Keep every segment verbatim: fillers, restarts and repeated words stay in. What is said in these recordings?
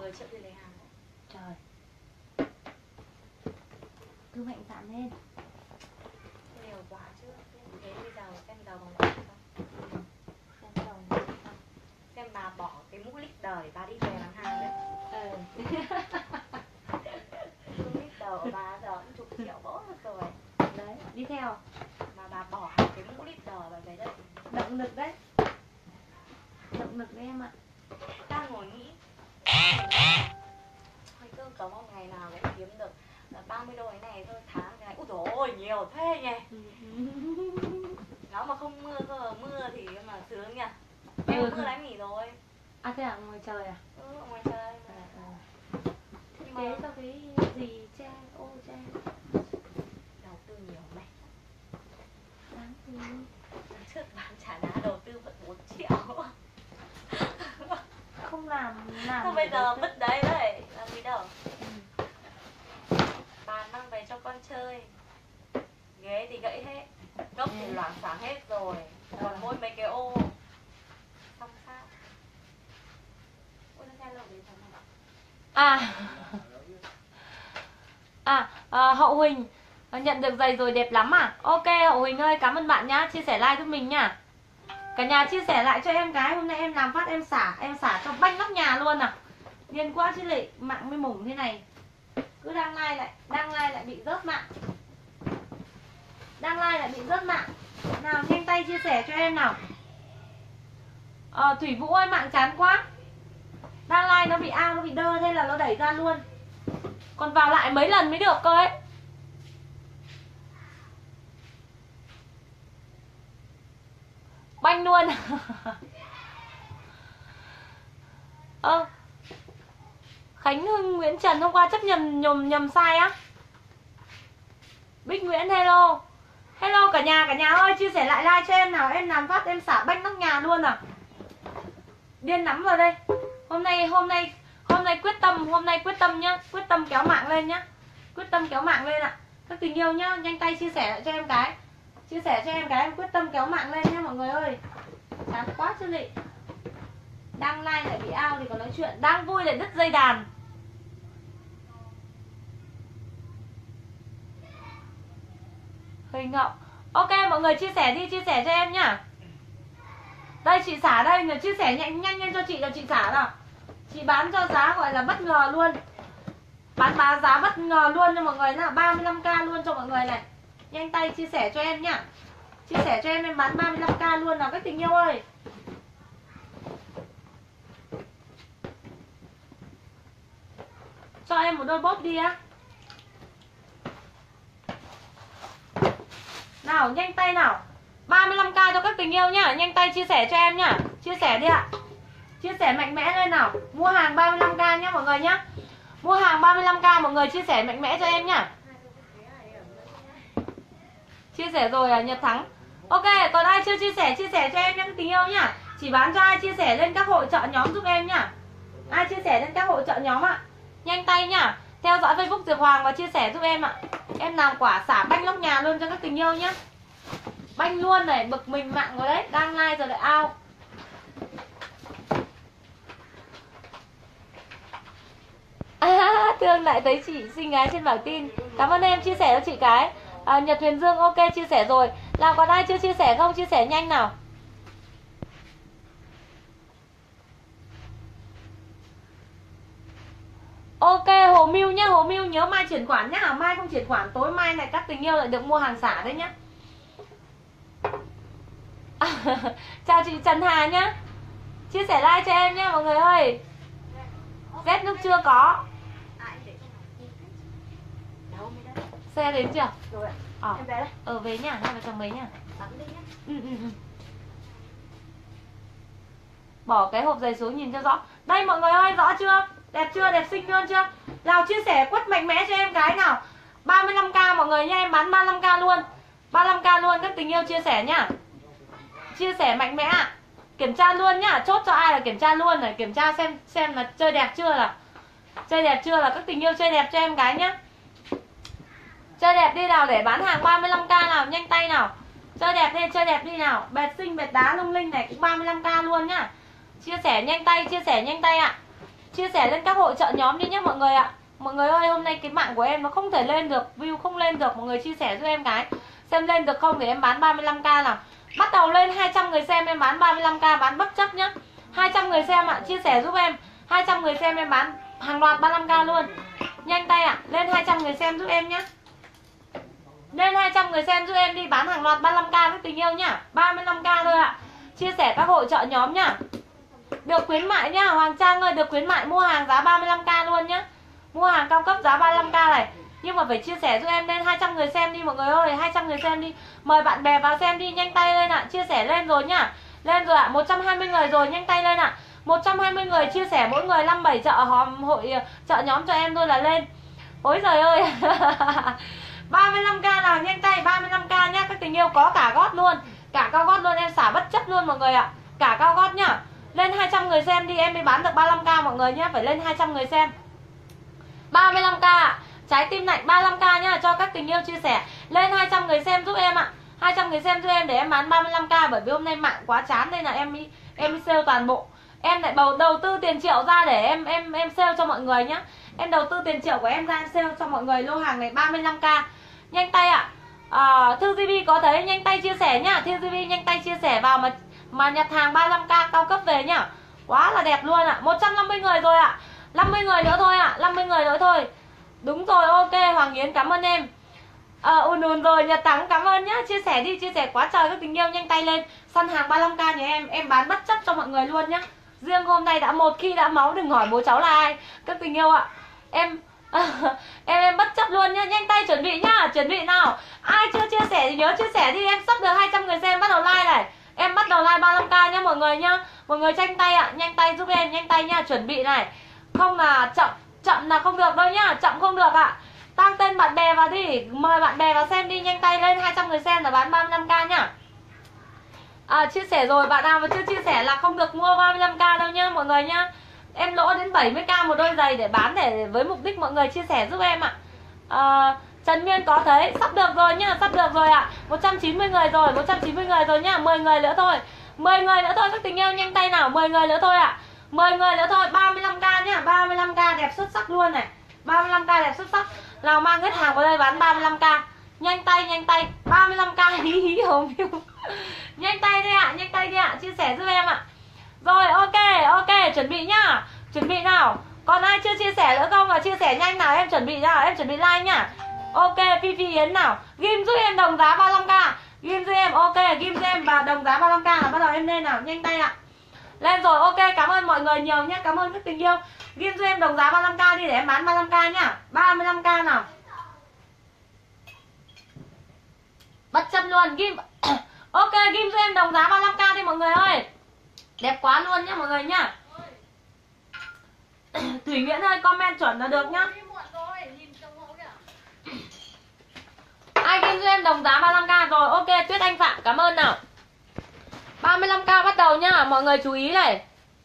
mười triệu đi lấy hàng. Trời, cứ mạnh dạn lên. Nhiều quá chứ. Thế bây giờ xem đầu bằng lại không? Xem đầu xem bà bỏ cái mũ lít đời bà đi về bán hàng đấy. Ừ. Mũ lít đời của bà giờ cũng chục triệu bỗ rồi. Đấy, đi theo. Mà bà bỏ hẳn cái mũ lít đời bà về đây. Động lực đấy. Động lực đấy em ạ. Đang ngồi nghĩ hơi cơ cống một ngày nào để kiếm được ba mươi đô cái này thôi, tháng cái này úi dồi ôi nhiều thế nhỉ. Nó mà không mưa cơ, mưa thì mà sướng nhỉ. Em Ừ. mưa lái nghỉ rồi. À thế à, ngoài trời à? Ừ, ngoài trời. À, à. Nhưng Thế mà cho cái gì che, ô che. đầu tư nhiều mày. Đáng gì? Tháng trước bán trả đá đầu tư mất bốn triệu. Không làm, làm Thôi gì bây giờ đâu. vứt đấy đấy, làm gì đâu. Ừ. Bà mang về cho con chơi. Ghế thì gãy hết, gốc thì loảng xoảng hết rồi, còn mỗi mấy cái ô xong sao. Ôi nó ra lâu đấy thật này. À. À, à Hậu Huỳnh nhận được giày rồi đẹp lắm à? Ok Hậu Huỳnh ơi, cảm ơn bạn nhá, chia sẻ like giúp mình nhá. Cả nhà chia sẻ lại cho em cái, hôm nay em làm phát em xả, em xả cho banh nóc nhà luôn à. Điên quá chứ lị, mạng mới mủng thế này. Cứ đăng like lại, đăng like lại bị rớt mạng. Đăng like lại bị rớt mạng. Nào nhanh tay chia sẻ cho em nào. Ờ, Thủy Vũ ơi mạng chán quá. Đăng like nó bị ao, nó bị đơ, thế là nó đẩy ra luôn. Còn vào lại mấy lần mới được cơ ấy. Banh luôn. Ơ, Khánh Hưng Nguyễn Trần hôm qua chấp nhầm nhầm nhầm sai á. Bích Nguyễn hello. Hello cả nhà, cả nhà ơi chia sẻ lại like cho em nào. Em làm phát em xả banh nóc nhà luôn à. Điên lắm vào đây. Hôm nay hôm nay hôm nay quyết tâm, hôm nay quyết tâm nhá, quyết tâm kéo mạng lên nhá. Quyết tâm kéo mạng lên ạ. À. Các tình yêu nhá, nhanh tay chia sẻ lại cho em cái. Chia sẻ cho em cái, em quyết tâm kéo mạng lên nhá mọi người ơi. Chán quá chứ lị. Đang like lại bị ao thì còn nói chuyện, đang vui lại đứt dây đàn. Huỳnh Ngọc. Ok mọi người chia sẻ đi, chia sẻ cho em nhá. Đây chị xả đây, nhờ chia sẻ nhanh nhanh lên cho chị là chị xả nào. Chị bán cho giá gọi là bất ngờ luôn. Bán bán giá bất ngờ luôn cho mọi người là ba mươi lăm k luôn cho mọi người này. Nhanh tay chia sẻ cho em nhá. Chia sẻ cho em em bán ba mươi lăm k luôn nào các tình yêu ơi. Cho em một đôi bốt đi á. Nào nhanh tay nào. ba mươi lăm k cho các tình yêu nhá. Nhanh tay chia sẻ cho em nhá. Chia sẻ đi ạ. Chia sẻ mạnh mẽ lên nào. Mua hàng ba mươi lăm k nhá mọi người nhá. Mua hàng ba mươi lăm k mọi người chia sẻ mạnh mẽ cho em nhá. Chia sẻ rồi à, Nhật Thắng. Ok, còn ai chưa chia sẻ, chia sẻ cho em nhá các tình yêu nhá. Chỉ bán cho ai chia sẻ lên các hội chợ nhóm giúp em nhá. Ai chia sẻ lên các hội chợ nhóm ạ. Nhanh tay nhá. Theo dõi Facebook Diệp Hoàng và chia sẻ giúp em ạ. Em làm quả xả banh nóc nhà luôn cho các tình yêu nhá. Banh luôn này, bực mình mạng rồi đấy. Đang like rồi lại ao. À, Thương lại thấy chị xinh gái trên bảng tin. Cảm ơn em chia sẻ cho chị cái. à, Nhật Huyền Dương ok chia sẻ rồi. Nào còn ai chưa chia sẻ không? Chia sẻ nhanh nào. Ok Hồ Miu nhá, Hồ Miu nhớ mai chuyển khoản nhá. Mai không chuyển khoản tối mai này các tình yêu lại được mua hàng xả đấy nhá. À, chào chị Trần Hà nhá. Chia sẻ like cho em nhá mọi người ơi. Z lúc chưa có. Xe đến chưa? Rồi ạ. Ờ. Em về đây. Ờ về nhá, hai vợ chồng mấy nhá. Tắm đi nhá. Ừ ừ ừ. Bỏ cái hộp giày xuống nhìn cho rõ. Đây mọi người ơi, rõ chưa? Đẹp chưa? Đẹp xinh luôn chưa? Nào chia sẻ quất mạnh mẽ cho em cái nào. ba mươi lăm k mọi người nha, em bán ba mươi lăm k luôn. ba mươi lăm k luôn các tình yêu chia sẻ nhá. Chia sẻ mạnh mẽ ạ. Kiểm tra luôn nhá, chốt cho ai là kiểm tra luôn này, kiểm tra xem xem là chơi đẹp chưa là. Chơi đẹp chưa là các tình yêu chơi đẹp cho em cái nhá. Chơi đẹp đi nào để bán hàng ba mươi lăm k nào, nhanh tay nào. Chơi đẹp đi, chơi đẹp đi nào. Bệt xinh, bệt đá lung linh này cũng ba mươi lăm k luôn nhá. Chia sẻ nhanh tay, chia sẻ nhanh tay ạ. chia sẻ lên các hội chợ nhóm đi nhé mọi người ạ. Mọi người ơi, hôm nay cái mạng của em nó không thể lên được, view không lên được. Mọi người chia sẻ giúp em cái, xem lên được không để em bán ba mươi lăm k nào. Bắt đầu lên hai trăm người xem em bán ba mươi lăm k, bán bất chấp nhá. Hai trăm người xem ạ, à, chia sẻ giúp em. Hai trăm người xem em bán hàng loạt ba mươi lăm k luôn. Nhanh tay ạ, à, lên hai trăm người xem giúp em nhá. Lên hai trăm người xem giúp em đi, bán hàng loạt ba mươi lăm k các tình yêu nhá. ba mươi lăm k thôi ạ. À. Chia sẻ các hội chợ nhóm nhá. Được khuyến mại nhá, Hoàng Trang ơi, được khuyến mại mua hàng giá ba mươi lăm k luôn nhá. Mua hàng cao cấp giá ba mươi lăm k này. Nhưng mà phải chia sẻ giúp em lên hai trăm người xem đi mọi người ơi, hai trăm người xem đi. Mời bạn bè vào xem đi, nhanh tay lên ạ. À. Chia sẻ lên rồi nhá. Lên rồi ạ, à. một trăm hai mươi người rồi, nhanh tay lên ạ. À. một trăm hai mươi người chia sẻ mỗi người năm bảy chợ hòm hội chợ nhóm cho em thôi là lên. Ôi giời ơi. ba mươi lăm k nào, nhanh tay, ba mươi lăm k nhá các tình yêu, có cả gót luôn. Cả cao gót luôn, em xả bất chấp luôn mọi người ạ. À. Cả cao gót nhá. Lên hai trăm người xem đi em mới bán được ba mươi lăm k mọi người nhé. Phải lên hai trăm người xem. ba mươi lăm k ạ. Trái tim lạnh ba mươi lăm k nhá, cho các tình yêu chia sẻ. Lên hai trăm người xem giúp em ạ. hai trăm người xem giúp em để em bán ba mươi lăm k, bởi vì hôm nay mạng quá chán nên là em em sale toàn bộ. Em lại bầu đầu tư tiền triệu ra để em em em sale cho mọi người nhá. Em đầu tư tiền triệu của em ra em sale cho mọi người lô hàng này ba mươi lăm k. Nhanh tay ạ. À, Thư gi bê có thấy nhanh tay chia sẻ nhá. Thư gi bê nhanh tay chia sẻ vào mà mà nhặt hàng ba mươi lăm k cao cấp về nhá. Quá là đẹp luôn ạ. À. một trăm năm mươi người rồi ạ. À. năm mươi người nữa thôi ạ. À. năm mươi người nữa thôi. Đúng rồi, ok Hoàng Yến cảm ơn em. Ờ ùn ùn rồi, Nhật Thắng cảm ơn nhá. Chia sẻ đi, chia sẻ quá trời các tình yêu, nhanh tay lên. Săn hàng ba mươi lăm k nhà em, em bán bất chấp cho mọi người luôn nhá. Riêng hôm nay đã một khi đã máu đừng hỏi bố cháu là ai các tình yêu ạ. À. Em em em bất chấp luôn nhá, nhanh tay chuẩn bị nhá, chuẩn bị nào. Ai chưa chia sẻ thì nhớ chia sẻ đi, em sắp được hai trăm người xem bắt đầu like này. Em bắt đầu like ba mươi lăm k nhá mọi người nhá. Mọi người nhanh tay ạ, à, nhanh tay giúp em, nhanh tay nhá, chuẩn bị này. Không là chậm, chậm là không được đâu nhá, chậm không được ạ. À. Tăng tên bạn bè vào đi, mời bạn bè vào xem đi, nhanh tay lên hai trăm người xem là bán ba mươi lăm k nhá. À, chia sẻ rồi, bạn nào mà chưa chia sẻ là không được mua ba mươi lăm k đâu nhá mọi người nhá. Em lỗ đến bảy mươi k một đôi giày để bán để với mục đích mọi người chia sẻ giúp em ạ. À, Trần Miên có thấy, sắp được rồi nhá, sắp được rồi ạ. À. một trăm chín mươi người rồi, một trăm chín mươi người rồi nhá, mười người nữa thôi. mười người nữa thôi các tình yêu, nhanh tay nào, mười người nữa thôi ạ. À. mười người nữa thôi, ba mươi lăm k nhá, ba mươi lăm k đẹp xuất sắc luôn này. ba mươi lăm k đẹp xuất sắc. Nào mang hết hàng vào đây bán ba mươi lăm k. Nhanh tay, nhanh tay, ba mươi lăm k hí hí hồn phiêu. Nhanh tay đi ạ, à, nhanh tay đi ạ, à, chia sẻ giúp em ạ. À. Rồi, ok, ok, chuẩn bị nhá. Chuẩn bị nào. Còn ai chưa chia sẻ nữa không? Là chia sẻ nhanh nào, em chuẩn bị nào, em chuẩn bị like nhá. Ok, Phi Phi Yến nào. Ghim giúp em đồng giá ba mươi lăm k. Ghim giúp em, ok, ghim giúp em và đồng giá ba mươi lăm k là bắt đầu em lên nào, nhanh tay ạ. Lên rồi, ok, cảm ơn mọi người nhiều nhé, cảm ơn các tình yêu. Ghim giúp em đồng giá ba mươi lăm k đi để em bán ba mươi lăm k nhá. ba mươi lăm k nào. Bất chấp luôn, ghim. Ok, ghim giúp em đồng giá ba mươi lăm k đi mọi người ơi. Đẹp quá luôn nhá mọi người nhá. Thủy Nguyễn ơi, comment chuẩn là được nhá. Ai ghim giúp em đồng giá ba mươi lăm k rồi, ok, Tuyết Anh Phạm cảm ơn nào. ba mươi lăm k bắt đầu nhá, mọi người chú ý này.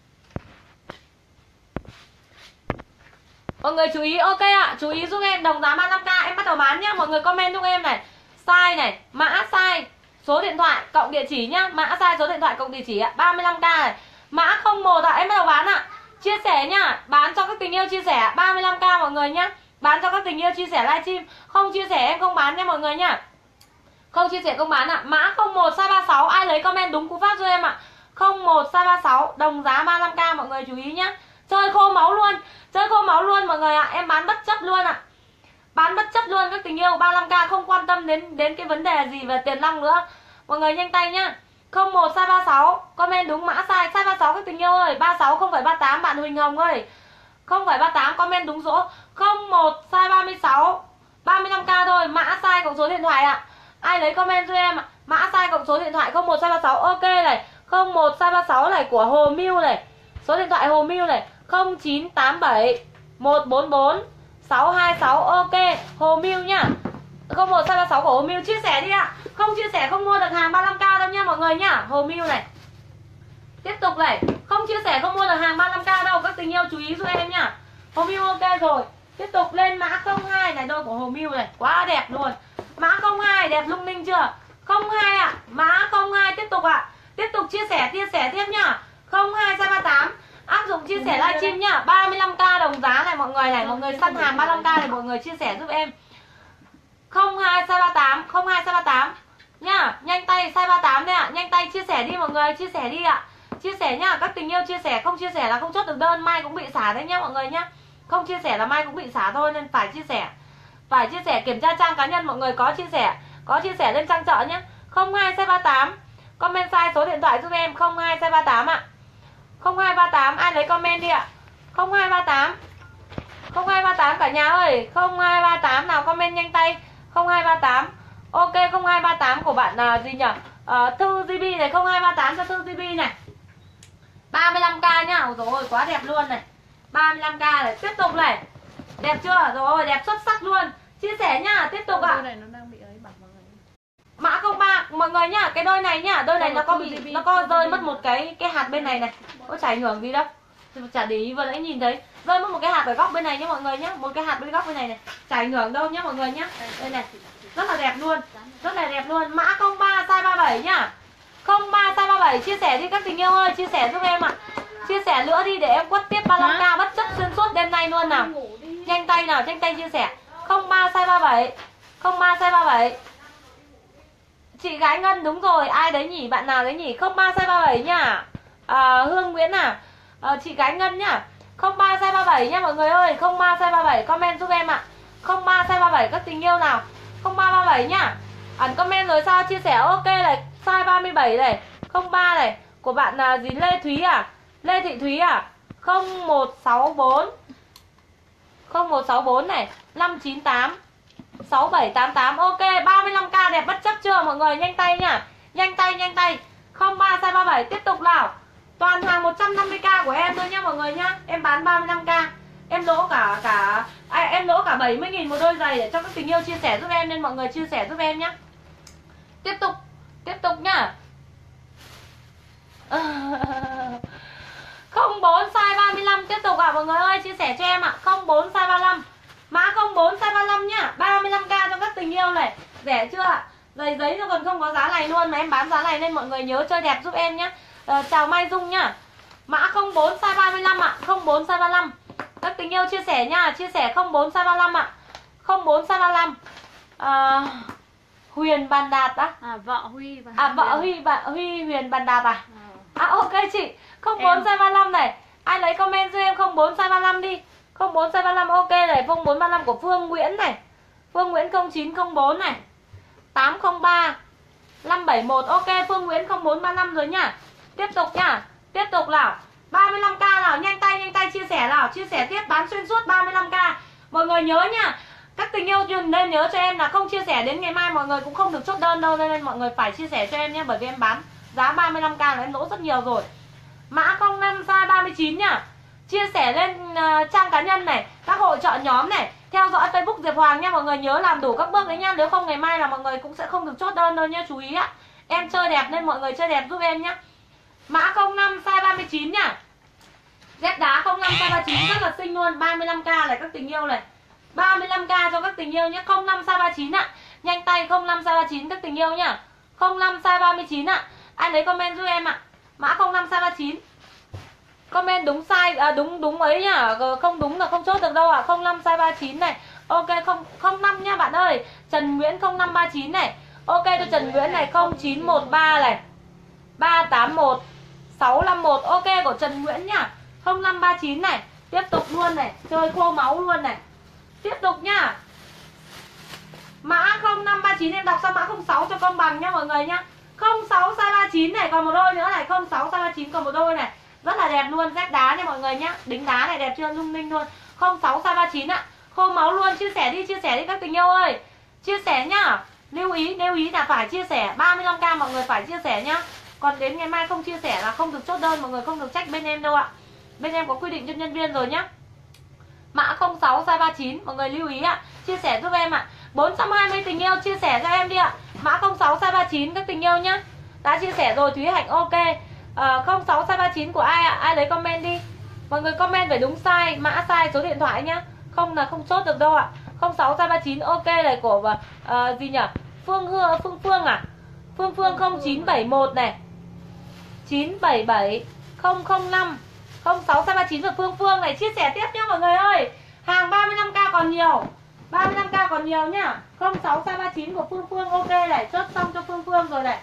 Mọi người chú ý, ok ạ, à, chú ý giúp em đồng giá ba mươi lăm k em bắt đầu bán nhá, mọi người comment giúp em này. Size này, mã size, số điện thoại cộng địa chỉ nhá, mã size số điện thoại cộng địa chỉ ạ, ba mươi lăm k này. Mã không một ạ, à, em bắt đầu bán ạ. À. Chia sẻ nhá, bán cho các tình yêu chia sẻ ba mươi lăm k mọi người nhá. Bán cho các tình yêu chia sẻ livestream, không chia sẻ em không bán nha mọi người nhá. Không chia sẻ không bán ạ. À. Mã không một size ba mươi sáu, ai lấy comment đúng cú pháp cho em ạ. À. không một size ba mươi sáu, đồng giá ba mươi lăm k mọi người chú ý nhá. Chơi khô máu luôn, chơi khô máu luôn mọi người ạ, à. Em bán bất chấp luôn ạ. À. Bán bất chấp luôn các tình yêu, ba mươi lăm k không quan tâm đến đến cái vấn đề gì về tiền nong nữa. Mọi người nhanh tay nhá. không một size ba mươi sáu, comment đúng mã size size ba mươi sáu các tình yêu ơi, ba mươi sáu không phải ba mươi tám bạn Huỳnh Hồng ơi. không phải ba mươi tám comment đúng số. không một size ba mươi sáu, ba mươi lăm k thôi, mã size cộng số điện thoại ạ. À. Ai lấy comment cho em ạ. Mã size cộng số điện thoại không một size ba mươi sáu, ok này. không một size ba mươi sáu này của Hồ Miu này. Số điện thoại Hồ Miu này không chín tám bảy một bốn bốn sáu hai sáu, ok, Hồ Miu nhá. không một size ba mươi sáu của Hồ Miu, chia sẻ đi ạ. À. Không chia sẻ không mua được hàng ba mươi lăm k đâu nha mọi người nhá. Hồ Miu này. Tiếp tục này, không chia sẻ không mua được hàng ba mươi lăm k đâu, các tình yêu chú ý giúp em nhá. Hồ Miu ok rồi. Tiếp tục lên mã không hai này, đôi của Hồ Miu này, quá đẹp luôn. Mã không hai đẹp lung linh chưa? không hai ạ, à. Mã không hai tiếp tục ạ. À. Tiếp tục chia sẻ chia sẻ tiếp nhá. không hai size ba mươi tám. Áp dụng chia sẻ livestream nhá. ba mươi lăm k đồng giá này mọi người này, mọi người săn hàng ba mươi lăm k này mọi người chia sẻ giúp em. không hai size ba tám, không hai size ba tám nhá. Nhanh tay size ba tám đây ạ. Nhanh tay chia sẻ đi mọi người, chia sẻ đi ạ. Chia sẻ nhá, các tình yêu chia sẻ, không chia sẻ là không chốt được đơn, mai cũng bị xả đấy nhá mọi người nhá. Không chia sẻ là mai cũng bị xả thôi nên phải chia sẻ. Phải chia sẻ, kiểm tra trang cá nhân mọi người có chia sẻ, có chia sẻ lên trang chợ nhé. không hai size ba tám. Comment size số điện thoại giúp em không hai size ba tám ạ. không hai ba tám ai lấy comment đi ạ. không hai ba tám. không hai ba tám cả nhà ơi, không hai ba tám nào comment nhanh tay. không hai ba tám. Ok, không hai ba tám của bạn là gì nhỉ? À, Thư giê bê này, không hai ba tám cho Thư giê bê này. ba mươi lăm k nhá. Ôi dồi ôi, quá đẹp luôn này. ba mươi lăm k này, tiếp tục này. Đẹp chưa? Rồi, đẹp xuất sắc luôn. Chia sẻ nhá, tiếp tục ạ. Này nó đang bị ấy bảo mọi người. Mã không ba mọi người nhá, cái đôi này nhá, đôi này nó có bị nó có rơi mất một cái cái hạt bên này này. Có chả ảnh hưởng gì đâu. Chả để ý vừa nãy nhìn thấy rơi mất một cái hạt ở góc bên này nhá mọi người nhá, một cái hạt bên góc bên này này. Chả ảnh hưởng đâu nhá mọi người nhá. Đây này. Rất là đẹp luôn. Rất là đẹp luôn. Mã không ba size ba bảy nhá. không ba size ba bảy chia sẻ đi các tình yêu ơi, chia sẻ giúp em ạ. Chia sẻ nữa đi để em quất tiếp ba mươi lăm k bất chấp xuyên suốt đêm nay luôn nào. Nhanh tay nào, nhanh tay chia sẻ. không ba size ba bảy. không ba size ba bảy. Chị gái Ngân đúng rồi, ai đấy nhỉ, bạn nào đấy nhỉ? không ba size ba bảy nhá. À, Hương Nguyễn à, à chị gái Ngân nhá. không ba size ba bảy nhá mọi người ơi, không ba size ba bảy comment giúp em ạ. không ba size ba bảy các tình yêu nào. không ba ba bảy nhá. Ẩn comment rồi sao chia sẻ ok này, size ba mươi bảy này, không ba này của bạn là gì Lê Thúy à? Lê Thị Thúy à? không một sáu bốn. không một sáu bốn này, năm chín tám sáu bảy tám tám. Ok, ba mươi lăm k đẹp bất chấp chưa mọi người, nhanh tay nhá. Nhanh tay nhanh tay. không ba size ba bảy tiếp tục nào. Toàn hàng một trăm năm mươi k của em thôi nhá mọi người nhá. Em bán ba mươi lăm k. Em lỗ cả cả à, em lỗ cả bảy mươi nghìn một đôi giày để cho các tình yêu chia sẻ giúp em nên mọi người chia sẻ giúp em nhá. Tiếp tục, tiếp tục nhá. không bốn size ba mươi lăm tiếp tục ạ à, mọi người ơi, chia sẻ cho em ạ. À. không bốn size ba mươi lăm. Mã không bốn size ba mươi lăm nhá. ba mươi lăm k cho các tình yêu này. Rẻ chưa ạ? Giày giấy nó còn không có giá này luôn mà em bán giá này nên mọi người nhớ chơi đẹp giúp em nhá. À, chào Mai Dung nhá. Mã không bốn size ba mươi lăm ạ. À. không bốn size ba mươi lăm. Các tình yêu chia sẻ nha, chia sẻ không bốn size ba mươi lăm ạ. À. không bốn size ba mươi lăm. À, Huyền Bàn Đạt á. À vợ Huy và À vợ Huy bạn Huy Huyền Bàn Đạt à? À ok chị. không bốn size ba mươi lăm này. Ai lấy comment cho em không bốn size ba mươi lăm đi. không bốn size ba mươi lăm ok này, không bốn ba mươi lăm của Phương Nguyễn này. Phương Nguyễn không chín không bốn này. tám không ba năm bảy một. Ok, Phương Nguyễn không bốn ba mươi lăm rồi nhá. Tiếp tục nhá. Tiếp tục nào. ba mươi lăm k nào, nhanh tay nhanh tay chia sẻ nào, chia sẻ tiếp bán xuyên suốt ba mươi lăm k. Mọi người nhớ nhá. Các tình yêu nên nhớ cho em là không chia sẻ đến ngày mai mọi người cũng không được chốt đơn đâu, nên mọi người phải chia sẻ cho em nhé, bởi vì em bán giá ba mươi lăm k là em lỗ rất nhiều rồi. Mã không năm size ba mươi chín nhá. Chia sẻ lên uh, trang cá nhân này, các hội chợ nhóm này, theo dõi Facebook Diệp Hoàng nha, mọi người nhớ làm đủ các bước đấy nhá, nếu không ngày mai là mọi người cũng sẽ không được chốt đơn đâu nhá, chú ý ạ. Em chơi đẹp nên mọi người chơi đẹp giúp em nhá. Mã không năm size ba mươi chín nhá. Dép đá không năm size ba mươi chín rất là xinh luôn, ba mươi lăm k này các tình yêu này. ba mươi lăm k cho các tình yêu nhé, không năm size ba mươi chín ạ. Nhanh tay không năm size ba mươi chín các tình yêu nhá. không năm size ba mươi chín ạ. Ai lấy comment giúp em ạ. Mã không năm size ba mươi chín. Comment đúng size à, đúng đúng ấy nhá, không đúng là không chốt được đâu ạ. À. không năm size ba mươi chín này. Ok, không không năm nha bạn ơi. Trần Nguyễn không năm ba mươi chín này. Ok cho Trần Nguyễn này, không chín một ba này. ba tám một sáu năm một. Ok của Trần Nguyễn nhá. không năm ba chín này. Tiếp tục luôn này, chơi khô máu luôn này. Tiếp tục nhá. Mã không năm ba chín em đọc sang mã không sáu cho công bằng nhá mọi người nhá. không sáu size ba mươi chín này, còn một đôi nữa này, không sáu size ba mươi chín còn một đôi này. Rất là đẹp luôn, dép đá nha mọi người nhá. Đính đá này đẹp chưa, lung linh luôn. không sáu size ba mươi chín ạ. Khô máu luôn, chia sẻ đi, chia sẻ đi các tình yêu ơi. Chia sẻ nhá. Lưu ý, lưu ý là phải chia sẻ, ba mươi lăm k mọi người phải chia sẻ nhá. Còn đến ngày mai không chia sẻ là không được chốt đơn, mọi người không được trách bên em đâu ạ. Bên em có quy định cho nhân viên rồi nhá. Mã không sáu size ba mươi chín, mọi người lưu ý ạ. Chia sẻ giúp em ạ. bốn trăm hai mươi tình yêu chia sẻ cho em đi ạ. Mã không sáu size ba mươi chín các tình yêu nhá. Đã chia sẻ rồi Thúy Hạnh ok. À, không sáu size ba mươi chín của ai ạ? Ai lấy comment đi. Mọi người comment phải đúng size, mã size, số điện thoại nhá. Không là không chốt được đâu ạ. không sáu size ba mươi chín ok này của uh, gì nhỉ? Phương Hương Phương Phương à? Phương Phương không chín bảy một này. chín bảy bảy không không năm không sáu size ba mươi chín của Phương Phương này, chia sẻ tiếp nhá mọi người ơi. Hàng ba mươi lăm k còn nhiều, ba mươi lăm k còn nhiều nhá. Không sáu size ba mươi chín của Phương Phương. Ok này, chốt xong cho Phương Phương rồi này.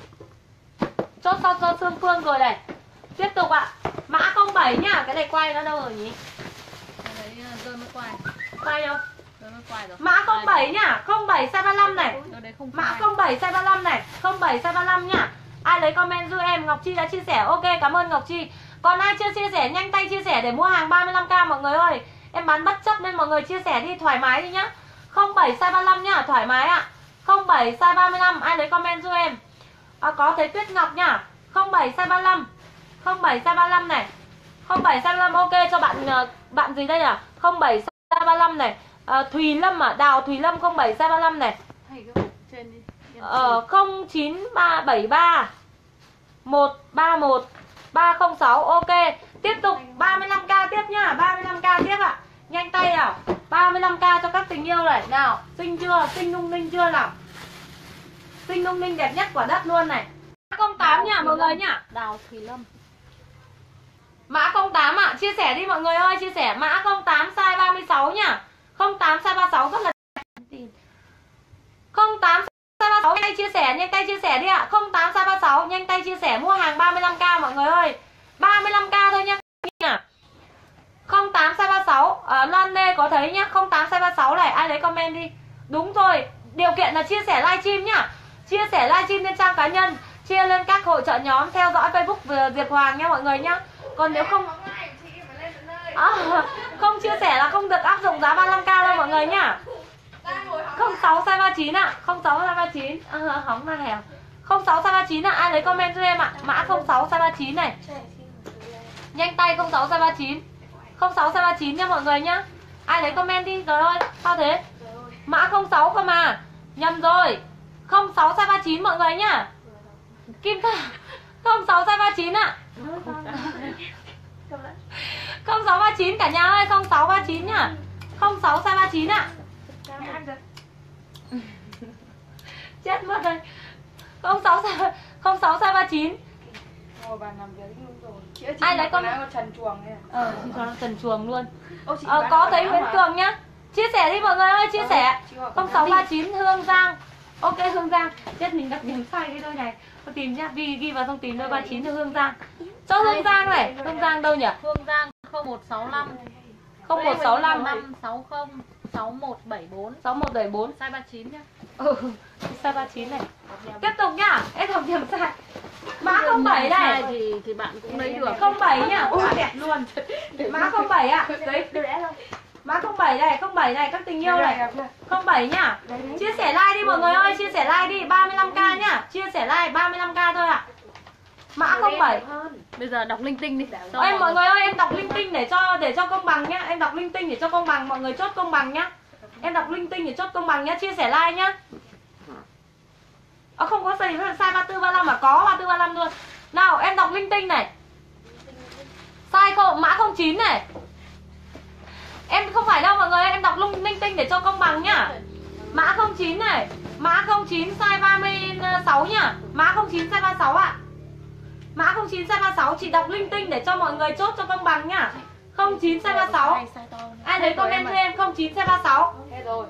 Chốt xong cho Phương Phương rồi này. Tiếp tục ạ. Mã không bảy nhá. Cái này quay nó đâu rồi nhỉ? Cái đấy rơi mới quay. Quay đâu? Rơi mới quay rồi. Mã không bảy nhá. không bảy size ba mươi lăm này. Cái đấy không Mã quay. không bảy size ba mươi lăm này. không bảy size ba mươi lăm nhá. Ai lấy comment giúp em. Ngọc Chi đã chia sẻ. Ok, cảm ơn Ngọc Chi. Còn ai chưa chia sẻ, nhanh tay chia sẻ để mua hàng ba mươi lăm k mọi người ơi. Em bán bất chấp nên mọi người chia sẻ đi, thoải mái đi nhá. không bảy size ba mươi lăm nhá, thoải mái ạ. không bảy size ba mươi lăm, ai lấy comment giúp em. À, có thấy Tuyết Ngọc nhá. không bảy size ba mươi lăm. không bảy size ba mươi lăm này. không bảy size ba mươi lăm. Ok cho bạn bạn gì đây à? không bảy size ba mươi lăm này. À, Thùy Lâm à, Đào Thùy Lâm không bảy size ba mươi lăm này. Hay cái hộp trên đi. Ờ không chín ba bảy ba một ba một ba không sáu. Ok, tiếp tục ba mươi lăm k tiếp nhá, ba mươi lăm k tiếp ạ. À. Nhanh tay nào. ba mươi lăm k cho các tình yêu này. Nào, xinh chưa? Xinh nung ninh chưa nào? Xinh nung ninh đẹp nhất quả đất luôn này. Mã không tám nha mọi người nhá. Đào Thùy Lâm. Mã không tám ạ, à. Chia sẻ đi mọi người ơi, chia sẻ mã không tám size ba mươi sáu nhá. không tám size ba mươi sáu rất là không tám size ba mươi sáu, nhanh tay chia sẻ, nhanh tay chia sẻ đi ạ. À. không tám size ba mươi sáu, nhanh tay chia sẻ mua hàng ba mươi lăm k mọi người ơi. ba mươi lăm k thôi nha. không tám size ba mươi sáu, à, Loan Lê có thấy nhá, không tám size ba mươi sáu này, ai lấy comment đi. Đúng rồi, điều kiện là chia sẻ livestream nhá. Chia sẻ livestream lên trang cá nhân, chia lên các hội chợ nhóm, theo dõi Facebook Diệp Hoàng nha mọi người nhá. Còn nếu không à, không chia sẻ là không được áp dụng giá ba mươi lăm k đâu mọi người nhá. không sáu size ba mươi chín ạ, à. không sáu size ba mươi chín. À, hóng là hẻo. không sáu size ba mươi chín ạ, à. Ai lấy comment cho em ạ. À. Mã không sáu size ba mươi chín này. Nhanh tay không sáu size ba mươi chín. không sáu size ba mươi chín nha mọi người nhá. Ai lấy comment đi. Rồi ơi, sao thế? Mã không sáu cơ mà. Nhầm rồi. không sáu size ba mươi chín mọi người nhá. Kim Thảo không sáu size ba mươi chín ạ. không sáu ba mươi chín cả nhà ơi, không sáu ba mươi chín nhá. không sáu size ba mươi chín ạ. Chết mất đây. không sáu size không sáu size ba mươi chín. Ngồi bàn làm việc luôn rồi. Chị ơi, chị ai lấy con trần chuồng này. Ờ, chị cho nó trần chuồng luôn. Ô, Ờ, có thấy Nguyễn Cường nhá. Chia sẻ đi mọi người ơi, chia sẻ. không sáu ba mươi chín Hương Giang. Ok Hương Giang. Chết mình đặt điểm sai cái đôi này. Tôi tìm nhá, ghi ghi vào thông tìm đôi ba mươi chín cho Hương Giang. Cho Hương Giang này, Hương Giang đâu nhỉ? Hương Giang không một sáu năm không một sáu năm năm sáu không sáu một bảy bốn sáu một bảy bốn. size ba mươi chín nhá. Ừ, size ba mươi chín này. Tiếp tục nhá, em đọc điểm sai. Mã không bảy này thì thì bạn cũng lấy được. không bảy nhá. Ôi đẹp luôn. Mã không bảy ạ. Đấy, mã không bảy này, không bảy này các tình yêu này. không bảy nhá. Chia sẻ like đi mọi người ơi, chia sẻ like đi, ba mươi lăm k nhá. Chia sẻ like ba mươi lăm k thôi ạ. Mã không bảy. Bây giờ đọc linh tinh đi. Cho em mọi người ơi, em đọc linh tinh để cho để cho công bằng nhá. Em đọc linh tinh để cho công bằng, mọi người chốt công bằng nhá. Em đọc linh tinh để chốt công bằng nhá, chia sẻ like nhá. Ờ, không có size size ba mươi tư ba mươi lăm mà có ba mươi tư ba mươi lăm luôn. Nào, em đọc linh tinh này. Size không mã không chín này. Em không phải đâu mọi người, em đọc lung linh tinh để cho công bằng nhá. Mã không chín này, mã không chín size ba mươi sáu nhá. Mã không chín size ba mươi sáu ạ. Mã không chín size ba mươi sáu, chị đọc linh tinh để cho mọi người chốt cho công bằng nhá. không chín size ba mươi sáu. Ai lấy comment cho em không chín size ba mươi sáu. Hết rồi.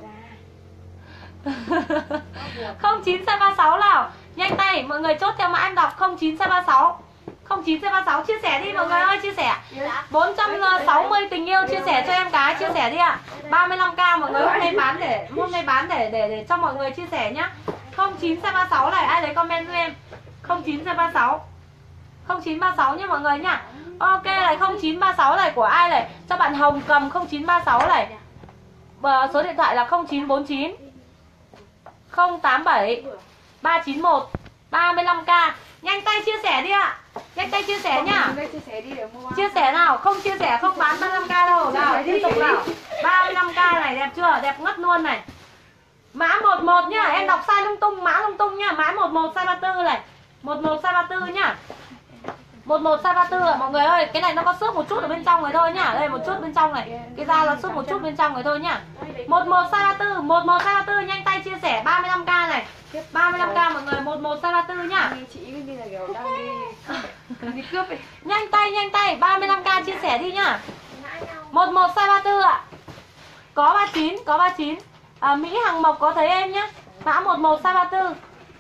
không chín size ba mươi sáu nào. Nhanh tay, mọi người chốt theo mã em đọc không chín size ba mươi sáu. không chín size ba mươi sáu, chia sẻ đi mọi người ơi, chia sẻ. bốn trăm sáu mươi tình yêu chia sẻ cho em cái, chia sẻ đi ạ. ba mươi lăm k mọi người hôm nay bán để hôm nay bán để để để cho mọi người chia sẻ nhá. không chín size ba mươi sáu này, ai lấy comment cho em. không chín size ba mươi sáu. không chín ba mươi sáu nhá mọi người nhá. Ok này, không chín ba mươi sáu này của ai này? Cho bạn Hồng cầm không chín ba mươi sáu này. Bờ số điện thoại là không chín bốn chín không tám bảy ba chín một ba mươi lăm k. Nhanh tay chia sẻ đi ạ. Nhanh tay chia sẻ nhá. Chia sẻ nào, không chia sẻ không bán ba mươi lăm k đâu. Nào, tiếp tục nào. ba mươi lăm k này đẹp chưa? Đẹp ngất luôn này. Mã một một nhá, em đọc sai lung tung, mã lung tung nhá. Mã một một size ba mươi tư này. một một size ba mươi tư nhá. một một size ba mươi tư à, mọi người ơi, cái này nó có xước một chút ở bên trong này thôi nhá. Đây một chút bên trong này. này. Cái da nó sút một chút bên trong rồi thôi nhá. một một size ba tư, một một size ba tư nhanh tay chia sẻ ba mươi lăm k này. ba mươi lăm k mọi người, một một size ba tư nhá. Chị như là kiểu đang đi đi cướp ấy. Nhanh tay nhanh tay, ba mươi lăm k chia sẻ đi nhá. một một size ba tư ạ. Có ba mươi chín, có ba mươi chín. À, Mỹ Hằng Mộc có thấy em nhá. Mã một một size ba tư.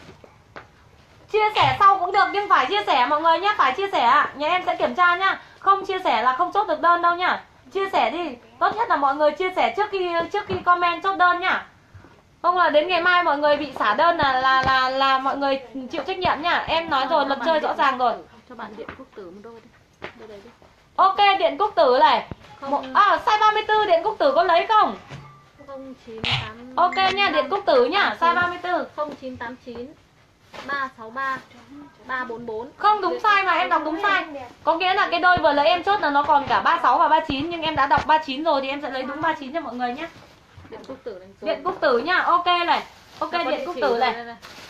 Chia sẻ sau cũng được nhưng phải chia sẻ mọi người nhé, phải chia sẻ ạ. Nhà em sẽ kiểm tra nhá. Không chia sẻ là không chốt được đơn đâu nhá. Chia sẻ đi. Tốt nhất là mọi người chia sẻ trước khi trước khi comment chốt đơn nhá. Không là đến ngày mai mọi người bị xả đơn là là là là mọi người chịu trách nhiệm nhá. Em nói rồi, luật chơi rõ ràng rồi. Cho bạn điện quốc tử một đôi đi. Đôi đây đi. Ok, điện quốc tử này. Một, à, size ba mươi tư điện quốc tử có lấy không? không chín tám. Ok nha, điện quốc tử nhá, size ba mươi tư. không chín tám chín ba sáu ba ba bốn bốn. Không đúng size mà em đọc đúng size. Có nghĩa là cái đôi vừa lấy em chốt là nó còn cả ba mươi sáu và ba mươi chín, nhưng em đã đọc ba mươi chín rồi thì em sẽ lấy đúng ba mươi chín cho mọi người nhé. Điện quốc tử này. Điện quốc tử nhá, ok này. Ok, điện quốc tử này.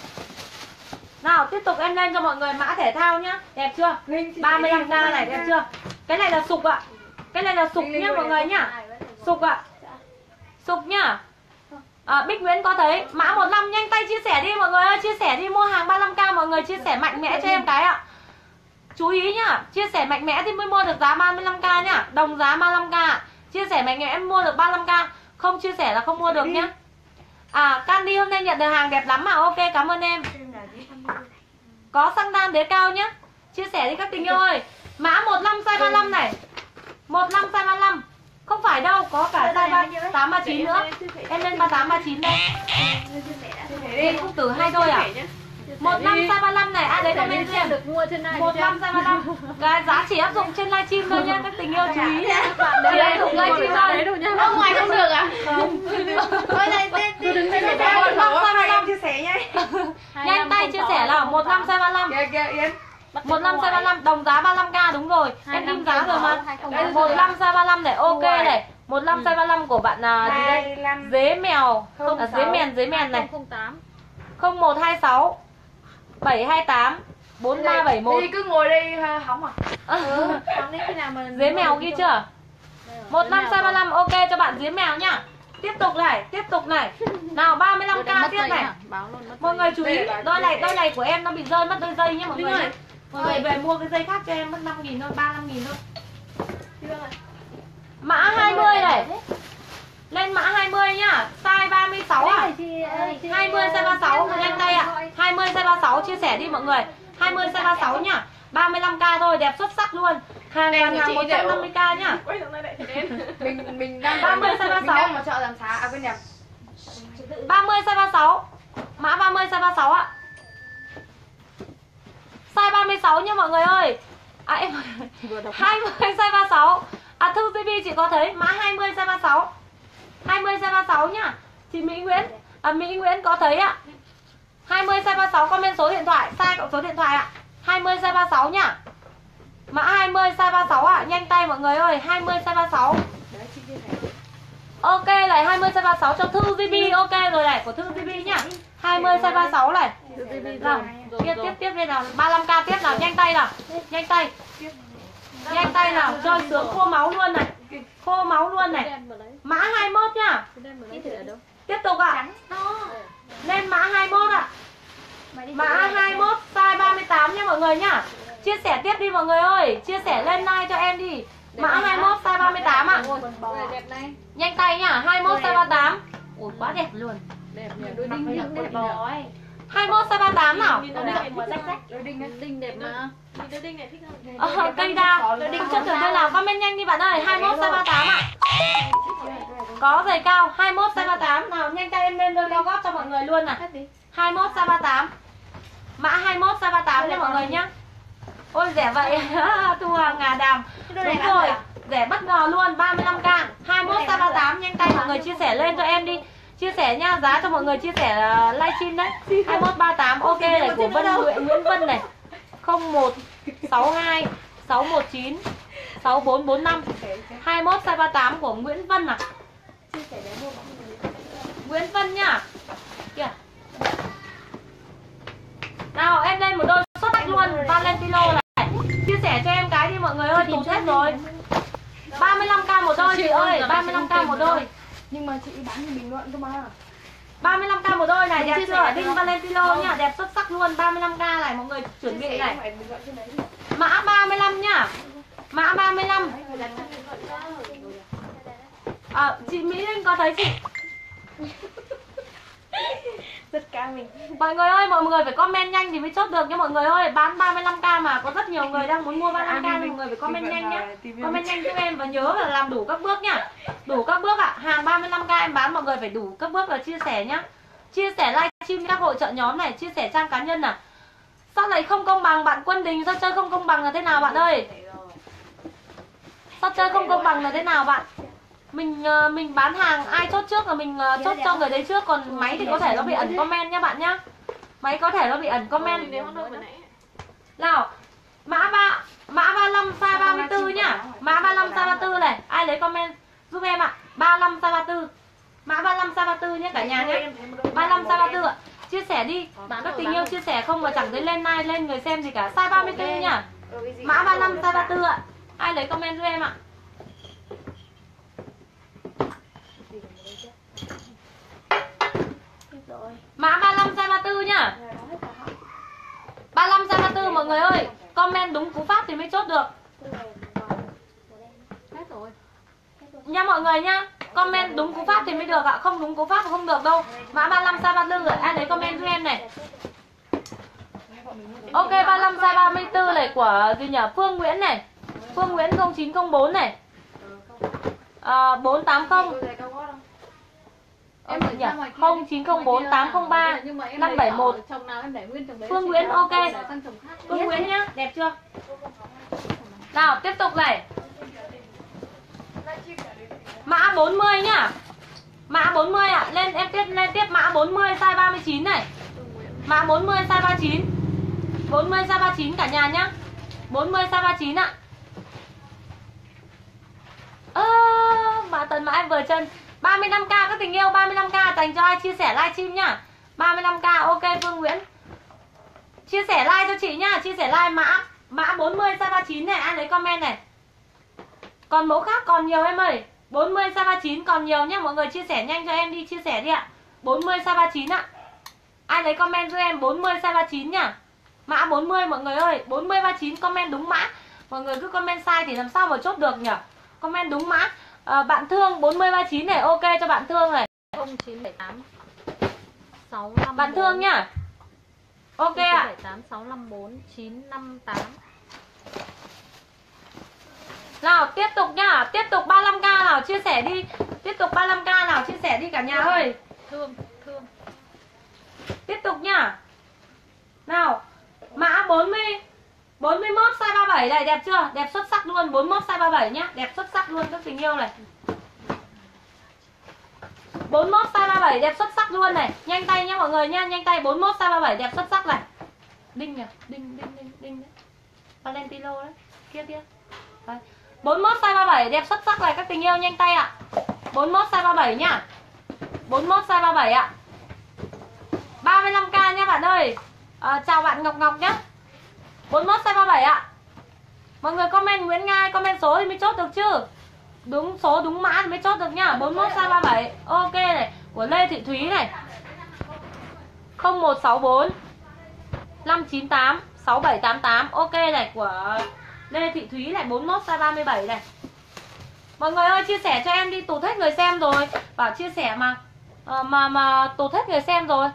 Nào, tiếp tục em lên cho mọi người mã thể thao nhá. Đẹp chưa? ba mươi lăm k này, đẹp chưa? Cái này là sục ạ. Cái này là sục nhá mọi người nhá. Sục ạ. Sục nhá. À, Bích Nguyễn có thấy mã một năm nhanh tay chia sẻ đi mọi người ơi, chia sẻ đi, mua hàng ba mươi lăm k mọi người chia sẻ mạnh mẽ cho em cái ạ. Chú ý nhá, chia sẻ mạnh mẽ thì mới mua được giá ba mươi lăm k nhá, đồng giá ba mươi lăm k. Chia sẻ mạnh mẽ em mua được ba mươi lăm k, không chia sẻ là không mua được nhá. À, Candy hôm nay nhận được hàng đẹp lắm mà. Ok, cảm ơn em. Có xăng đan đế cao nhá. Chia sẻ đi các tình yêu ơi. Mã một năm size ba mươi lăm này. một năm size ba mươi lăm. Không phải đâu, có cả size ba mươi tám, ba mươi chín nữa. Em lên ba mươi tám, ba mươi chín đây. Điện quốc tử hai đôi à? một năm size ba mươi lăm này, ai đấy comment xem. Được mua trên này. một năm size ba mươi lăm. Cái giá chỉ áp dụng trên livestream thôi nha các tình yêu, chú ý nha. Chỉ áp dụng livestream thôi. Ở ngoài không được à? Không. Thôi đây, tôi đứng đây một năm size ba mươi lăm chia sẻ nha. Nhanh tay chia sẻ nào, một năm size ba mươi lăm. Kìa kìa Yến. một năm size ba mươi lăm, đồng giá ba mươi lăm k đúng rồi. Em in giá rồi mà. một năm size ba mươi lăm này, ok này. một năm size ba mươi lăm của bạn là gì đây? Dế mèo, à, dế mèn, dế mèn này. không tám không một hai sáu bảy hai tám bốn ba bảy một. Đi cứ ngồi đây hóng à? Không đến khi nào mà Dế mèo ghi chưa? một năm size ba mươi lăm, ok cho bạn dế mèo nhá. Tiếp tục này, tiếp tục này. Nào ba mươi lăm k tiếp này. Mọi người chú ý, đôi này đôi này của em nó bị rơi mất đôi dây nhá mọi người nhé. Mọi người về mua cái dây khác cho em mất năm nghìn thôi, ba mươi lăm nghìn thôi. Mã hai mươi này. Lên mã hai mươi nhá. Size ba mươi sáu à? hai mươi size ba mươi sáu, nhanh tay ạ. À. hai mươi size ba mươi sáu chia sẻ đi mọi người. hai mươi size ba mươi sáu nhá. ba mươi lăm k thôi, đẹp xuất sắc luôn. Hàng hàng hàng một trăm năm mươi k nhá. Mình mình đang ba mươi size ba mươi sáu. Mình đang mà chợ làm xá à bên đẹp. ba mươi size ba mươi sáu. Mã ba mươi size ba mươi sáu ạ. Size ba mươi sáu nha mọi người ơi. À em hai mươi size ba mươi sáu. À Thư gi bê chị có thấy mã hai mươi size ba mươi sáu. hai mươi size ba mươi sáu nhá. Chị Mỹ Nguyễn, à Mỹ Nguyễn có thấy ạ. hai mươi size ba mươi sáu comment số điện thoại, size cộng số điện thoại ạ. hai mươi size ba mươi sáu nhá. Mã hai mươi size ba mươi sáu ạ, nhanh tay mọi người ơi, hai mươi size ba mươi sáu. Ok này, hai mươi size ba mươi sáu cho Thư gi bê, ok rồi này, của Thư gi bê nhá. hai mươi size ba mươi sáu này. Nào, tiếp tiếp tiếp đây nào, ba mươi lăm k tiếp nào, nhanh tay nào. Nhanh tay. Nhanh tay nào, chơi sướng khô máu luôn này. Khô máu luôn này. Mã hai mươi mốt nhá. Tiếp tục ạ. Lên mã hai mươi mốt ạ. Mã hai mươi mốt size ba mươi tám nha mọi người nhá. Chia sẻ tiếp đi mọi người ơi, chia sẻ lên like cho em đi. Mã hai mươi mốt size ba mươi tám ạ. Nhanh tay nhá, hai mươi mốt size ba mươi tám. Ôi quá đẹp luôn. Đẹp nhỉ, đôi đinh đinh đẹp bò ấy. hai mươi mốt size ba mươi tám nào. Đôi đinh đinh đẹp mà. Đôi đinh này thích hơn. Ờ, cây đa. Không chất thử đây nào, comment nhanh đi bạn ơi. hai mươi mốt size ba mươi tám ạ. Có giày cao, hai mươi mốt size ba mươi tám. Nào, nhanh tay em lên đôi cao gót cho mọi người luôn này. hai mươi mốt size ba mươi tám. Mã hai mươi mốt size ba mươi tám nha mọi người nhá. Ôi rẻ vậy. Thu Hoàng Ngà Đàm. Đúng rồi, rẻ bất ngờ luôn, ba mươi lăm k. hai mươi mốt size ba mươi tám, nhanh tay mọi người chia sẻ lên cho em đi. Chia sẻ nha, giá cho mọi người chia sẻ livestream đấy. hai mươi mốt ba mươi tám, ok này, của Vân Nguyễn Nguyễn Vân này. không một sáu hai sáu một chín sáu bốn bốn năm. hai mươi mốt size ba mươi tám của Nguyễn Vân à. Nguyễn Vân nhá. Kìa. Nào em lên một đôi xuất sắc luôn, Valentino này. Chia sẻ cho em cái đi mọi người ơi, tụt hết rồi. ba mươi lăm k một đôi chị ơi, ba mươi lăm k một đôi. Nhưng mà chị bán thì bình luận cơ mà. ba mươi lăm k một đôi này, Mình đẹp chia chưa? sẻ Đinh được. Valentino Vâng. nhá, đẹp xuất sắc luôn. Ba mươi lăm k này mọi người chuẩn bị này. Phải bình luận trên đấy. Mã ba mươi lăm nhá. Mã ba mươi lăm. À, chị Mỹ Linh có thấy chị? Rất cao mình. Mọi người ơi, mọi người phải comment nhanh thì mới chốt được nha mọi người ơi. Bán ba mươi lăm k mà có rất nhiều người đang muốn mua ba mươi lăm k À, nên mình- mọi người phải comment mình nhanh vẫn nhá. là tìm Comment nhanh giúp em và nhớ là làm đủ các bước nhá. Đủ các bước ạ. Hàng ba mươi lăm k em bán mọi người phải đủ các bước là chia sẻ nhá. Chia sẻ livestream các hội chợ nhóm này, chia sẻ trang cá nhân à. Sao lại không công bằng bạn Quân Đình? Sao chơi không công bằng là thế nào bạn ơi? Sao chơi không công bằng là thế nào bạn? Mình ờ, mình bán hàng ai chốt trước là mình ờ, chốt cho người đấy trước, còn máy thì có thể nó bị ẩn comment nhá bạn nhá. Máy có thể nó bị ẩn comment. Nào, mã ba mã ba mươi lăm size ba mươi tư nhá. Mã ba mươi lăm size ba mươi tư này, ai lấy comment giúp em ạ. ba mươi lăm size ba mươi tư. Mã ba mươi lăm size ba mươi tư nhé cả nhà nhé. ba mươi lăm size ba mươi tư ạ. Chia sẻ đi. Các tình yêu chia sẻ không mà chẳng thấy lên like lên người xem gì cả. Size ba mươi tư nhá. Mã ba mươi lăm size ba mươi tư ạ. Ai lấy comment giúp em ạ. Mã ba mươi lăm size ba mươi tư nhá. ba mươi lăm size ba mươi tư mọi người ơi. Comment đúng cú pháp thì mới chốt được. Hết rồi. Nha mọi người nhá. Comment đúng cú pháp thì mới được ạ. Không đúng cú pháp thì không được đâu. Mã ba mươi lăm size ba mươi tư rồi. Ai lấy comment giúp em này. Ok, ba mươi lăm size ba mươi tư này của gì nhỉ? Phương Nguyễn này. Phương Nguyễn không chín không bốn này. À, bốn tám không. Em Ờ, ở nhỉ? ra ngoài kia không đi. chín không bốn tám không ba Nhưng mà em năm lấy bảy ở một. chồng nào em để nguyên chồng đấy. Phương Chị Nguyễn, đã ok. để sang chồng khác. Phương Nguyễn nhá, đẹp chưa? Nào, tiếp tục này. Mã bốn mươi nhá. Mã bốn mươi ạ, à. Lên em tiếp lên tiếp mã bốn mươi size ba mươi chín này. Mã bốn mươi size ba mươi chín. bốn mươi size ba mươi chín cả nhà nhá. bốn mươi size ba mươi chín ạ. Ơ, à, mã tần mã em vừa chân. ba mươi lăm k các tình yêu, ba mươi lăm k dành cho ai chia sẻ livestream nhá. ba mươi lăm k, ok Phương Nguyễn. Chia sẻ like cho chị nhá, chia sẻ like mã mã bốn mươi size ba mươi chín này, ai lấy comment này. Còn mẫu khác còn nhiều em ơi. bốn mươi size ba mươi chín còn nhiều nhá, mọi người chia sẻ nhanh cho em đi, chia sẻ đi ạ. bốn mươi size ba mươi chín ạ. Ai lấy comment cho em bốn mươi size ba mươi chín nhá. Mã bốn mươi mọi người ơi, bốn mươi ba mươi chín comment đúng mã. Mọi người cứ comment sai thì làm sao mà chốt được nhỉ? Comment đúng mã. À, bạn Thương bốn mươi ba mươi chín này, ok cho bạn Thương này. không chín bảy tám sáu năm Bạn Thương nhá. Ok ạ. bảy tám sáu năm bốn chín năm tám. Nào tiếp tục nhá, tiếp tục ba mươi lăm k nào chia sẻ đi. Tiếp tục ba mươi lăm k nào chia sẻ đi cả nhà ơi. Thương, thương. Tiếp tục nhá. Nào, mã bốn mươi bốn mươi mốt size ba mươi bảy này, đẹp chưa? Đẹp xuất sắc luôn, bốn mươi mốt size ba mươi bảy nhá, đẹp xuất sắc luôn các tình yêu này. bốn mươi mốt size ba mươi bảy đẹp xuất sắc luôn này. Nhanh tay nhá mọi người nha, nhanh tay bốn mươi mốt size ba mươi bảy đẹp xuất sắc này. Đinh nhỉ, đinh đinh đinh đinh đấy. Valentino đấy. Kia kia. Đấy. bốn mươi mốt size ba mươi bảy đẹp xuất sắc này các tình yêu, nhanh tay ạ. bốn mươi mốt size ba mươi bảy nhá. bốn mươi mốt size ba mươi bảy ạ. ba mươi lăm k nha bạn ơi. À, chào bạn Ngọc Ngọc nhá. bốn mươi mốt size ba mươi bảy ạ. Mọi người comment Nguyễn Nga, comment số thì mới chốt được chứ. Đúng số đúng mã thì mới chốt được nhá. bốn mươi mốt size ba mươi bảy. Ok này, của Lê Thị Thúy này. không một sáu bốn năm chín tám sáu bảy tám tám. Ok này, của Lê Thị Thúy này, bốn mươi mốt size ba mươi bảy này. Mọi người ơi chia sẻ cho em đi, tụt hết người xem rồi. Bảo chia sẻ mà à, mà mà tụt hết người xem rồi.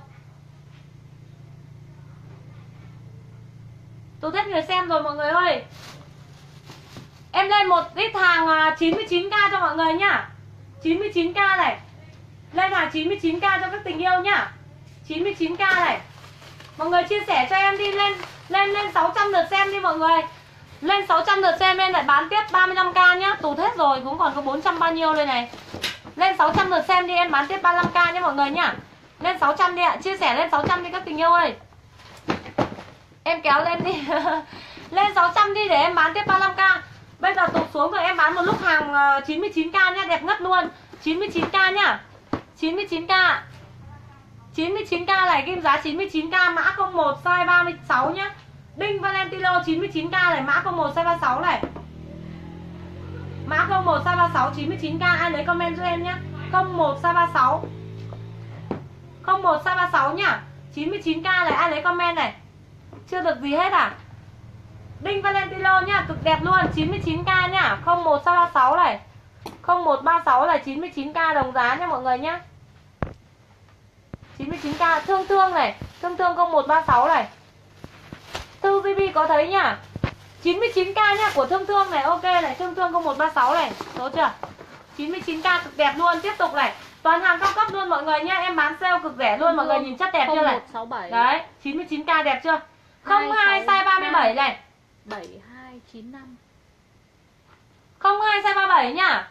Tụt hết người xem rồi mọi người ơi. Em lên một ít hàng chín mươi chín k cho mọi người nhá. chín mươi chín k này. Lên hàng chín mươi chín k cho các tình yêu nhá. chín mươi chín k này. Mọi người chia sẻ cho em đi, lên lên lên sáu trăm lượt xem đi mọi người. Lên sáu trăm lượt xem em lại bán tiếp ba mươi lăm k nhá. Tụt hết rồi, cũng còn có bốn trăm bao nhiêu đây này. Lên sáu trăm lượt xem đi, em bán tiếp ba mươi lăm k nhá mọi người nhá. Lên sáu trăm đi ạ, chia sẻ lên sáu trăm đi các tình yêu ơi. Em kéo lên đi. Lên sáu trăm đi để em bán tiếp ba mươi lăm k. Bây giờ tụt xuống rồi, em bán một lúc hàng chín mươi chín k nhá, đẹp ngất luôn. chín mươi chín k nhá. chín mươi chín k. chín mươi chín k này, kim giá chín mươi chín k, mã không một size ba mươi sáu nhá. Đinh Valentino chín mươi chín k này, mã không một size ba mươi sáu này. Mã không một size ba mươi sáu chín mươi chín k, ai lấy comment cho em nhá. không một size ba mươi sáu. không một size ba mươi sáu nhá. chín mươi chín k này, ai lấy comment này. Chưa được gì hết à? Đinh Valentino nhá, cực đẹp luôn, chín mươi chín k nhá. không một size ba mươi sáu này. không một ba mươi sáu là chín mươi chín k đồng giá nha mọi người nhá. chín mươi chín k. Thương thương này, thương thương không một ba mươi sáu này. tư gi bi có thấy nhá. chín mươi chín k nhá, của thương thương này. Ok này, thương thương không một ba sáu này. Số chưa? chín mươi chín k cực đẹp luôn. Tiếp tục này, toàn hàng cao cấp luôn mọi người nhá. Em bán sale cực rẻ luôn mọi người, nhìn chất đẹp chưa này. không một sáu bảy. Đấy, chín mươi chín k đẹp chưa? không hai size ba mươi bảy này. bảy hai chín năm. không hai size ba mươi bảy nhá.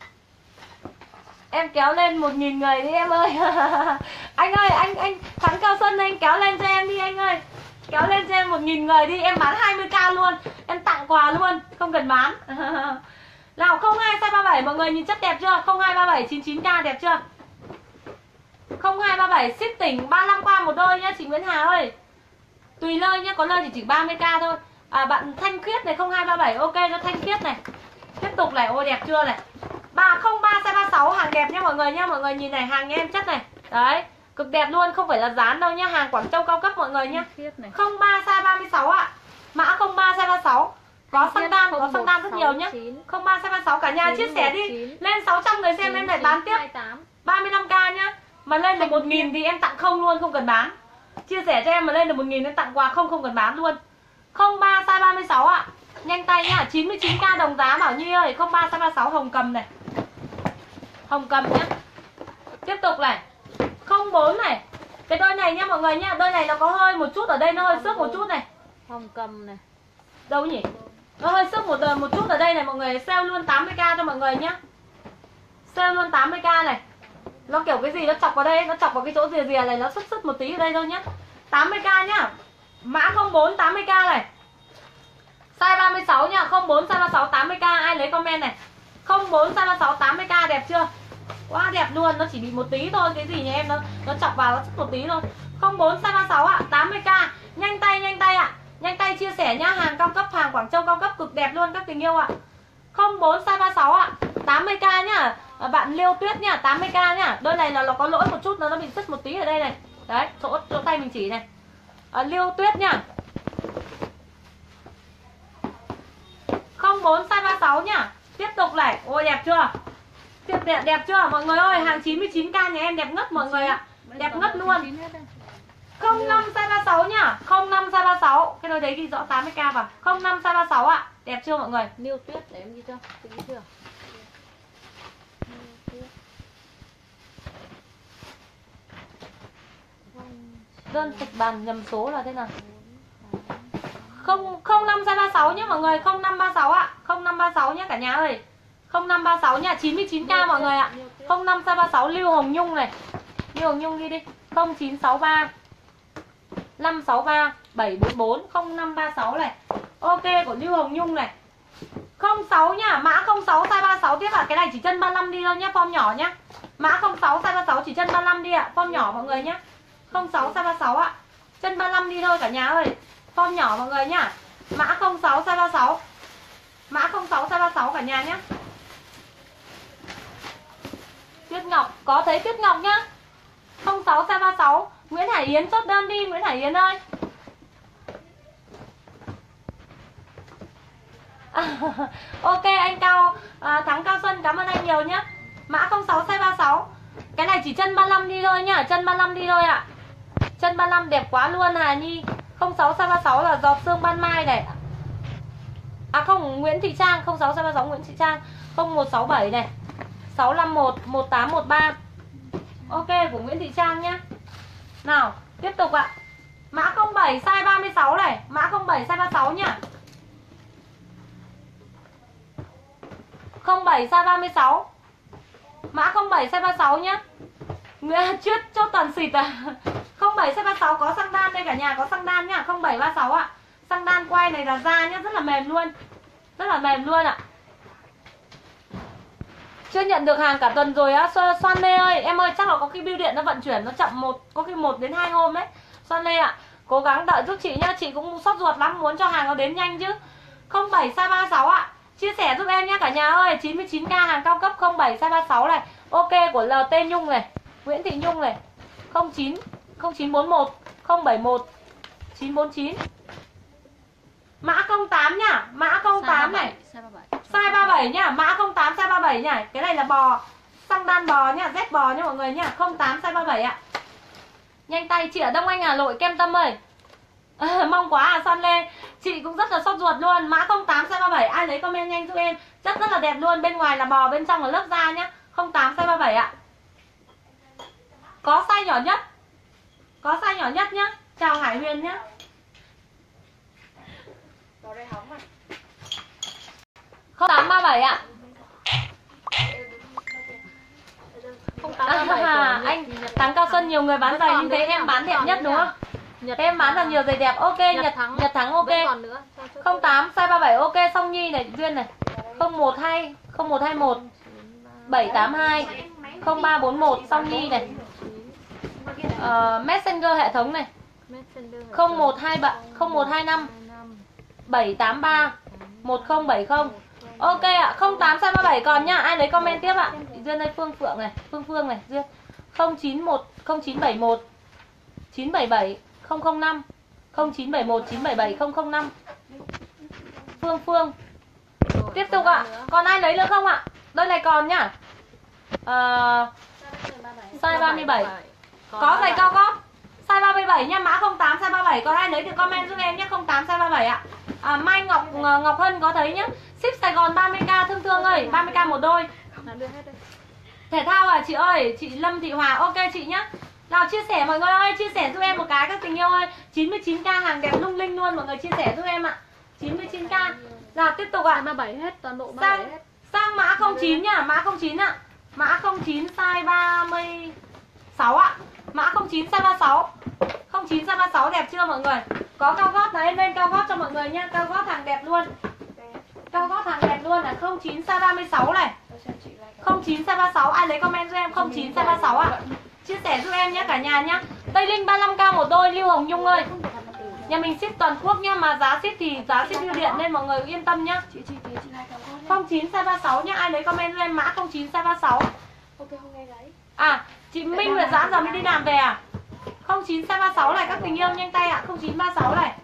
Em kéo lên một nghìn người đi em ơi. Anh ơi, anh anh Thắng Cao Xuân anh kéo lên cho em đi anh ơi. Kéo lên cho em một nghìn người đi, em bán hai mươi k luôn. Em tặng quà luôn, không cần bán. Nào không hai size ba mươi bảy mọi người nhìn chất đẹp chưa? không hai ba bảy chín mươi chín k đẹp chưa? không hai ba bảy ship tỉnh ba mươi lăm qua một đôi nhá chị Nguyễn Hà ơi. Tùy nơi nhá, có nơi thì chỉ ba mươi k thôi. À bạn Thanh Khiết này không hai ba bảy, ok cho Thanh Khiết này. Tiếp tục này, ôi đẹp chưa này. ba không ba size ba mươi sáu, hàng đẹp nhá mọi người nhá. Mọi người nhìn này, hàng nhà em chất này. Đấy, cực đẹp luôn, không phải là dán đâu nhá, hàng Quảng Châu cao cấp mọi người nhá. không ba size ba mươi sáu ạ. Mã không ba size ba mươi sáu. Có xăng đan, có xăng đan rất nhiều nhá. không ba size ba mươi sáu, cả nhà chia sẻ đi. Lên sáu trăm người xem em lại bán tiếp ba mươi lăm k nhá. Mà lên được một nghìn thì em tặng không luôn, không cần bán. Chia sẻ cho em mà lên được một nghìn em tặng quà không, không cần bán luôn. không ba size ba mươi sáu ạ. Nhanh tay nhá, chín mươi chín k đồng giá Bảo Nhi ơi. không ba size ba mươi sáu hồng cầm này. Hồng cầm nhá. Tiếp tục này, không bốn này. Cái đôi này nhá mọi người nhá, đôi này nó có hơi một chút ở đây, nó hơi xước một chút này. Hồng cầm này. Đâu nhỉ? Nó hơi xước một một chút ở đây này mọi người, sale luôn tám mươi k cho mọi người nhá. Sale luôn tám mươi k này. Nó kiểu cái gì nó chọc vào đây, nó chọc vào cái chỗ rìa rìa này, nó sứt sứt một tí ở đây thôi nhá. tám mươi k nhá. Mã không bốn tám mươi k này. Size ba mươi sáu nha, không bốn size ba mươi sáu tám mươi k, ai lấy comment này. không bốn size ba mươi sáu tám mươi k đẹp chưa? Quá đẹp luôn, nó chỉ bị một tí thôi, cái gì nhà em nó nó chọc vào nó chút một tí thôi. không bốn size ba mươi sáu ạ, tám mươi k. Nhanh tay nhanh tay ạ. Nhanh tay chia sẻ nhá, hàng cao cấp, hàng Quảng Châu cao cấp cực đẹp luôn các tình yêu ạ. không bốn size ba mươi sáu ạ, tám mươi k nhá. Bạn Liêu Tuyết nhá, tám mươi k nhá. Đôi này là nó có lỗi một chút, nó nó bị sứt một tí ở đây này. Đấy, chỗ chỗ tay mình chỉ này. À, Liêu Tuyết nhá. không bốn size ba mươi sáu nhá. Tiếp tục này, ôi đẹp chưa? Tiếp đẹp đẹp chưa? Mọi người ơi, hàng chín mươi chín k nhà em đẹp ngất mọi người ạ. Đẹp ngất luôn. không năm size ba mươi sáu nhá. không năm size ba mươi sáu. Cái đôi đấy ghi rõ tám mươi k vào. không năm size ba mươi sáu ạ. Đẹp chưa mọi người? Liêu Tuyết để em ghi cho. Ghi chưa? Đơn tịch bàn nhầm số là thế nào? Không không năm size ba mươi sáu nhá mọi người, không năm ba mươi sáu ạ. không năm ba mươi sáu nhá cả nhà ơi. không năm ba mươi sáu nhá, chín mươi chín k mọi người ạ. không năm size ba mươi sáu Lưu Hồng Nhung này. Lưu Hồng Nhung đi đi. không chín sáu ba năm sáu ba bảy bốn bốn không năm ba sáu này. Ok của Lưu Hồng Nhung này. không sáu nhá, mã không sáu size ba mươi sáu tiếp ạ. Cái này chỉ chân ba mươi lăm đi thôi nhá, form nhỏ nhá. Mã không sáu size ba mươi sáu chỉ chân ba mươi lăm đi ạ, form nhỏ mọi người nhá. không sáu size ba mươi sáu ạ. Chân ba mươi lăm đi thôi cả nhà ơi. Form nhỏ mọi người nhá. Mã không sáu size ba mươi sáu. Mã không sáu size ba mươi sáu cả nhà nhá. Tuyết Ngọc, có thấy Tuyết Ngọc nhá. không sáu size ba mươi sáu. Nguyễn Hải Yến chốt đơn đi Nguyễn Hải Yến ơi. À, ok anh Cao à, Thắng Cao Xuân cảm ơn anh nhiều nhá. Mã không sáu size ba mươi sáu. Cái này chỉ chân ba mươi lăm đi thôi nhá, chân ba mươi lăm đi thôi ạ. Chân ba mươi lăm đẹp quá luôn Hà Nhi. không sáu size ba mươi sáu là giọt sương ban mai này. À không, Nguyễn Thị Trang, không sáu size ba mươi sáu Nguyễn Thị Trang. không một sáu bảy này. sáu năm một một tám một ba. Ok của Nguyễn Thị Trang nhá. Nào, tiếp tục ạ. Mã không bảy size ba mươi sáu này, mã không bảy size ba mươi sáu nhá. không bảy size ba mươi sáu. Mã không bảy size ba mươi sáu nhá. Nguyễn Chuyết chốt toàn xịt à. không bảy size ba mươi sáu có xăng đan đây cả nhà, có xăng đan nhá, không bảy ba mươi sáu ạ. Xăng đan quay này là da nhá, rất là mềm luôn. Rất là mềm luôn ạ. Chưa nhận được hàng cả tuần rồi á. Xoan Lê ơi, em ơi chắc là có khi bưu điện nó vận chuyển nó chậm một, có khi một đến hai hôm đấy. Xoan Lê ạ, cố gắng đợi giúp chị nhá, chị cũng sốt ruột lắm, muốn cho hàng nó đến nhanh chứ. không bảy size ba mươi sáu ạ. Chia sẻ giúp em nhé cả nhà ơi. chín mươi chín k hàng cao cấp không bảy size ba mươi sáu này. Ok của lờ tê Nhung này, Nguyễn Thị Nhung này. không chín không chín bốn một không bảy một chín bốn chín. Mã không tám nhá, mã không tám này. Size ba mươi bảy nhá, mã không tám size ba mươi bảy nhá. Cái này là bò, xăng đan bò nhá, Z bò nhá mọi người nhá. không tám size ba mươi bảy ạ. Nhanh tay chị ở Đông Anh Hà Nội Kem Tâm ơi. À, mong quá à Son Lê. Chị cũng rất là sốt ruột luôn. Mã không tám size ba mươi bảy, ai lấy comment nhanh giúp em. Chất rất là đẹp luôn, bên ngoài là bò, bên trong là lớp da nhá. không tám size ba mươi bảy ạ. Có size nhỏ nhất. Có size nhỏ nhất nhá. Chào Hải Huyền nhá. không tám ba mươi bảy ạ. không tám ba mươi bảy À, của anh Nhật, Thắng Cao Xuân nhiều người bán Vẫn giày còn nhưng thấy nữa, em bán vẫn đẹp còn nhất nữa đúng không? Nhật Em bán là nhiều giày đẹp. Ok, Nhật Nhật Thắng. Nhật Thắng ok. Vẫn còn nữa. Cho- cho- không tám size ba mươi bảy ok. Song Nhi này, Duyên này. không một hai không một hai một bảy tám hai không ba bốn một Song Nhi này. Ờ, Messenger hệ thống này. Messenger không một hai ba không một hai năm bảy tám ba một không bảy không. Ok ạ, không tám size ba mươi bảy còn nhá. Ai lấy comment tiếp ạ? Duyên đây, Phương Phượng này, Phương Phương này, Duyên. không chín một không chín bảy một chín bảy bảy không không năm không chín bảy một chín bảy bảy không không năm. Phương Phương. Rồi, Tiếp còn tục ạ. nữa. Còn ai lấy nữa không ạ? Đôi này còn nhá. Ờ, size ba mươi bảy. Còn Có giày ba cao gót size ba mươi bảy nha, mã không tám size ba mươi bảy. Còn ai lấy thì comment giúp em nhé. không tám size ba mươi bảy ạ. À, Mai Ngọc Ngọc Hân có thấy nhá. Ship Sài Gòn ba mươi k Thương Thương ơi, ba mươi k một đôi. Là đưa hết đây. Thể thao à chị ơi, chị Lâm Thị Hòa. Ok chị nhá. Nào chia sẻ mọi người ơi, chia sẻ giúp em một cái các tình yêu ơi. chín mươi chín k hàng đẹp lung linh luôn, mọi người chia sẻ giúp em ạ. chín mươi chín k. Nào tiếp tục ạ. ba mươi bảy hết, toàn bộ ba mươi bảy Sang hết. sang mã không chín nhá, mã không chín ạ. Mã không chín size ba mươi sáu ạ. Mã không chín size ba mươi sáu. không chín size ba mươi sáu đẹp chưa mọi người? Có cao gót này, em lên cao gót cho mọi người nha. Cao gót hàng đẹp luôn. Cao gót hàng đẹp luôn là không chín size ba mươi sáu này. không chín size ba mươi sáu, ai lấy comment giúp em không chín size ba mươi sáu ạ. Chia sẻ giúp em nhé cả nhà nhá. Tây Linh ba mươi lăm k một đôi, Lưu Hồng Nhung ơi. Nhà mình ship toàn quốc nhá, mà giá ship thì giá ship bưu điện nên mọi người yên tâm nhá. không chín size ba mươi sáu nhá, ai lấy comment giúp em mã không chín size ba mươi sáu. À, chị Minh Nguyệt Giãn giờ mới đi làm về à? không chín size ba mươi sáu này các tình yêu nhanh tay ạ, không chín ba mươi sáu này.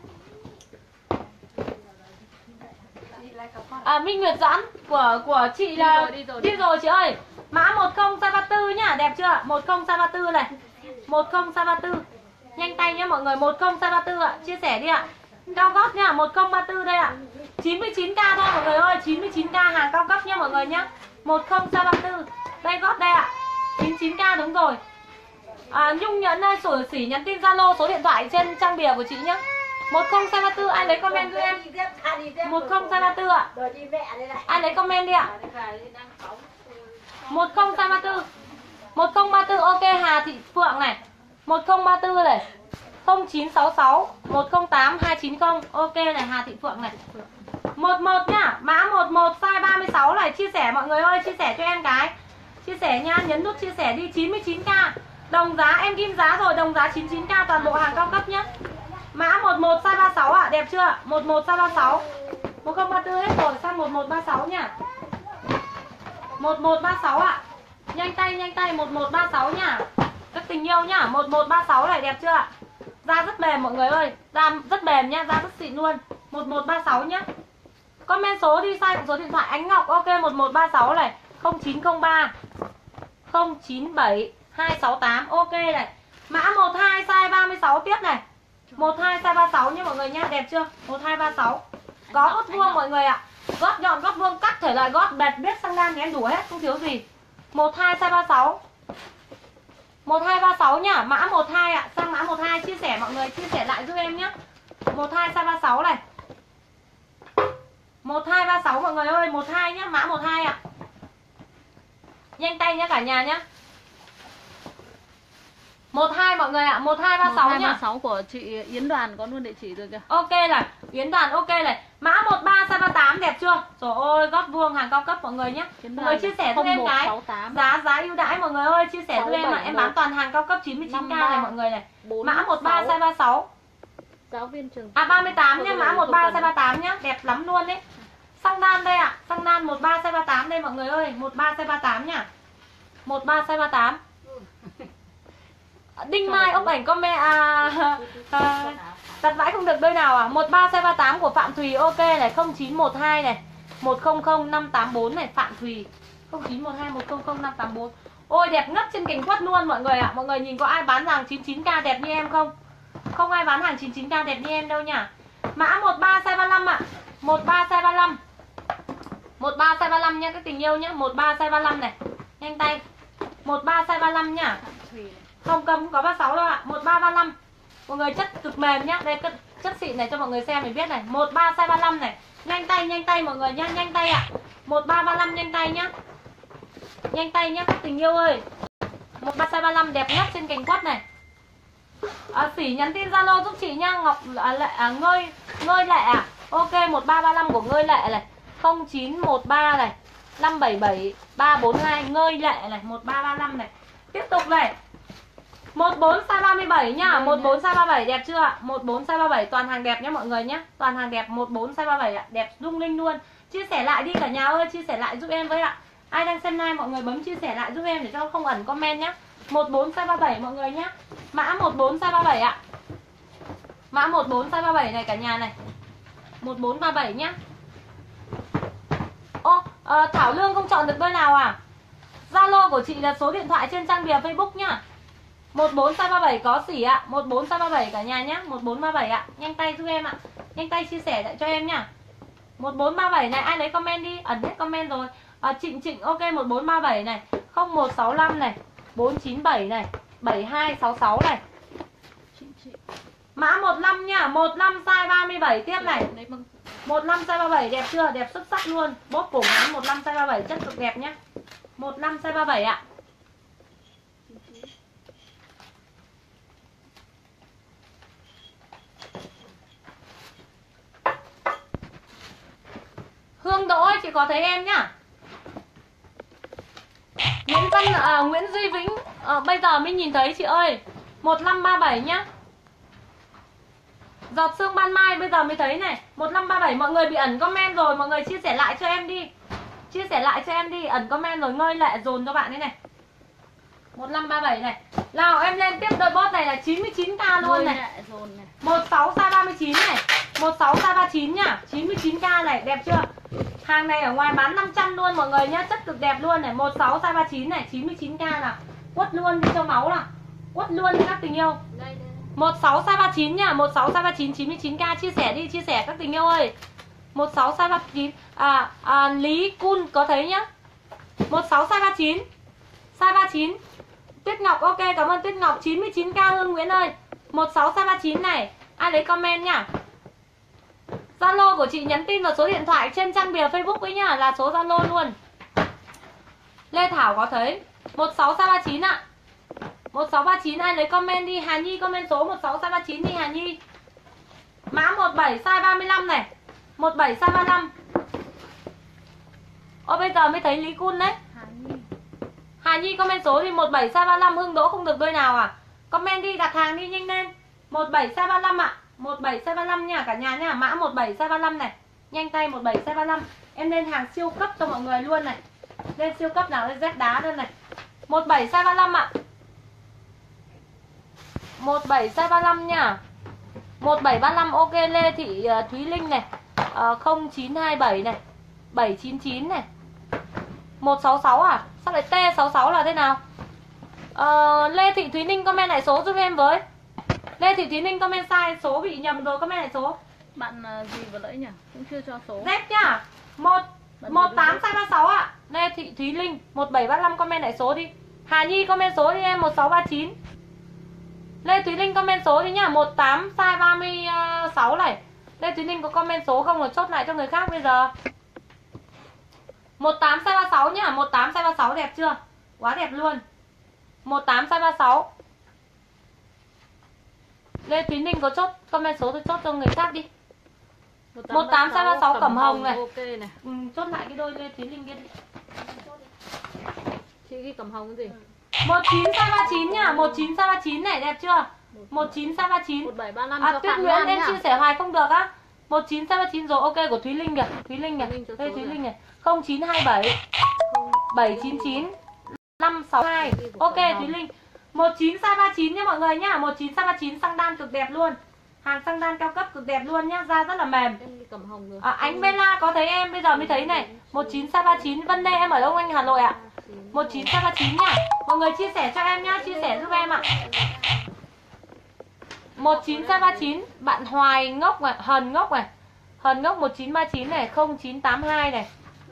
À, Minh Nguyệt Doãn của của chị là Đi rồi, đi rồi, đi rồi chị ơi. Mã một không size ba mươi tư nhá, đẹp chưa? một không size ba mươi tư này. một không size ba mươi tư. Nhanh tay nhá mọi người, một không size ba mươi tư ạ, chia sẻ đi ạ. Cao gót nhá, một không ba mươi tư đây ạ. chín mươi chín k thôi mọi người ơi, chín mươi chín k hàng cao cấp nhá mọi người nhá. một không size ba mươi tư. Đây gót đây ạ. chín mươi chín k đúng rồi. À, Nhung Nhẫn ơi, sổ xỉ nhắn tin Zalo số điện thoại trên trang bìa của chị nhá. một không size ba mươi tư, ai lấy comment giúp em. một không size ba mươi tư ạ. Ai lấy comment đi ạ. một không size ba mươi tư. một không ba mươi tư ok Hà Thị Phượng này. một không ba mươi tư này. không chín sáu sáu một không tám hai chín không. Ok này Hà Thị Phượng này. một một nhá, mã một một size ba mươi sáu này, chia sẻ mọi người ơi, chia sẻ cho em cái. Chia sẻ nha, nhấn nút chia sẻ đi. chín mươi chín k. Đồng giá em ghim giá rồi, đồng giá chín mươi chín k toàn bộ hàng cao cấp nhá. Mã một một size ba mươi sáu ạ, à, đẹp chưa? một một size ba mươi sáu. một không ba mươi tư hết rồi, sang một một ba mươi sáu nha. một một ba mươi sáu ạ. À. Nhanh tay nhanh tay một một ba mươi sáu nha. Các tình yêu nhá, một một ba mươi sáu này đẹp chưa ạ? Da rất mềm mọi người ơi, da rất mềm nhá, da rất xịn luôn. một một ba mươi sáu nhá. Comment số đi, sai số điện thoại Ánh Ngọc. Ok một một ba mươi sáu này, không chín không ba không chín bảy hai sáu tám. Ok này. Mã một hai size ba mươi sáu tiếp này. một hai size ba mươi sáu nhá mọi người nhá, đẹp chưa? một hai ba mươi sáu. Có gót vuông mọi người ạ. Gót nhọn, gót vuông, cắt thể loại gót bệt biết sang đan thì em đủ hết, không thiếu gì. một hai size ba mươi sáu. một hai ba mươi sáu nhá, mã một hai ạ, sang mã một hai, chia sẻ mọi người, chia sẻ lại giúp em nhá. một hai size ba mươi sáu này. một hai ba mươi sáu mọi người ơi, một hai nhá, mã một hai ạ. Nhanh tay nhá cả nhà nhá. một hai mọi người ạ, một hai ba mươi sáu nhá. một hai ba mươi sáu của chị Yến Đoàn có luôn địa chỉ rồi kìa. Ok này, Yến Đoàn ok này. Mã một ba size ba mươi tám đẹp chưa? Trời ơi, gót vuông hàng cao cấp mọi người nhé. Mọi người chia sẻ giúp em cái giá giá ưu đãi mọi người ơi, chia sẻ giúp em ạ. Em bán toàn hàng cao cấp chín mươi chín k này mọi người này. Mã một ba size ba mươi sáu. Giáo viên trường. À ba mươi tám nhá, mã một ba size ba mươi tám nhá, đẹp lắm luôn đấy. Xăng nan đây ạ, à. Xăng nan một ba size ba tám đây mọi người ơi, một ba size ba tám nhá. một ba size ba tám. Đinh Mai ốc ảnh comment à, à đặt vãi không được đôi nào à? một ba size ba tám của Phạm Thùy ok này, không chín một hai này, một không không năm tám bốn này, Phạm Thùy không chín một hai một không không năm tám bốn. Ôi đẹp ngất trên cành quất luôn mọi người ạ. À. Mọi người nhìn có ai bán hàng chín mươi chín k đẹp như em không? Không ai bán hàng chín mươi chín k đẹp như em đâu nhá. Mã một ba size ba lăm ạ. À. một ba size ba lăm. một ba size ba lăm nhá các tình yêu nhá, một ba size ba lăm này. Nhanh tay. một ba size ba lăm nhá. Không cầm có ba mươi sáu đâu ạ. À. một ba ba lăm. Mọi người chất cực mềm nhá. Đây chất xịn này cho mọi người xem mình biết này. một ba size ba lăm này. Nhanh tay nhanh tay mọi người nhá, nhanh tay ạ. À. một ba ba lăm nhanh tay nhá. Nhanh tay nhá các tình yêu ơi. một ba size ba lăm đẹp nhất trên cành quất này. À, Sỉ nhắn tin Zalo giúp chị nhá. Ngọc à, lệ, à, ngơi ngơi lệ à. Ok một ba ba lăm của ngơi lệ này. không chín một ba này, năm bảy bảy ba bốn hai ngơi lệ này, một ba ba lăm này. Tiếp tục này. một bốn size ba mươi bảy nhá, một bốn size ba mươi bảy đẹp chưa ạ? một bốn size ba mươi bảy toàn hàng đẹp nhá mọi người nhá. Toàn hàng đẹp một bốn size ba mươi bảy ạ, đẹp lung linh luôn. Chia sẻ lại đi cả nhà ơi, chia sẻ lại giúp em với ạ. Ai đang xem live mọi người bấm chia sẻ lại giúp em để cho không ẩn comment nhá. một bốn size ba mươi bảy mọi người nhá. Mã một bốn size ba mươi bảy ạ. Mã một bốn size ba mươi bảy này cả nhà này. một bốn ba mươi bảy nhá. Ô, à, Thảo Lương không chọn được đôi nào à? Zalo của chị là số điện thoại trên trang bìa Facebook nhá. một bốn size ba mươi bảy có Sỉ ạ. một bốn size ba mươi bảy cả nhà nhá. một bốn ba mươi bảy ạ. Nhanh tay giúp em ạ. Nhanh tay chia sẻ lại cho em nhá. một bốn ba mươi bảy này ai lấy comment đi, ẩn hết comment rồi. À, Trịnh Trịnh ok một bốn ba mươi bảy này, không một sáu lăm này, bốn chín bảy này, bảy hai sáu sáu này. Mã một lăm nhá, một lăm size ba mươi bảy tiếp này. một lăm size ba mươi bảy đẹp chưa? Đẹp xuất sắc luôn. Bốt cổ ngắn một lăm size ba mươi bảy chất cực đẹp nhá. một lăm size ba mươi bảy ạ. Hương Đỗ ơi, chị có thấy em nhá. Nguyễn Văn à, Nguyễn Duy Vĩnh à, bây giờ mới nhìn thấy chị ơi. một lăm ba bảy nhá. Giọt sương ban mai bây giờ mới thấy này. một lăm ba bảy mọi người bị ẩn comment rồi, mọi người chia sẻ lại cho em đi. Chia sẻ lại cho em đi, ẩn comment rồi ngơi lại dồn cho bạn ấy này. một lăm ba bảy này. Nào em lên tiếp đôi bot này là chín mươi chín k luôn này. một sáu size ba mươi chín này. một sáu size ba mươi chín nhá. chín mươi chín k này, đẹp chưa? Hàng này ở ngoài bán năm trăm luôn mọi người nhá, chất cực đẹp luôn này. một sáu size ba mươi chín này, chín mươi chín k nào. Quất luôn đi cho máu nào. Quất luôn đi các tình yêu. một sáu size ba mươi chín nhá, một sáu size ba mươi chín, chín mươi chín k chia sẻ đi, chia sẻ các tình yêu ơi. một sáu size ba mươi chín. À, à Lý Cun có thấy nhá. một sáu size ba mươi chín. Size ba mươi chín. Tuyết Ngọc ok, cảm ơn Tuyết Ngọc. chín mươi chín k Hương Nguyễn ơi. một sáu size ba mươi chín này. Ai lấy comment nhá. Zalo của chị nhắn tin vào số điện thoại trên trang bìa Facebook ấy nhá, là số Zalo luôn. Lê Thảo có thấy. một sáu size ba mươi chín ạ. một sáu ba mươi chín ai lấy comment đi. Hà Nhi comment số một sáu size ba mươi chín đi Hà Nhi. Mã một bảy size ba mươi lăm này. một bảy size ba mươi lăm. Ô bây giờ mới thấy Lý Cun đấy. Hà Nhi. Hà Nhi comment số thì một bảy size ba mươi lăm. Hương Đỗ không được đôi nào à? Comment đi, đặt hàng đi nhanh lên. một bảy size ba mươi lăm ạ. một bảy size ba mươi lăm nha cả nhà nha. Mã một bảy size ba mươi lăm này. Nhanh tay một bảy size ba mươi lăm. Em lên hàng siêu cấp cho mọi người luôn này. Lên siêu cấp nào, lên Z đá luôn này. một bảy size ba mươi lăm ạ. một bảy size ba mươi lăm nha. một bảy ba mươi lăm ok. Lê Thị uh, Thúy Linh này. uh, không chín hai bảy này, bảy chín chín này. một sáu sáu à? Sao lại T sáu sáu là thế nào? uh, Lê Thị Thúy Ninh comment lại số giúp em với. Lê Thị Thúy Ninh comment sai số, bị nhầm rồi, comment lại số. Bạn uh, gì vừa nãy nhỉ? Cũng chưa cho số. Z nhá. một tám size ba mươi sáu ạ. Lê Thị Thúy Linh một bảy ba mươi lăm comment lại số đi. Hà Nhi comment số đi em một sáu ba chín. Lê Thúy Linh comment số đi nhá, một tám size ba mươi sáu này. Lê Thúy Linh có comment số không rồi chốt lại cho người khác bây giờ. một tám size ba mươi sáu nhá, một tám size ba mươi sáu đẹp chưa? Quá đẹp luôn. một tám size ba mươi sáu. Lê Thúy Ninh có chốt comment số thì chốt cho người khác đi. một tám size ba mươi sáu cẩm hồng này. Ok này. Ừ, chốt lại cái đôi Lê Thúy Ninh kia đi. Chị ghi cẩm hồng cái gì? một chín size ba mươi chín nhá, một chín size ba mươi chín này đẹp chưa? một chín size ba mươi chín. một bảy ba mươi lăm À cho Tuyết Phạm Nguyễn Lan em nhá. chia sẻ hoài không được á. một chín size ba chín rồi, ok của Thúy Linh kìa, Thúy Linh kìa. Thúy Linh cho Đây số Thúy rồi. Linh này. không chín hai bảy bảy chín chín năm sáu hai. Ok Thúy Linh. một chín size ba chín nha mọi người nhá. một chín size ba chín xăng đan cực đẹp luôn. Hàng xăng đan cao cấp cực đẹp luôn nhá, da rất là mềm. Em đi cầm hồng rồi. À, ánh Bella có thấy em bây giờ mới thấy này. một chín size ba chín. Vân Lê em ở đâu anh Hà Nội ạ? một chín size ba chín nha. Mọi người chia sẻ cho em nhá, chia sẻ giúp em ạ. một chín size ba chín. Bạn Hoài Ngốc này, Hần Ngốc này. Hần Ngốc một chín ba chín này, không chín tám hai này.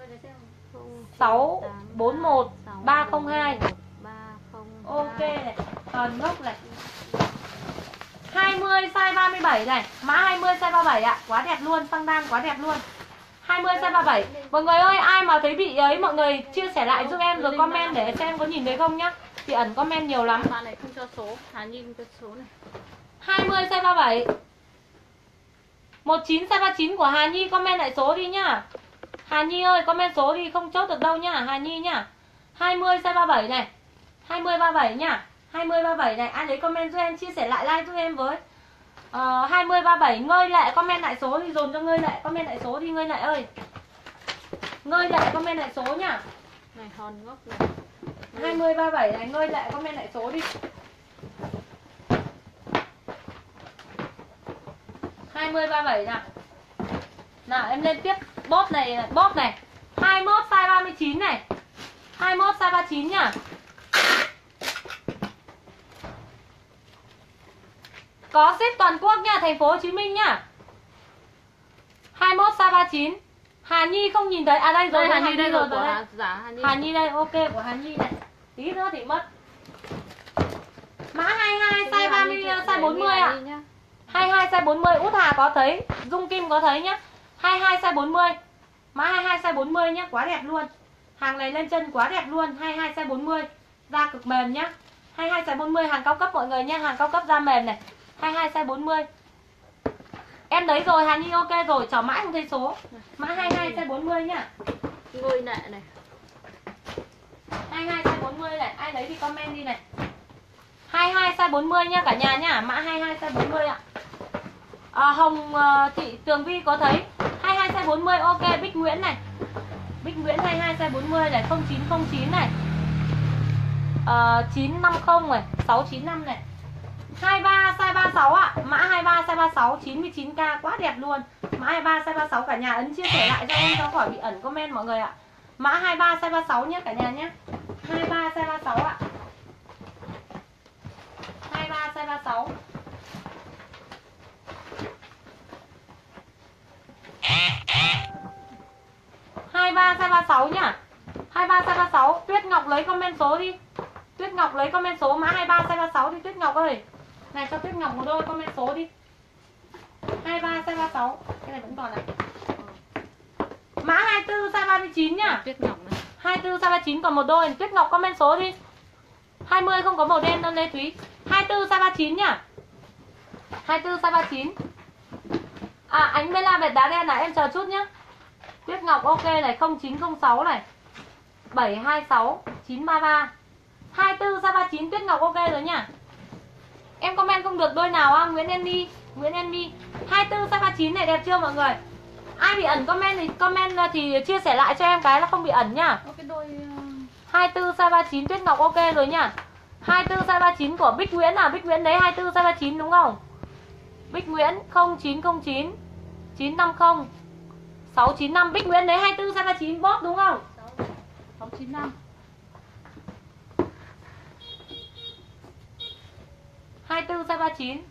sáu bốn một ba không hai. Ok này, Hần Ngốc này. hai mươi size ba mươi bảy này, mã hai mươi size ba mươi bảy ạ, quá đẹp luôn, xăng đan quá đẹp luôn. hai mươi size ba mươi bảy. Mọi người ơi, ai mà thấy bị ấy mọi người chia sẻ lại giúp em rồi comment để xem có nhìn thấy không nhá. Thì ẩn comment nhiều lắm. Bạn này không cho số, Hà Nhi không cho số này. hai mươi size ba mươi bảy. một chín size ba mươi chín của Hà Nhi comment lại số đi nhá. Hà Nhi ơi, comment số đi, không chốt được đâu nhá, Hà Nhi nhá. hai mươi size ba mươi bảy này. hai mươi ba mươi bảy nhá. hai mươi ba mươi bảy này, ai lấy comment giúp em, chia sẻ lại like giúp em với. Ờ, hai mươi ba mươi bảy, Ngơi Lệ comment lại số đi, dồn cho Ngơi Lệ comment lại số đi Ngơi Lệ ơi. Ngơi Lệ comment lại số nhá. Này Hòn Ngốc này. hai mươi ba mươi bảy này, Ngơi Lệ comment lại số đi. hai mươi ba mươi bảy nào. Nào em lên tiếp bóp này, bóp này. hai mươi mốt size ba mươi chín này. hai mươi mốt size ba mươi chín nhá. Có ship toàn quốc nha, thành phố Hồ Chí Minh nhá. hai mươi mốt size ba mươi chín. Hà Nhi không nhìn thấy, à đây rồi, Đây, Hà Nhi đây rồi, của rồi đây. Hà, giả Hà Nhi. Hà Nhi đây, ok của Hà Nhi này. Tí nữa thì mất. Mã hai mươi hai size ba mươi, size bốn mươi ạ. hai mươi hai size bốn mươi, Út Hà có thấy, Dung Kim có thấy nhá. hai mươi hai size bốn mươi. Mã hai mươi hai size bốn mươi nhá, quá đẹp luôn. Hàng này lên chân quá đẹp luôn, hai mươi hai size bốn mươi. Da cực mềm nhá. hai mươi hai size bốn mươi, hàng cao cấp mọi người nhá, hàng cao cấp da mềm này. hai mươi hai size bốn mươi. Em đấy rồi, Hà Nhi ok rồi, chỏ mãi không thấy số. Mã hai mươi hai size bốn mươi nhá. Ngôi nệ này. hai mươi hai size bốn mươi này, ai lấy thì comment đi này. hai mươi hai size bốn mươi nha cả nhà nhá, mã hai mươi hai size bốn mươi ạ. À, Hồng uh, Thị Tường Vi có thấy hai mươi hai size bốn mươi, ok. Bích Nguyễn này. Bích Nguyễn hai mươi hai size bốn mươi này, không chín không chín này. Uh, chín năm không này, sáu chín năm này. hai mươi ba size ba mươi sáu ạ, mã hai mươi ba size ba mươi sáu, chín mươi chín k quá đẹp luôn. Mã hai mươi ba size ba mươi sáu cả nhà ấn chia sẻ lại cho em cho khỏi bị ẩn comment mọi người ạ. Mã hai mươi ba size ba mươi sáu nhé cả nhà nhé. hai mươi ba size ba mươi sáu ạ. hai mươi ba size ba mươi sáu. hai mươi ba size ba mươi sáu nhá. hai mươi ba size ba mươi sáu, Tuyết Ngọc lấy comment số đi. Tuyết Ngọc lấy comment số mã hai mươi ba size ba mươi sáu đi Tuyết Ngọc ơi. Này cho Tuyết Ngọc một đôi comment số đi. hai mươi ba size ba mươi sáu. Cái này vẫn còn này. Mã hai mươi tư size ba mươi chín nhá. Tuyết Ngọc này. hai mươi tư size ba mươi chín còn một đôi. Tuyết Ngọc comment số đi. hai mươi không có màu đen đâu Lê Thúy. hai mươi tư size ba mươi chín nhá. hai mươi tư size ba mươi chín. À ánh Bella vệt đá đen là em chờ chút nhá. Tuyết Ngọc ok này, không chín không sáu này. bảy hai sáu chín ba ba. hai mươi tư size ba mươi chín Tuyết Ngọc ok rồi nhá. Em comment không được đôi nào á, Nguyễn Andy, Nguyễn Andy. hai mươi tư size ba mươi chín này đẹp chưa mọi người? Ai bị ẩn comment thì comment thì chia sẻ lại cho em cái là không bị ẩn nhá. Có cái đôi hai mươi tư size ba mươi chín Tuyết Ngọc ok rồi nhá. hai mươi tư size ba mươi chín của Bích Nguyễn à, Bích Nguyễn đấy hai mươi tư size ba mươi chín đúng không? Bích Nguyễn không chín không chín chín năm không sáu chín năm, Bích Nguyễn đấy hai mươi tư size ba mươi chín bóp đúng không? sáu chín năm. hai mươi tư size ba mươi chín.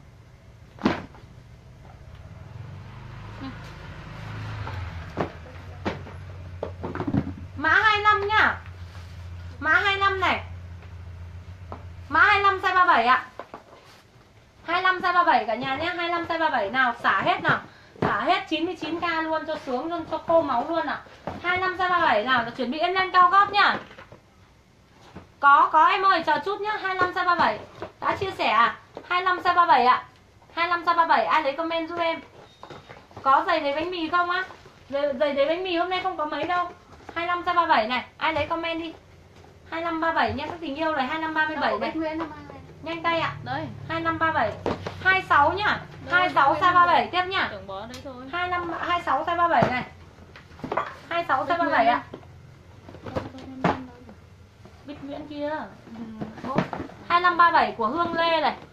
Mã hai mươi lăm nhá. Mã hai mươi lăm này. Mã hai mươi lăm size ba mươi bảy ạ. hai mươi lăm size ba mươi bảy cả nhà nhé. hai mươi lăm size ba mươi bảy nào, xả hết nào. Xả hết chín mươi chín k luôn cho sướng luôn, cho khô máu luôn ạ. hai mươi lăm size ba mươi bảy nào, chuẩn bị em lên cao gót nhá. Có, có em ơi, chờ chút nhá. hai mươi lăm size ba mươi bảy. Đã chia sẻ à? hai mươi lăm size ba mươi bảy ạ. hai mươi lăm size ba mươi bảy, ai lấy comment giúp em. Có giày lấy bánh mì không á? Giày, giày lấy bánh mì hôm nay không có mấy đâu. hai mươi lăm size ba mươi bảy này, ai lấy comment đi. hai mươi lăm ba mươi bảy nha các tình yêu này, hai mươi lăm ba mươi bảy này. Nguyễn không ai. Nhanh tay ạ. Đấy. hai mươi lăm ba mươi bảy. hai mươi sáu nhá. hai sáu size ba mươi bảy tiếp nhá. Tưởng bỏ đấy thôi. hai lăm hai mươi sáu size ba mươi bảy này. hai mươi sáu size ba mươi bảy ạ. Bích Nguyễn kia. hai lăm ba mươi bảy của Hương Lê này.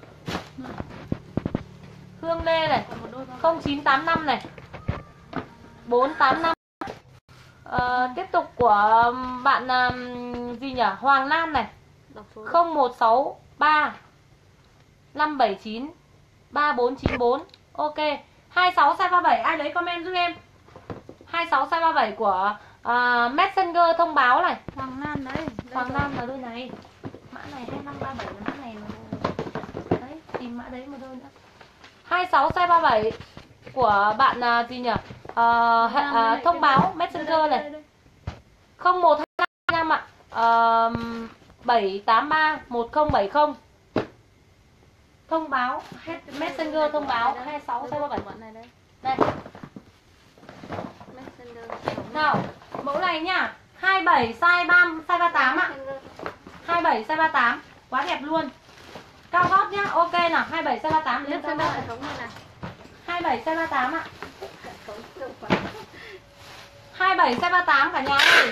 Hương Lê này. không chín tám năm này. bốn tám năm. Ờ, tiếp tục của bạn um, gì nhỉ? Hoàng Nam này. không một sáu ba năm bảy chín ba bốn chín bốn. Ok. hai mươi sáu size ba mươi bảy, ai lấy comment giúp em. hai mươi sáu size ba mươi bảy của uh, Messenger thông báo này. Hoàng Nam đấy. Hoàng Nam là đôi này. Mã này hai lăm ba mươi bảy là mã này mà. Đấy, tìm mã đấy một đôi nữa. hai mươi sáu size ba mươi bảy của bạn uh, gì nhỉ? Uh, uh, thông báo Messenger này. không một hai năm ạ. Uh, bảy tám ba một không bảy không. Thông báo Messenger thông báo hai mươi sáu size ba mươi bảy này. Đây. Nào, mẫu này nhá. hai mươi bảy size ba size ba mươi tám ạ. hai mươi bảy size ba mươi tám, quá đẹp luôn. Cao gót nhá. Ok nào, hai mươi bảy size ba mươi tám lên cao gót. hai mươi bảy size ba mươi tám ạ. hai mươi bảy size ba mươi tám cả nhà ơi.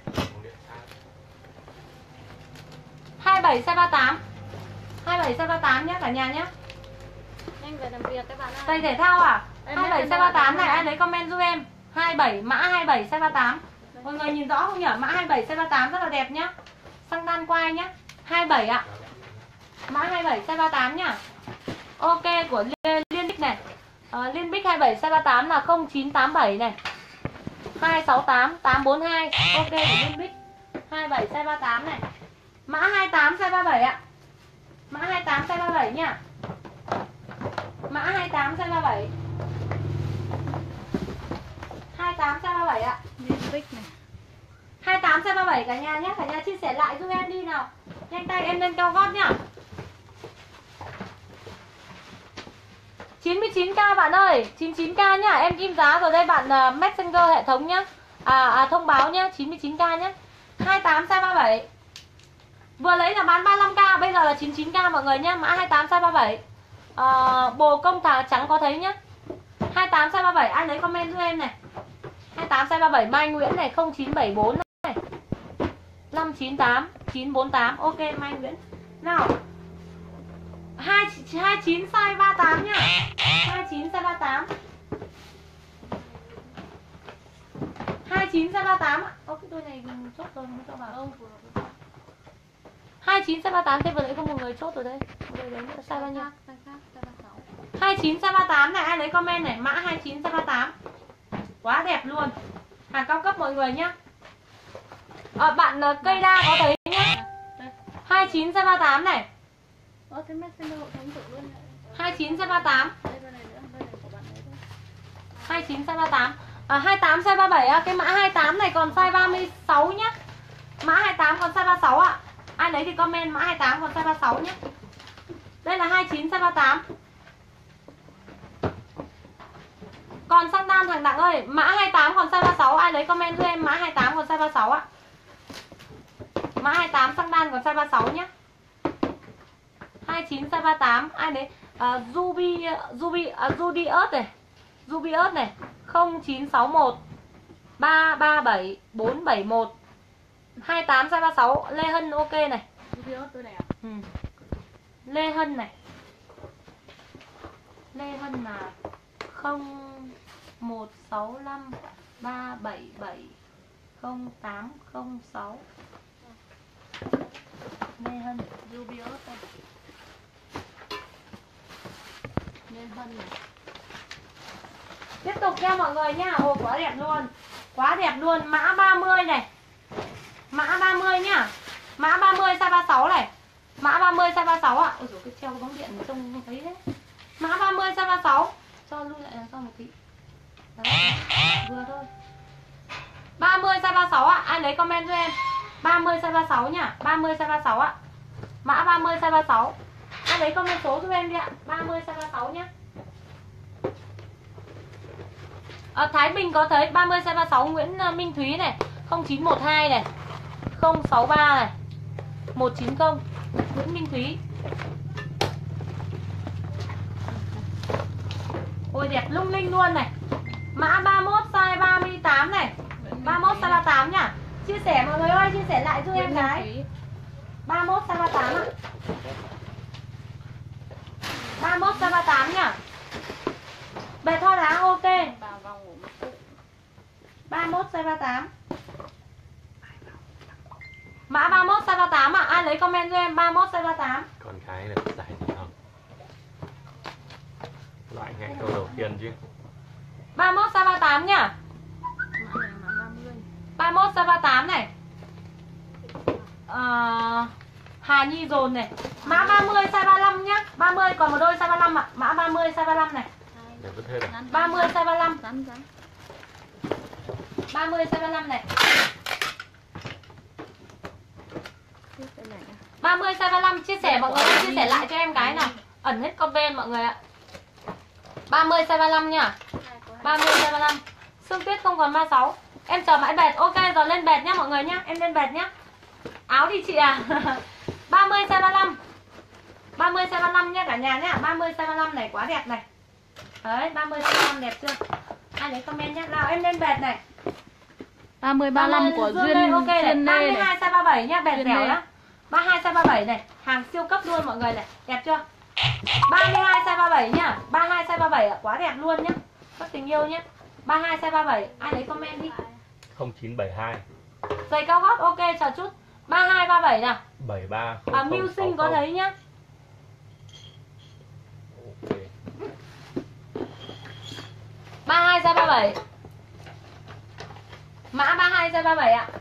hai mươi bảy size ba mươi tám. hai mươi bảy size ba mươi tám nhá cả nhà nhá. Nhanh về làm việc các bạn ơi. Giày thể thao à? hai mươi bảy size ba mươi tám này ai lấy comment giúp em. hai mươi bảy mã hai mươi bảy size ba mươi tám. Mọi người nhìn rõ không nhỉ? Mã hai mươi bảy size ba mươi tám rất là đẹp nhá. Xăng đan quai nhá. hai mươi bảy ạ. Mã hai mươi bảy size ba mươi tám nhá. Ok của Liên Bích này. À, Liên Bích hai mươi bảy size ba mươi tám là không chín tám bảy này. hai sáu tám tám bốn hai. Ok của Liên Bích. hai mươi bảy size ba mươi tám này. Mã hai mươi tám size ba mươi bảy ạ. Mã hai mươi tám size ba mươi bảy nhá. Mã hai mươi tám size ba mươi bảy. hai mươi tám size ba mươi bảy ạ. Liên Bích này. hai mươi tám size ba mươi bảy cả nhà nhé. Cả nhà chia sẻ lại giúp em đi nào. Nhanh tay em lên cao gót nhá. chín mươi chín k bạn ơi. chín mươi chín k nhá. Em kim giá rồi đây bạn uh, Messenger hệ thống nhá. À, à thông báo nhá. chín mươi chín k nhá. hai mươi tám size ba mươi bảy. Vừa lấy là bán ba mươi lăm k, bây giờ là chín mươi chín k mọi người nhá. Mã hai mươi tám size ba mươi bảy. À, bồ công thả trắng có thấy nhá. hai mươi tám size ba mươi bảy, ai lấy comment giúp em này. hai mươi tám size ba mươi bảy Mai Nguyễn này, không chín bảy bốn này. năm chín tám chín bốn tám. Ok Mai Nguyễn. Nào. hai mươi chín size ba mươi tám nhá. hai mươi chín size ba mươi tám. hai mươi chín size ba mươi tám ạ. Ô cái đôi này chốt rồi mới cho vào. Ông hai mươi chín size ba mươi tám thế vừa nãy có một người chốt rồi đây. Đây đấy nữa size bao nhiêu? hai mươi chín size ba mươi tám này ai lấy comment này, mã hai mươi chín size ba mươi tám. Quá đẹp luôn. Hàng cao cấp mọi người nhá. À, bạn uh, cây đa có thấy nhá. hai mươi chín size ba mươi tám này. Ơ thế Messenger hộ thống tự luôn. hai mươi chín size ba mươi tám. Đây bên này nữa, bên này của bạn ấy thôi. hai mươi chín size ba mươi tám. À, hai mươi tám size ba mươi bảy á, cái mã hai mươi tám này còn size ba mươi sáu nhá. Mã hai mươi tám còn size ba mươi sáu ạ. Ai lấy thì comment mã hai mươi tám còn size ba mươi sáu nhá. Đây là hai mươi chín size ba mươi tám. Còn xăng đan thằng Đặng ơi, mã hai mươi tám còn size ba mươi sáu, ai lấy comment giúp em mã hai mươi tám còn size ba mươi sáu ạ. Mã hai mươi tám xăng đan còn size ba mươi sáu nhá. hai mươi chín size ba mươi tám, ai lấy uh, Ruby Ruby uh, Ruby ớt này. Ruby ớt này, không chín sáu một ba ba bảy bốn bảy một. hai mươi tám size ba mươi sáu, Lê Hân ok này. Ruby ớt tôi này à? Ừ. Lê Hân này. Lê Hân là không một sáu năm ba bảy bảy không tám không sáu. Lê Hân Ruby ớt đây. Lê Hân này. Tiếp tục nha mọi người nha. Ồ quá đẹp luôn. Quá đẹp luôn. Mã ba mươi này. Mã ba mươi nhá. Mã ba mươi size ba mươi sáu này. Mã ba mươi size ba mươi sáu ạ. Ôi dồi cái treo bóng điện trông không thấy đấy. Mã ba mươi size ba mươi sáu. Cho lui lại làm sao một tí. Đấy. Vừa thôi. ba mươi size ba mươi sáu ạ. Ai lấy comment cho em. ba mươi size ba mươi sáu nhá. ba mươi size ba mươi sáu ạ. Mã ba mươi size ba mươi sáu. Ai lấy comment số giúp em đi ạ. ba mươi size ba mươi sáu nhá. À, Thái Bình có thấy ba mươi size ba mươi sáu Nguyễn Minh Thúy này, không chín một hai này, không sáu ba này, một chín không Nguyễn Minh Thúy. Ôi đẹp lung linh luôn này. Mã ba mốt size ba mươi tám này. ba mốt size ba mươi tám nhá. Chia sẻ mọi người ơi, chia sẻ lại giúp em cái. ba mốt size ba mươi tám ạ. ba mốt size ba mươi tám nhá. Bề thoa đá ok. ba mốt size ba mươi tám. Mã ba mốt size ba mươi tám ạ. À. Ai lấy comment cho em ba mốt size ba mươi tám. Con cái được giải gì không? Loại ngay câu đầu tiên chứ. ba mốt size ba mươi tám nhá. ba mốt size ba mươi tám này. À, Hà Nhi dồn này. Mã ba mươi size ba mươi lăm nhá. ba mươi còn một đôi size ba mươi lăm ạ. Mã ba mươi size ba mươi lăm này. Để có thêm à? ba mươi size ba mươi lăm. ba mươi size ba mươi lăm này. ba mươi size ba mươi lăm chia sẻ mọi người ơi, chia sẻ lại cho em cái nào. Ẩn hết comment mọi người ạ. ba mươi size ba mươi lăm nha. ba mươi size ba mươi lăm. Sương Tuyết không còn ba mươi sáu. Em chờ mãi bẹt. Ok rồi lên bẹt nhá mọi người nhá. Em lên bẹt nhá. Áo đi chị à. ba mươi size ba mươi lăm. ba mươi size ba mươi lăm nhá cả nhà nhá. ba mươi size ba mươi lăm này quá đẹp này. Đấy, ba mươi size ba mươi lăm đẹp chưa? Ai lấy comment nhá. Nào em lên bẹt này. ba mươi ba mươi lăm của Dương Duyên. đây, ok này. Duyên ba mươi đây hai size ba mươi bảy nhá, bẹt Duyên dẻo đây. đó. ba mươi hai size ba mươi bảy này, hàng siêu cấp luôn mọi người này, đẹp chưa? ba mươi hai size ba mươi bảy nhá, ba mươi hai size ba mươi bảy ạ, quá đẹp luôn nhá. Các tình yêu nhá. ba mươi hai size ba mươi bảy, ai lấy comment đi. không chín bảy hai Giày cao gót ok chờ chút. ba mươi hai ba mươi bảy nào. bảy ba À Mưu Sinh có thấy nhá. Ok. ba mươi hai size ba mươi bảy. Mã ba mươi hai size ba mươi bảy ạ.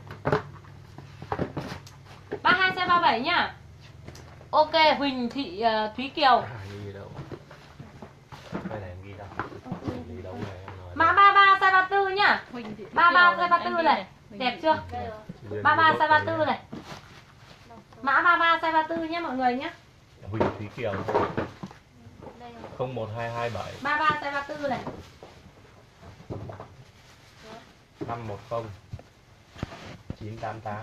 ba mươi hai size ba mươi bảy nhá. Ok, Huỳnh Thị uh, Thúy Kiều. À, ghi đâu? Cái này em ghi đâu? Ghi đâu này em nói. Mã ba mươi ba size ba mươi tư nhá. ba mươi ba size ba mươi tư này. Đẹp chưa? ba mươi ba size ba mươi tư này. Mã ba mươi ba size ba mươi tư nhá mọi người nhá. Huỳnh Thúy Kiều. không một hai hai bảy ba mươi ba size ba mươi tư này. năm một không chín tám tám.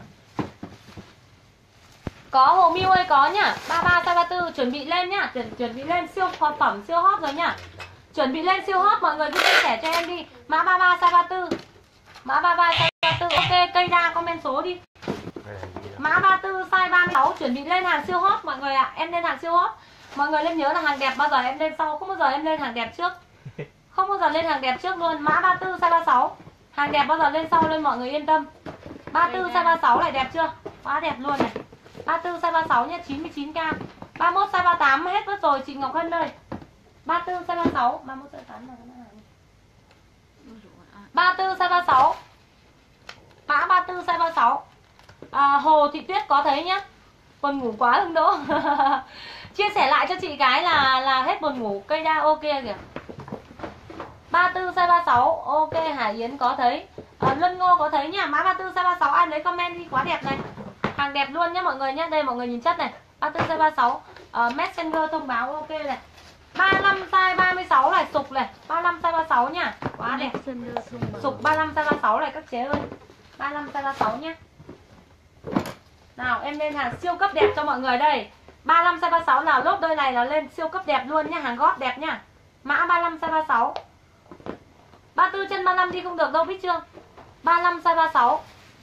Có Hồ Miu ơi có nhá. ba mươi ba size ba mươi tư chuẩn bị lên nhá, chuẩn chuẩn bị lên siêu phẩm siêu hot rồi nhá. Chuẩn bị lên siêu hot mọi người cứ chia sẻ cho em đi. Mã ba mươi ba size ba mươi tư. Mã ba mươi ba size ba mươi tư. Ok, cây đa comment số đi. Mã ba mươi tư size ba mươi sáu chuẩn bị lên hàng siêu hot mọi người ạ. À. Em lên hàng siêu hot. Mọi người lên nhớ là hàng đẹp bao giờ em lên sau, không bao giờ em lên hàng đẹp trước. Không bao giờ lên hàng đẹp trước luôn. Mã ba mươi tư size ba mươi sáu. Hàng đẹp bao giờ lên sau lên mọi người yên tâm. ba mươi tư size ba mươi sáu này đẹp chưa? Quá đẹp luôn này. ba mươi tư size ba mươi sáu nhá, chín mươi chín k. ba mươi mốt size ba mươi tám hết mất rồi chị Ngọc Hân ơi. ba mươi tư size ba mươi sáu, ba mươi mốt size ba mươi tám là cái này. ba mươi tư size ba mươi sáu. Mã ba mươi tư size ba mươi sáu. À, Hồ Thị Tuyết có thấy nhá. Buồn ngủ quá Hưng Đỗ. Chia sẻ lại cho chị cái là là hết buồn ngủ, cây đa ok kìa. ba mươi tư size ba mươi sáu, ok Hải Yến có thấy. À, Luân Ngô có thấy nhá. Mã ba mươi tư size ba mươi sáu ai lấy comment đi, quá đẹp này. Hàng đẹp luôn nhá mọi người nhá. Đây mọi người nhìn chất này. ba mươi tư size ba mươi sáu. À, Messenger thông báo ok này. ba mươi lăm size ba mươi sáu này, sục này. ba mươi lăm size ba mươi sáu nhá. Quá đẹp. Sục ba mươi lăm size ba mươi sáu này các chế ơi. ba mươi lăm size ba mươi sáu nhá. Nào em lên hàng siêu cấp đẹp cho mọi người đây. ba mươi lăm size ba mươi sáu nào, lốt đôi này là lên siêu cấp đẹp luôn nhá, hàng gót đẹp nhá. Mã ba mươi lăm size ba mươi sáu. ba mươi tư chân ba mươi lăm đi không được đâu biết chưa. ba mươi lăm size ba mươi sáu.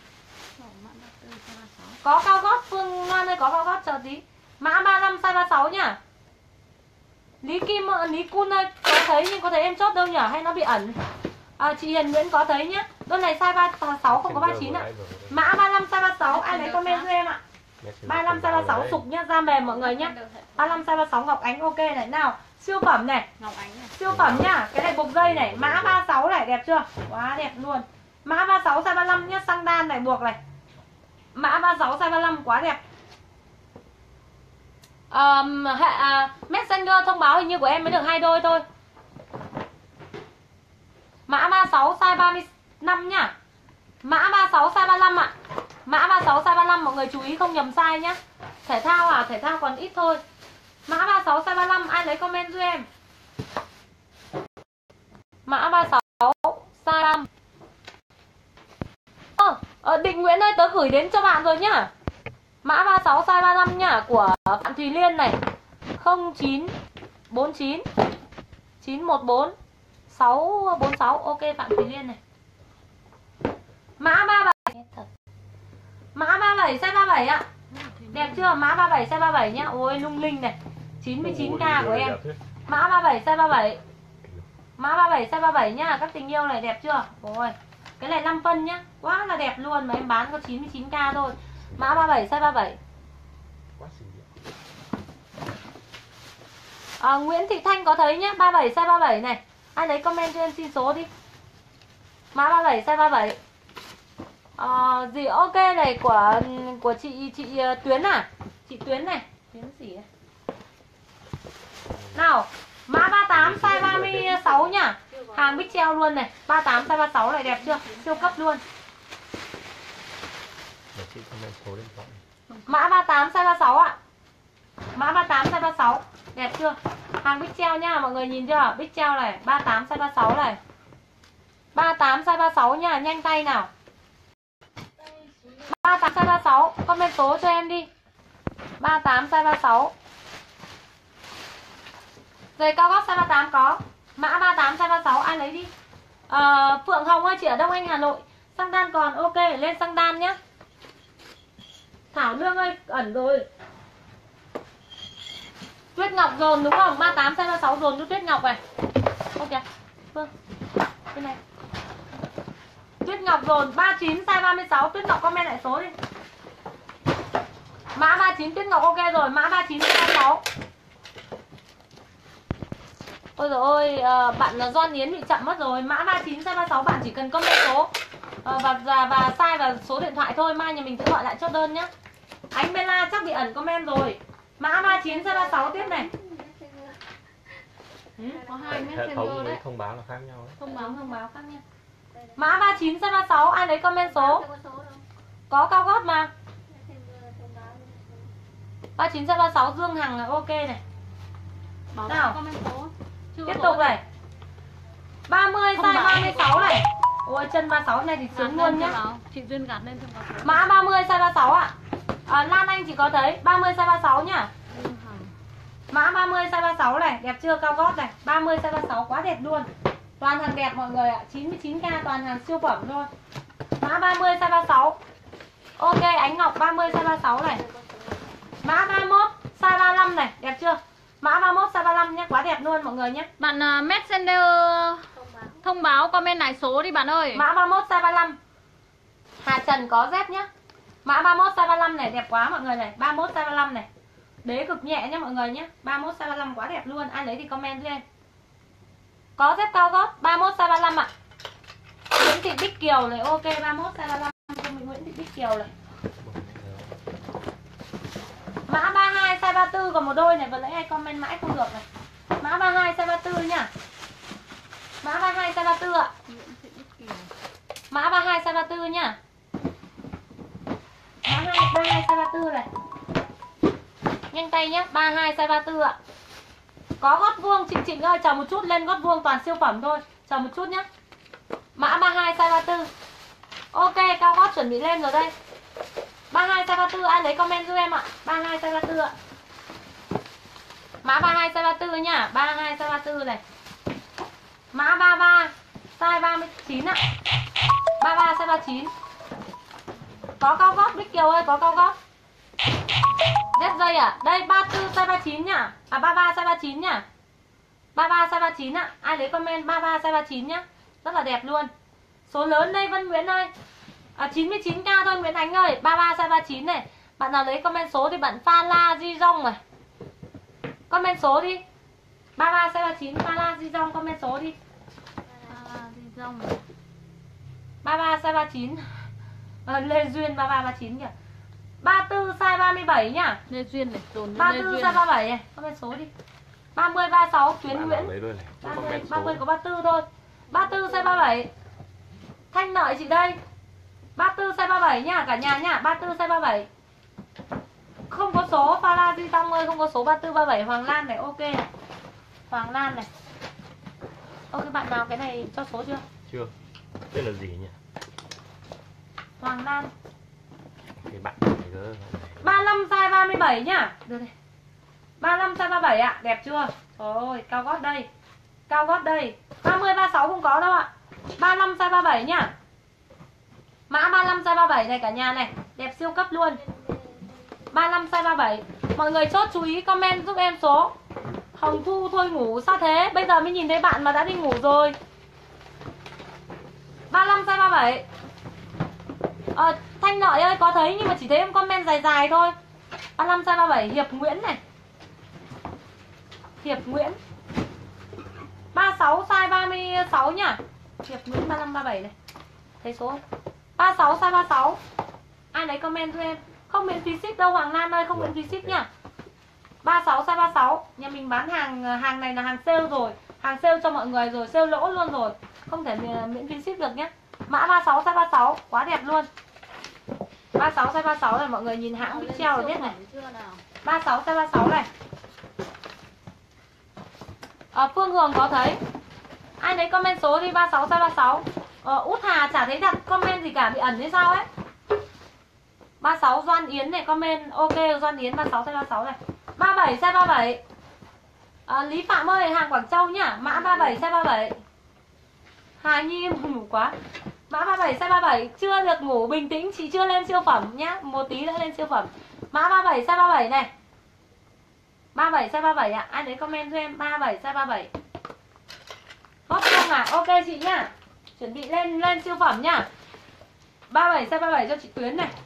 Có cao gót Phương Loan ơi, có cao gót chờ tí. Mã ba mươi lăm size ba mươi sáu nhá. Lý Kim Lý Cun ơi có thấy nhưng có thấy em chốt đâu nhỉ, hay nó bị ẩn. À, chị Hiền Nguyễn có thấy nhá. Đôi này size ba mươi sáu không có ba mươi chín ạ. Mã ba mươi lăm size ba mươi sáu ai lấy comment cho em ạ. ba mươi lăm size ba mươi sáu sục nhá, da mềm mọi người nhá. ba mươi lăm size ba mươi sáu Ngọc Ánh ok này. Nào, siêu phẩm này. Ngọc Ánh này. Siêu phẩm nhá, cái này buộc dây này, mã ba mươi sáu này đẹp chưa? Quá đẹp luôn. Mã ba mươi sáu size ba mươi lăm nhá, xăng đan này buộc này. Mã ba mươi sáu size ba mươi lăm quá đẹp. Um, hệ, uh, Messenger thông báo hình như của em mới được hai đôi thôi. Mã ba mươi sáu size ba mươi lăm nhá. Mã ba mươi sáu size ba mươi lăm ạ. Mã ba mươi sáu size ba mươi lăm mọi người chú ý không nhầm size nhá. Thể thao à, thể thao còn ít thôi. Mã ba mươi sáu size ba mươi lăm ai lấy comment giúp em. Mã ba mươi sáu size ba mươi. Ờ, ờ, Định Nguyễn ơi tớ gửi đến cho bạn rồi nhá. Mã ba mươi sáu size ba mươi lăm nhá, của Phạm Thùy Liên này. không chín bốn chín chín một bốn sáu bốn sáu. Ok Phạm Thùy Liên này. Mã ba bảy. Mã ba mươi bảy size ba mươi bảy ạ. Đẹp chưa? Mã ba mươi bảy size ba mươi bảy nhá. Ôi lung linh này. chín mươi chín k của em. Mã ba mươi bảy size ba mươi bảy. Mã ba mươi bảy size ba mươi bảy nhá. Các tình yêu này đẹp chưa? Ôi. Cái này năm phân nhá. Quá là đẹp luôn mà em bán có chín mươi chín k thôi. Mã ba mươi bảy size ba mươi bảy. À, Nguyễn Thị Thanh có thấy nhá. ba mươi bảy size ba mươi bảy này. Ai lấy comment cho em xin số đi. Mã ba mươi bảy size ba mươi bảy. À, gì ok này của của chị chị Tuyến à? Chị Tuyến này. Tuyến gì này? Nào, mã ba mươi tám size ba mươi sáu nhá. Hàng bích treo luôn này. ba mươi tám size ba mươi sáu này đẹp chưa? Siêu cấp luôn. Mã ba mươi tám size ba mươi sáu ạ. Mã ba mươi tám size ba mươi sáu. Đẹp chưa? Hàng bích treo nha, mọi người nhìn chưa? Bích treo này, ba mươi tám size ba mươi sáu này. ba mươi tám size ba mươi sáu nha, nhanh tay nào. ba mươi tám size ba mươi sáu, comment số cho em đi. ba mươi tám size ba mươi sáu. Giày cao gót size ba mươi tám có. Mã ba mươi tám size ba mươi sáu ai lấy đi. À, Phượng Hồng ơi, chị ở Đông Anh Hà Nội. Xăng đan còn, ok, lên xăng đan nhá. Thảo Lương ơi, ẩn rồi. Tuyết Ngọc dồn đúng không? ba mươi tám size ba mươi sáu dồn cho Tuyết Ngọc này. Ok. Phương. Bên này. Tuyết Ngọc dồn ba mươi chín size ba mươi sáu. Tuyết Ngọc comment lại số đi. Mã ba mươi chín Tuyết Ngọc ok rồi. Mã ba mươi chín size ba mươi sáu. Ôi dồi ôi, bạn Doan Yến bị chậm mất rồi. Mã ba mươi chín size ba mươi sáu bạn chỉ cần comment số và, và, và size và số điện thoại thôi. Mai nhà mình sẽ gọi lại chốt đơn nhé. Ánh Bella chắc bị ẩn comment rồi. Mã ba mươi chín size ba mươi sáu tiếp này. Ừ, có hai Messenger đấy. Thông báo là khác nhau đấy. Thông báo thông báo khác nhau. Mã ba mươi chín size ba mươi sáu ai lấy comment số. Có cao gót mà. ba mươi chín size ba mươi sáu Dương Hằng là ok này. Nào. Tiếp tục này. ba mươi size ba mươi sáu này. Ôi chân ba mươi sáu này thì sướng luôn nhá. Chị Duyên gạt lên thông báo. Mã ba mươi size ba mươi sáu ạ. À, Lan Anh chỉ có thấy ba mươi size ba mươi sáu nhá. Mã ba mươi size ba mươi sáu này, đẹp chưa, cao gót này. ba mươi size ba mươi sáu quá đẹp luôn. Toàn hàng đẹp mọi người ạ, chín mươi chín k toàn hàng siêu phẩm thôi. Mã ba mươi size ba mươi sáu. Ok, Ánh Ngọc ba mươi size ba mươi sáu này. Mã ba mươi mốt size ba mươi lăm này, đẹp chưa? Mã ba mươi mốt size ba mươi lăm nhé, quá đẹp luôn mọi người nhé. Bạn uh, Messenger thông báo comment lại số đi bạn ơi. Mã ba mươi mốt size ba mươi lăm. Hà Trần có dép nhá. Mã ba mươi mốt size ba mươi lăm này, đẹp quá mọi người này. ba mươi mốt size ba mươi lăm này. Đế cực nhẹ nhé mọi người nhé. ba mươi mốt size ba mươi lăm quá đẹp luôn. Ai lấy thì comment cho em. Có dép cao gót ba mươi mốt size ba mươi lăm ạ. Nguyễn Thị Bích Kiều này, ok, ba mươi mốt size ba mươi lăm cho mình Nguyễn Thị Bích Kiều này. Mã ba mươi hai size ba mươi tư còn một đôi này, vừa nãy ai comment mãi không được này. Mã ba mươi hai size ba mươi tư nhá. Mã ba mươi hai size ba mươi tư ạ. Mã ba mươi hai size ba mươi tư nhá. Mã ba mươi hai size ba mươi tư này. Nhanh tay nhé, ba mươi hai size ba mươi tư ạ. Có gót vuông, Trịnh Trịnh ơi, chờ một chút, lên gót vuông toàn siêu phẩm thôi. Chờ một chút nhé. Mã ba mươi hai size ba mươi tư. Ok, cao gót chuẩn bị lên rồi đây. ba mươi hai size ba mươi tư, ai lấy comment giúp em ạ. ba mươi hai size ba mươi tư ạ. Mã ba mươi hai size ba mươi tư nhá, ba mươi hai size ba mươi tư này. Mã ba mươi ba size ba mươi chín ạ. ba mươi ba size ba mươi chín. Có cao gót Bích Kiều ơi, có cao gót. Dép dây à? Đây ba mươi tư size ba mươi chín nhá. À ba mươi ba size ba mươi chín nhá. ba mươi ba size ba mươi chín ạ. Ai lấy comment ba mươi ba size ba mươi chín nhá. Rất là đẹp luôn. Số lớn đây Vân Nguyễn ơi. À, chín mươi chín k thôi Nguyễn Ánh ơi. ba mươi ba size ba mươi chín này. Bạn nào lấy comment số thì bạn Pha La Di Rong này. Comment số đi. ba mươi ba size ba mươi chín Pha La Di Rong, comment số đi. Pha La Di Rong. ba mươi ba size ba mươi chín. À, Lê Duyên ba mươi ba ba mươi chín kìa. ba mươi tư size ba mươi bảy nhá. Lê Duyên này, dồn ba mươi tư size ba mươi bảy này, comment số đi. ba mươi ba mươi sáu Tuyến Nguyễn. ba mươi, ba mươi có ba mươi tư thôi. ba mươi tư size ba mươi bảy. Thanh Lợi chị đây. ba mươi tư size ba mươi bảy nhá, cả nhà nhá, ba mươi tư size ba mươi bảy. Không có số Pha La Di Tông ơi, không có số ba mươi tư ba mươi bảy. Hoàng Lan này, ok này. Hoàng Lan này. Ô cái bạn nào cái này cho số chưa? Chưa. Tên là gì nhỉ? Hoàng Lan. Cái bạn này cơ. ba mươi lăm size ba mươi bảy nhá. Được đây. ba mươi lăm size ba mươi bảy ạ, đẹp chưa? Trời ơi, cao gót đây. Cao gót đây. ba mươi ba mươi sáu không có đâu ạ. ba mươi lăm size ba mươi bảy nhá. Mã ba mươi lăm size ba mươi bảy này cả nhà này, đẹp siêu cấp luôn. ba mươi lăm size ba mươi bảy. Mọi người chốt chú ý comment giúp em số. Hồng Thu thôi ngủ sao thế? Bây giờ mới nhìn thấy bạn mà đã đi ngủ rồi. ba mươi lăm size ba mươi bảy. Ờ, Thanh Lợi ơi có thấy nhưng mà chỉ thấy em comment dài dài thôi. ba mươi lăm size ba mươi bảy. Hiệp Nguyễn này. Hiệp Nguyễn ba mươi sáu size ba mươi sáu nhá. Hiệp Nguyễn ba mươi lăm ba mươi bảy này. Thấy số không? ba mươi sáu size ba mươi sáu. Ai lấy comment cho em. Không miễn phí ship đâu Hoàng Lan ơi, không miễn phí ship nhá. ba mươi sáu size ba mươi sáu. Nhà mình bán hàng hàng này là hàng sale rồi, hàng sale cho mọi người rồi, sale lỗ luôn rồi. Không thể miễn phí ship được nhé. Mã ba mươi sáu size ba mươi sáu, quá đẹp luôn. ba mươi sáu size ba mươi sáu này mọi người nhìn hãng Viettel là biết này. ba mươi sáu size ba mươi sáu này. À, Phương Hường có thấy. Ai lấy comment số đi. ba mươi sáu size ba mươi sáu. ờ, Út Hà chả thấy đặt comment gì cả, bị ẩn hay sao ấy. ba mươi sáu Doan Yến này comment. Ok Doan Yến ba mươi sáu size ba mươi sáu này. ba mươi bảy size ba mươi bảy. à, Lý Phạm ơi hàng Quảng Châu nhá. Mã ba mươi bảy size ba mươi bảy. Hà Nhi ngủ quá. Mã ba mươi bảy size ba mươi bảy. Chưa được ngủ, bình tĩnh, chị chưa lên siêu phẩm nhá. Một tí đã lên siêu phẩm. Mã ba mươi bảy size ba mươi bảy này. ba mươi bảy size ba mươi bảy ạ. Ai lấy comment cho em. ba mươi bảy size ba mươi bảy. Hot không à? Ok chị nhá. Chuẩn bị lên lên siêu phẩm nhá. ba mươi bảy size ba mươi bảy cho chị Tuyến này.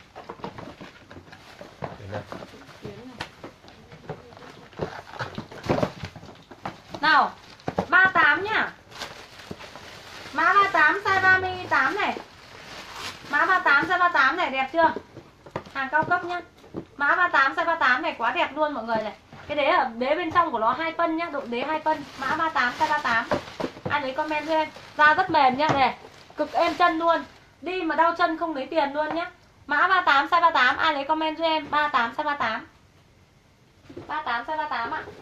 Nào, ba mươi tám nhá. Mã ba mươi tám size ba mươi tám này. Mã ba mươi tám size ba mươi tám này, đẹp chưa? Hàng cao cấp nhá. Mã ba mươi tám size ba mươi tám này quá đẹp luôn mọi người này. Cái đế ở đế bên trong của nó hai phân nhá, độ đế hai phân. Mã ba mươi tám size ba mươi tám. Ai lấy comment cho em. Da rất mềm nhá này. Cực êm chân luôn. Đi mà đau chân không lấy tiền luôn nhá. Mã ba mươi tám size ba mươi tám. Ai lấy comment cho em. ba mươi tám size ba mươi tám. ba mươi tám size ba mươi tám ạ.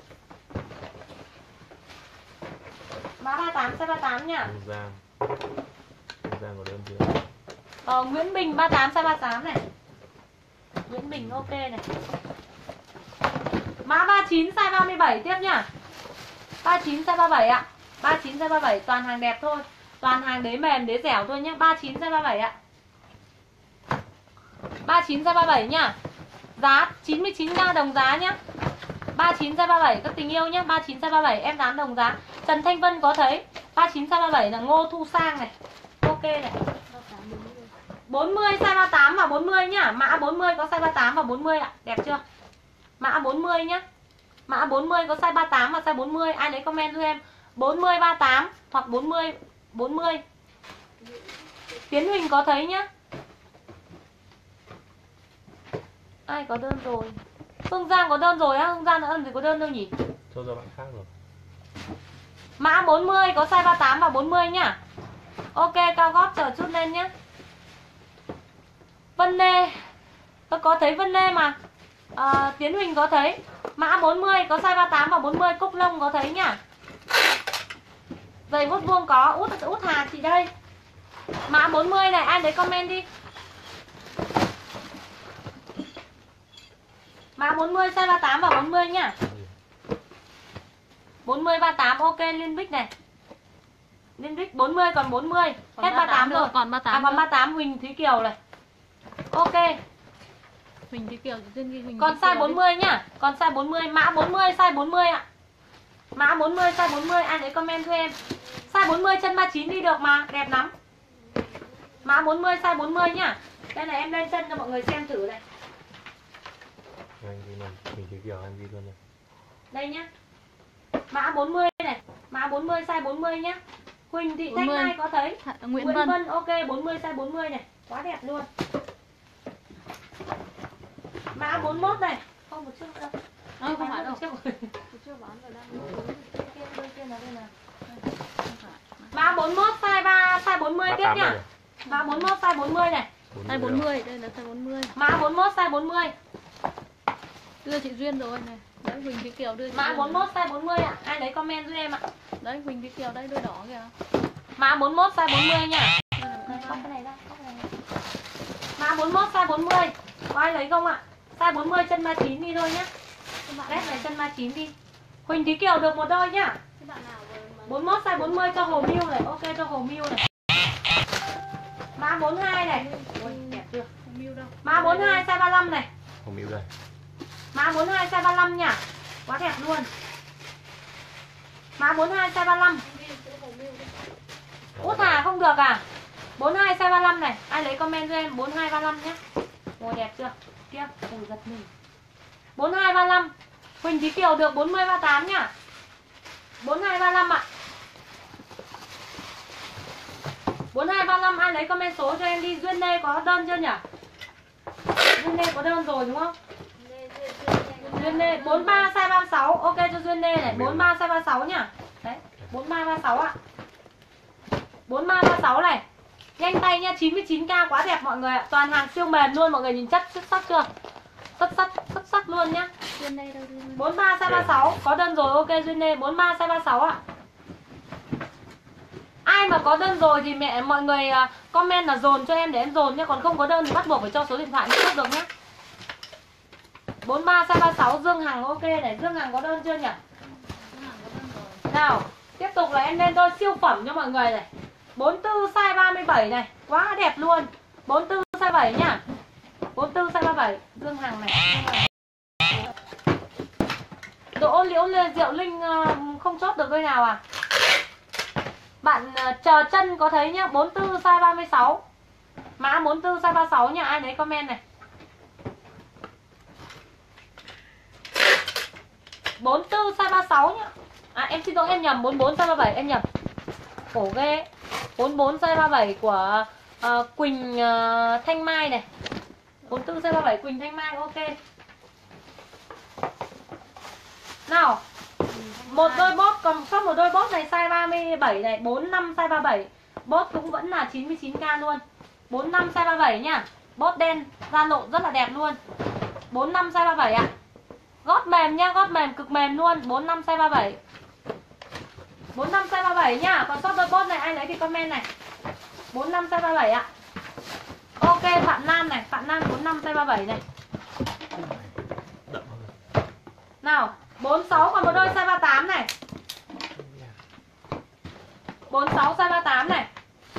Mã ba mươi tám size ba mươi tám nhá. Giang. Giang có đơn chưa? Ờ, Nguyễn Bình ba mươi tám size ba mươi tám này. Nguyễn Bình ok này. Mã ba mươi chín size ba mươi bảy tiếp nhá. ba mươi chín size ba mươi bảy ạ. ba mươi chín size ba mươi bảy, toàn hàng đẹp thôi. Toàn hàng đế mềm, đế dẻo thôi nhá. ba mươi chín size ba mươi bảy ạ. ba mươi chín size ba mươi bảy nhá. Giá chín mươi chín k đồng giá nhá. ba mươi chín size ba mươi bảy các tình yêu nhá. ba mươi chín size ba mươi bảy em dán đồng giá. Trần Thanh Vân có thấy. ba mươi chín size ba mươi bảy là Ngô Thu Sang này. Ok này. bốn mươi size ba mươi tám và bốn mươi nhá. Mã bốn mươi có size ba mươi tám và bốn mươi ạ. Đẹp chưa? Mã bốn mươi nhá. Mã bốn mươi có size ba mươi tám và size bốn mươi. Ai lấy comment cho em. bốn mươi ba mươi tám hoặc bốn mươi bốn mươi. Tiến Huỳnh có thấy nhá. Ai có đơn rồi? Hương Giang có đơn rồi á. Hương Giang đã làm gì có đơn đâu nhỉ? Cho ra bạn khác rồi. Mã bốn mươi có size ba mươi tám và bốn mươi nhá. Ok cao gót chờ chút lên nhá. Vân Lê. Tôi có thấy Vân Lê mà. à, Tiến Huỳnh có thấy. Mã bốn mươi có size ba mươi tám và bốn mươi. Cúc lông có thấy nhá. Giày vuốt vuông có. Út Út Hà chị đây. Mã bốn mươi này ai lấy comment đi. Mã bốn mươi size ba mươi tám và bốn mươi nhá. bốn mươi ba mươi tám ok. Liên Bích này. Liên Bích bốn mươi còn bốn mươi. Còn Hết ba mươi tám rồi. Còn ba mươi tám. À còn ba mươi tám Huỳnh Thúy Kiều này. Ok. Huỳnh Thúy Kiều trên ghi Huỳnh Còn size bốn mươi nhá. Còn size bốn mươi. Mã bốn mươi size bốn mươi ạ. Mã bốn mươi size bốn mươi. Ai lấy comment cho em. Size bốn mươi chân ba mươi chín đi được mà. Đẹp lắm. Mã bốn mươi size bốn mươi nhá. Đây này em lên chân cho mọi người xem thử này. Anh ghi này. Mình chỉ kiểu anh ghi luôn này. Đây nhá. Mã bốn mươi này. Mã bốn mươi size bốn mươi nhá. Huỳnh Thị Thanh Mai có thấy. Th Nguyễn, Nguyễn Vân. Vân ok bốn mươi size bốn mươi này. Quá đẹp luôn. Mã bốn mươi mốt này. Không một chiếc nữa đâu. Ờ, không phải đâu. Chưa bán rồi đang. Mã bốn mươi mốt size ba size bốn mươi tiếp nhá. Mã bốn mươi mốt size bốn mươi này. Size bốn mươi, đây là size bốn mươi. Mã bốn mươi mốt size bốn mươi. Đưa chị Duyên rồi này. Đấy Huỳnh Thúy Kiều đưa chị Mã Duyên bốn mươi mốt size bốn mươi ạ. Ai lấy comment giúp em ạ. Đấy Huỳnh Thúy Kiều đây đôi đỏ kìa. Mã bốn mươi mốt size bốn mươi nhá. Không cái này ra, không cái này. Mã bốn mươi mốt size bốn mươi. Có ai lấy không ạ? Size bốn mươi chân ba mươi chín đi thôi nhá. Ghép này chân ba mươi chín đi. Huỳnh Thúy Kiều được một đôi nhá. Cái bạn nào vừa mà bốn mốt size bốn mươi cho Hồ Miu này, ok cho Hồ Miu này. Mã bốn hai này. Ui, đẹp chưa? Hồ Miu đâu? Mã bốn hai size ba mươi lăm này. Không yêu đây. Mã bốn hai size ba mươi lăm nhá. Quá đẹp luôn. Mã bốn hai size ba mươi lăm. Út Hà không được à? bốn hai size ba mươi lăm này. Ai lấy comment cho em bốn hai ba mươi lăm nhé. Ồ đẹp chưa? Kia, ui giật mình. bốn hai ba mươi lăm. Huỳnh Thí Kiều được bốn mươi ba mươi tám nhá. bốn hai ba mươi lăm ạ. bốn hai ba mươi lăm ai lấy comment số cho em đi. Duyên Lê có đơn chưa nhỉ? Duyên Lê có đơn rồi đúng không? Duyên Lê bốn ba size ba mươi sáu. Ok cho Duyên Lê này, bốn ba size ba mươi sáu nhá. Đấy, bốn ba ba mươi sáu ạ. bốn ba ba mươi sáu này. Nhanh tay nha, chín mươi chín k quá đẹp mọi người ạ. Toàn hàng siêu mềm luôn, mọi người nhìn chất xuất sắc chưa? Xuất sắc, xuất sắc luôn nhá. Duyên đây đâu Duyên? bốn ba size ba mươi sáu, có đơn rồi, ok Duyên Lê, bốn ba size ba mươi sáu ạ. Ai mà có đơn rồi thì mẹ mọi người comment là dồn cho em để em dồn nhé, còn không có đơn thì bắt buộc phải cho số điện thoại mới tiếp được nhé. bốn ba size ba mươi sáu Dương Hằng ok này, Dương Hằng có đơn chưa nhỉ? Dương Hằng có đơn rồi. Nào, tiếp tục là em lên đôi siêu phẩm cho mọi người này. bốn tư size ba mươi bảy này, quá đẹp luôn. bốn tư size bảy nhá. bốn tư size ba mươi bảy, Dương Hằng này. Đỗ Liễu Lê Diệu Linh không chốt được đôi nào à? Bạn chờ chân có thấy nhá, bốn tư size ba mươi sáu. Mã bốn tư size ba mươi sáu nhá, ai lấy comment này. bốn tư size ba mươi sáu nhá. À em xin lỗi em nhầm, bốn bốn size ba mươi bảy em nhầm. Khổ ghê. bốn bốn size ba mươi bảy của uh, Quỳnh uh, Thanh Mai này. bốn tư size ba mươi bảy Quỳnh Thanh Mai ok. Nào. Một đôi bốt, còn có một đôi bốt này size ba mươi bảy này, bốn năm size ba mươi bảy. Bốt cũng vẫn là chín mươi chín k luôn. bốn năm size ba mươi bảy nhá. Bốt đen da lộ rất là đẹp luôn. bốn năm size ba mươi bảy ạ. Gót mềm nhá, gót mềm cực mềm luôn, bốn năm size ba mươi bảy. bốn năm size ba mươi bảy nhá, còn sót đôi bốt này ai lấy thì comment này. bốn năm size ba mươi bảy ạ. Ok Phạm Nam này, Phạm Nam bốn năm size ba mươi bảy này. Nào, bốn sáu còn một đôi size ba mươi tám này. bốn sáu size ba mươi tám này.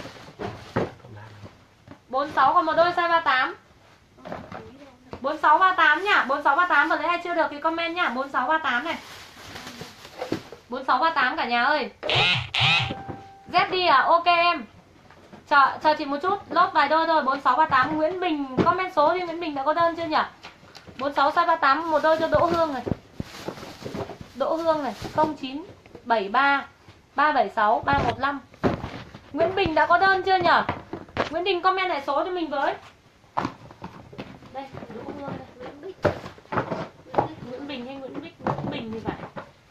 bốn sáu còn một đôi size ba mươi tám. bốn sáu ba mươi tám nhá, bốn sáu ba mươi tám vừa lấy ai chưa được thì comment nhá, bốn sáu ba mươi tám này. bốn sáu ba mươi tám cả nhà ơi. Z đi à, ok em. Chờ chờ chị một chút, lốt vài đôi thôi, bốn sáu ba mươi tám Nguyễn Bình comment số đi, Nguyễn Bình đã có đơn chưa nhỉ? bốn sáu size ba mươi tám một đôi cho Đỗ Hương này. Đỗ Hương này, không chín bảy ba ba bảy sáu ba một năm. Nguyễn Bình đã có đơn chưa nhỉ? Nguyễn Bình comment lại số cho mình với. Đây, Đỗ Hương đây, Nguyễn Bích. Nguyễn Bình hay Nguyễn Bích? Nguyễn Bình thì phải.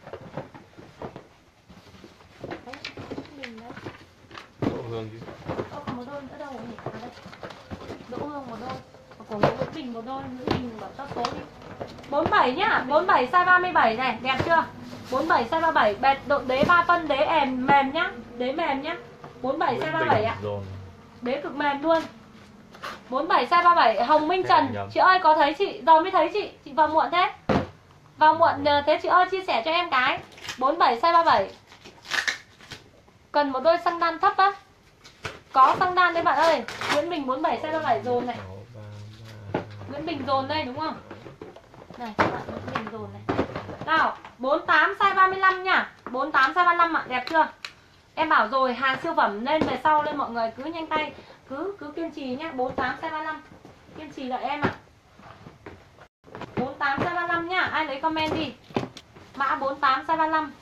Đấy, Nguyễn Bình đấy. Đỗ Hương chứ. Ơ, còn một đôi nữa đâu nhỉ? À đây. Đỗ Hương một đôi. Còn Nguyễn Bình một đôi, Nguyễn Bình bảo cho số đi. bốn mươi bảy nhá, bốn mươi bảy size ba mươi bảy này, đẹp chưa? bốn mươi bảy size ba mươi bảy, bệt độ đế ba phân, đế ềm mềm nhá, đế mềm nhá. bốn mươi bảy size ba mươi bảy ạ. Đế cực mềm luôn. bốn mươi bảy size ba mươi bảy Hồng Minh Trần. Chị ơi có thấy chị, giờ mới thấy chị, chị vào muộn thế. Vào muộn thế chị ơi chia sẻ cho em cái. bốn mươi bảy size ba mươi bảy. Cần một đôi xăng đan thấp á. Có xăng đan đấy bạn ơi. Nguyễn Bình bốn mươi bảy size ba mươi bảy dồn này. Nguyễn Bình dồn đây đúng không? Này các bạn, Nguyễn Bình dồn này. Nào, bốn mươi tám size ba mươi lăm nhá. bốn mươi tám size ba mươi lăm ạ, đẹp chưa? Em bảo rồi, hàng siêu phẩm lên về sau lên mọi người cứ nhanh tay, cứ cứ kiên trì nhá. bốn mươi tám size ba mươi lăm. Kiên trì đợi em ạ. bốn mươi tám size ba mươi lăm nhá, ai lấy comment đi. Mã bốn mươi tám size ba mươi lăm.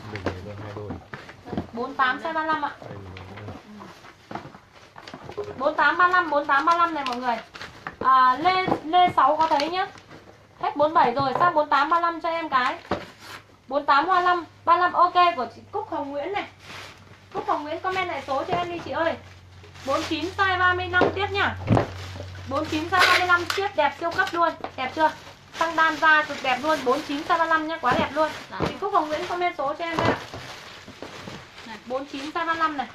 bốn mươi tám size ba mươi lăm ạ. bốn mươi tám ba mươi lăm, bốn mươi tám ba mươi lăm này mọi người. À, Lê Lê sáu có thấy nhá. Hết bốn mươi bảy rồi, sang bốn mươi tám ba mươi lăm cho em cái. bốn mươi tám ba mươi lăm, ba mươi lăm ok của chị Cúc Hồng Nguyễn này. Cúc Hồng Nguyễn comment lại số cho em đi chị ơi. bốn mươi chín size ba mươi lăm tiếp nhá. bốn mươi chín size ba mươi lăm tiếp đẹp siêu cấp luôn, đẹp chưa? Xăng đan da cực đẹp luôn, bốn mươi chín size ba mươi lăm nhá, quá đẹp luôn. Chị Cúc Hồng Nguyễn comment số cho em đây ạ. bốn mươi chín size ba mươi lăm này.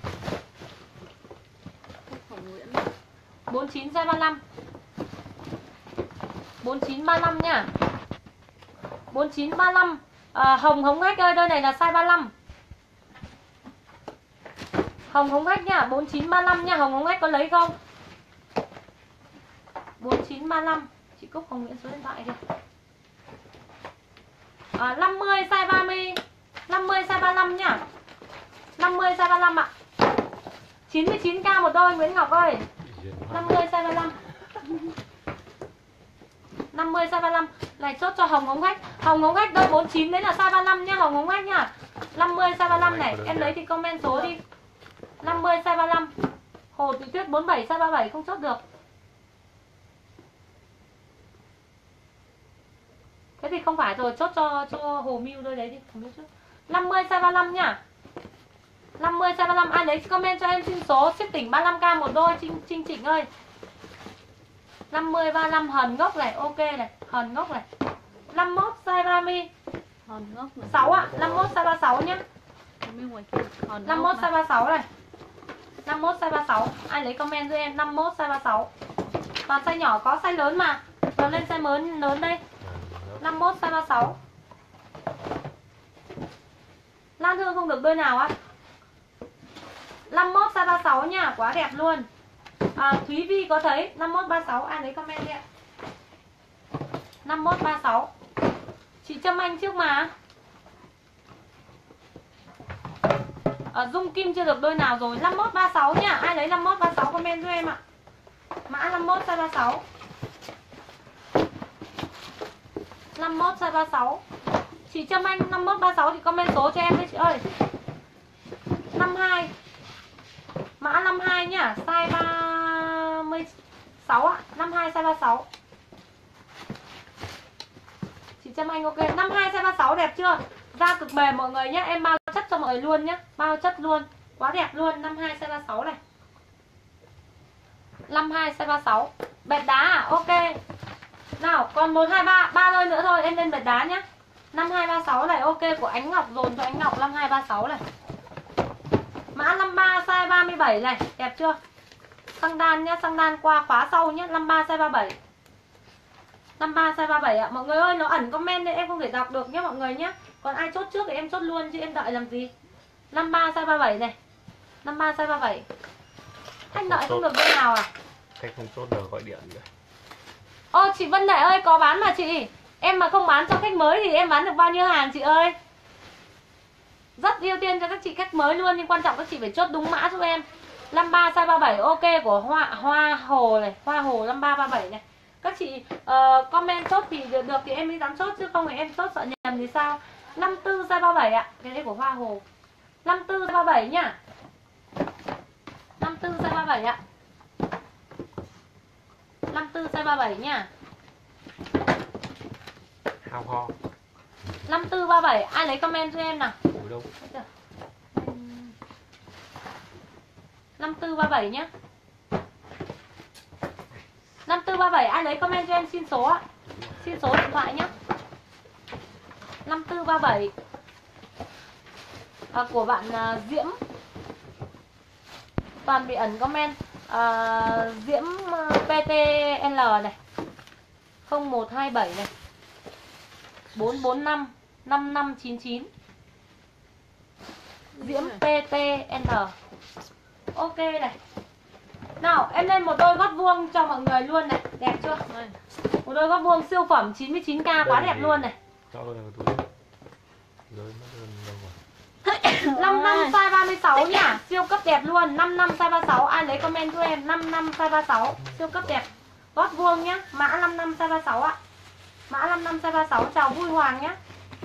bốn mươi chín size ba mươi lăm. bốn mươi chín ba mươi lăm nhá. bốn mươi chín ba mươi lăm. à, Hồng Hồng Hách ơi, đôi này là size ba mươi lăm. Hồng Hồng Hách nhá, bốn chín ba lăm nha. Hồng Hồng Hách có lấy không? Bốn chín ba lăm. Chị Cúc Hồng Nguyễn số điện thoại kìa. à, năm mươi size ba mươi, năm mươi size ba mươi lăm nhá. Năm mươi size ba mươi lăm ạ. Chín mươi chín k một đôi Nguyễn Ngọc ơi. Năm mươi size ba mươi lăm. Năm mươi size ba mươi lăm. Này chốt cho Hồng Hồng Hách. Hồng Hồng Hách đôi bốn chín đấy là size ba mươi lăm nhá. Hồng Hồng Hách nhá. Năm mươi size ba mươi lăm này. Em lấy thì comment số đi. Năm mươi size ba mươi lăm. Hồ Thị Tuyết bốn mươi bảy size ba mươi bảy không chốt được. Thế thì không phải rồi, chốt cho cho Hồ Mưu đôi đấy đi. Năm mươi size ba mươi lăm nhá. Năm mươi size ba mươi lăm. Ai lấy comment cho em xin số. Ship tỉnh ba mươi lăm k một đôi. Trinh, Trinh Trịnh ơi. Năm mươi ba mươi lăm hờn ngốc này. Ok này. Hờn ngốc này. Năm mươi mốt size ba mươi. Hòn ngốc này. sáu ạ. Năm mươi mốt size ba mươi sáu nhá. Bên ngoài kia. Hòn Năm mươi mốt ngốc size này. ba mươi sáu này. Năm mươi mốt size ba mươi sáu. Ai lấy comment cho em. Năm mươi mốt size ba mươi sáu. Toàn size nhỏ, có size lớn mà. Rồi lên size lớn lớn đây. Năm mươi mốt size ba mươi sáu. Lan Hương không được đôi nào á. Năm mươi mốt size ba mươi sáu nha. Quá đẹp luôn. à, Thúy Vi có thấy. Năm mươi mốt ba mươi sáu. Ai lấy comment đi ạ. Năm mươi mốt ba mươi sáu. Chị Trâm Anh trước mà. à, Dung Kim chưa được đôi nào rồi. Năm mươi mốt ba mươi sáu nha. Ai lấy năm mươi mốt ba mươi sáu comment cho em ạ. Mã năm mươi mốt size ba mươi sáu. Năm mươi mốt size ba mươi sáu. Chị Trâm Anh năm mươi mốt ba mươi sáu thì comment số cho em đấy chị ơi. Năm mươi hai. Mã năm mươi hai nhá. Size ba mươi sáu ạ. Năm mươi hai size ba mươi sáu. Chị Trâm Anh ok. Năm mươi hai size ba mươi sáu đẹp chưa? Da cực mềm mọi người nhé. Em bao chất cho mọi người luôn nhé. Bao chất luôn. Quá đẹp luôn. Năm mươi hai size ba mươi sáu này. Năm mươi hai size ba mươi sáu. Bẹt đá à? Ok. Nào còn một hai ba ba đôi nữa thôi. Em lên bẹt đá nhé. Năm hai ba mươi sáu này. Ok của Ánh Ngọc. Dồn cho Ánh Ngọc. Năm hai ba mươi sáu này. Mã năm mươi ba size ba mươi bảy này. Đẹp chưa? Xăng đan nhá. Xăng đan qua khóa sau nhé. Năm mươi ba size ba mươi bảy. Năm mươi ba size ba mươi bảy ạ. Mọi người ơi nó ẩn comment nên em không thể đọc được nhé mọi người nhé. Còn ai chốt trước thì em chốt luôn chứ em đợi làm gì. Năm mươi ba size ba mươi bảy này. Năm mươi ba size ba mươi bảy. Khách đợi không được đôi nào à? Khách không chốt được gọi điện rồi. Ô chị Vân Lệ ơi có bán mà chị. Em mà không bán cho khách mới thì em bán được bao nhiêu hàng chị ơi. Rất ưu tiên cho các chị khách mới luôn. Nhưng quan trọng các chị phải chốt đúng mã giúp em. Năm mươi ba size ba mươi bảy. Ok của Hoa Hoa Hồ này. Hoa Hồ năm mươi ba ba mươi bảy này. Các chị uh, comment chốt thì được, được thì em mới dám chốt. Chứ không thì em chốt sợ nhầm thì sao. Năm mươi tư size ba mươi bảy ạ. Cái này của Hoa Hồ. Năm mươi tư size ba mươi bảy nhá. Năm mươi tư size ba mươi bảy ạ. Năm mươi tư size ba mươi bảy nhá. Hao ho. Năm mươi tư ba mươi bảy. Ai lấy comment cho em nào. Ủa đâu? Năm mươi tư ba mươi bảy nhá. Năm mươi tư ba mươi bảy. Ai lấy comment cho em xin số ạ. Xin số điện thoại nhá. Năm mươi tư ba mươi bảy. à, Của bạn uh, Diễm. Toàn bị ẩn comment. à, Diễm uh, pê tê lờ này. Không một hai bảy này. Bốn bốn năm năm năm chín chín. Diễm pê tê lờ. Ok này. Nào em lên một đôi gót vuông cho mọi người luôn này. Đẹp chưa? Đây. Một đôi gót vuông siêu phẩm chín mươi chín k. Quá đẹp luôn này. Cho tôi vào túi. Rồi mất đơn đâu rồi. Năm năm size ba mươi sáu nhá. Siêu cấp đẹp luôn. Năm năm size ba mươi sáu. Ai lấy comment cho em. Năm năm size ba mươi sáu. Siêu cấp đẹp. Gót vuông nhá. Mã năm năm size ba mươi sáu ạ. Mã năm năm size ba mươi sáu. Chào Vui Hoàng nhá.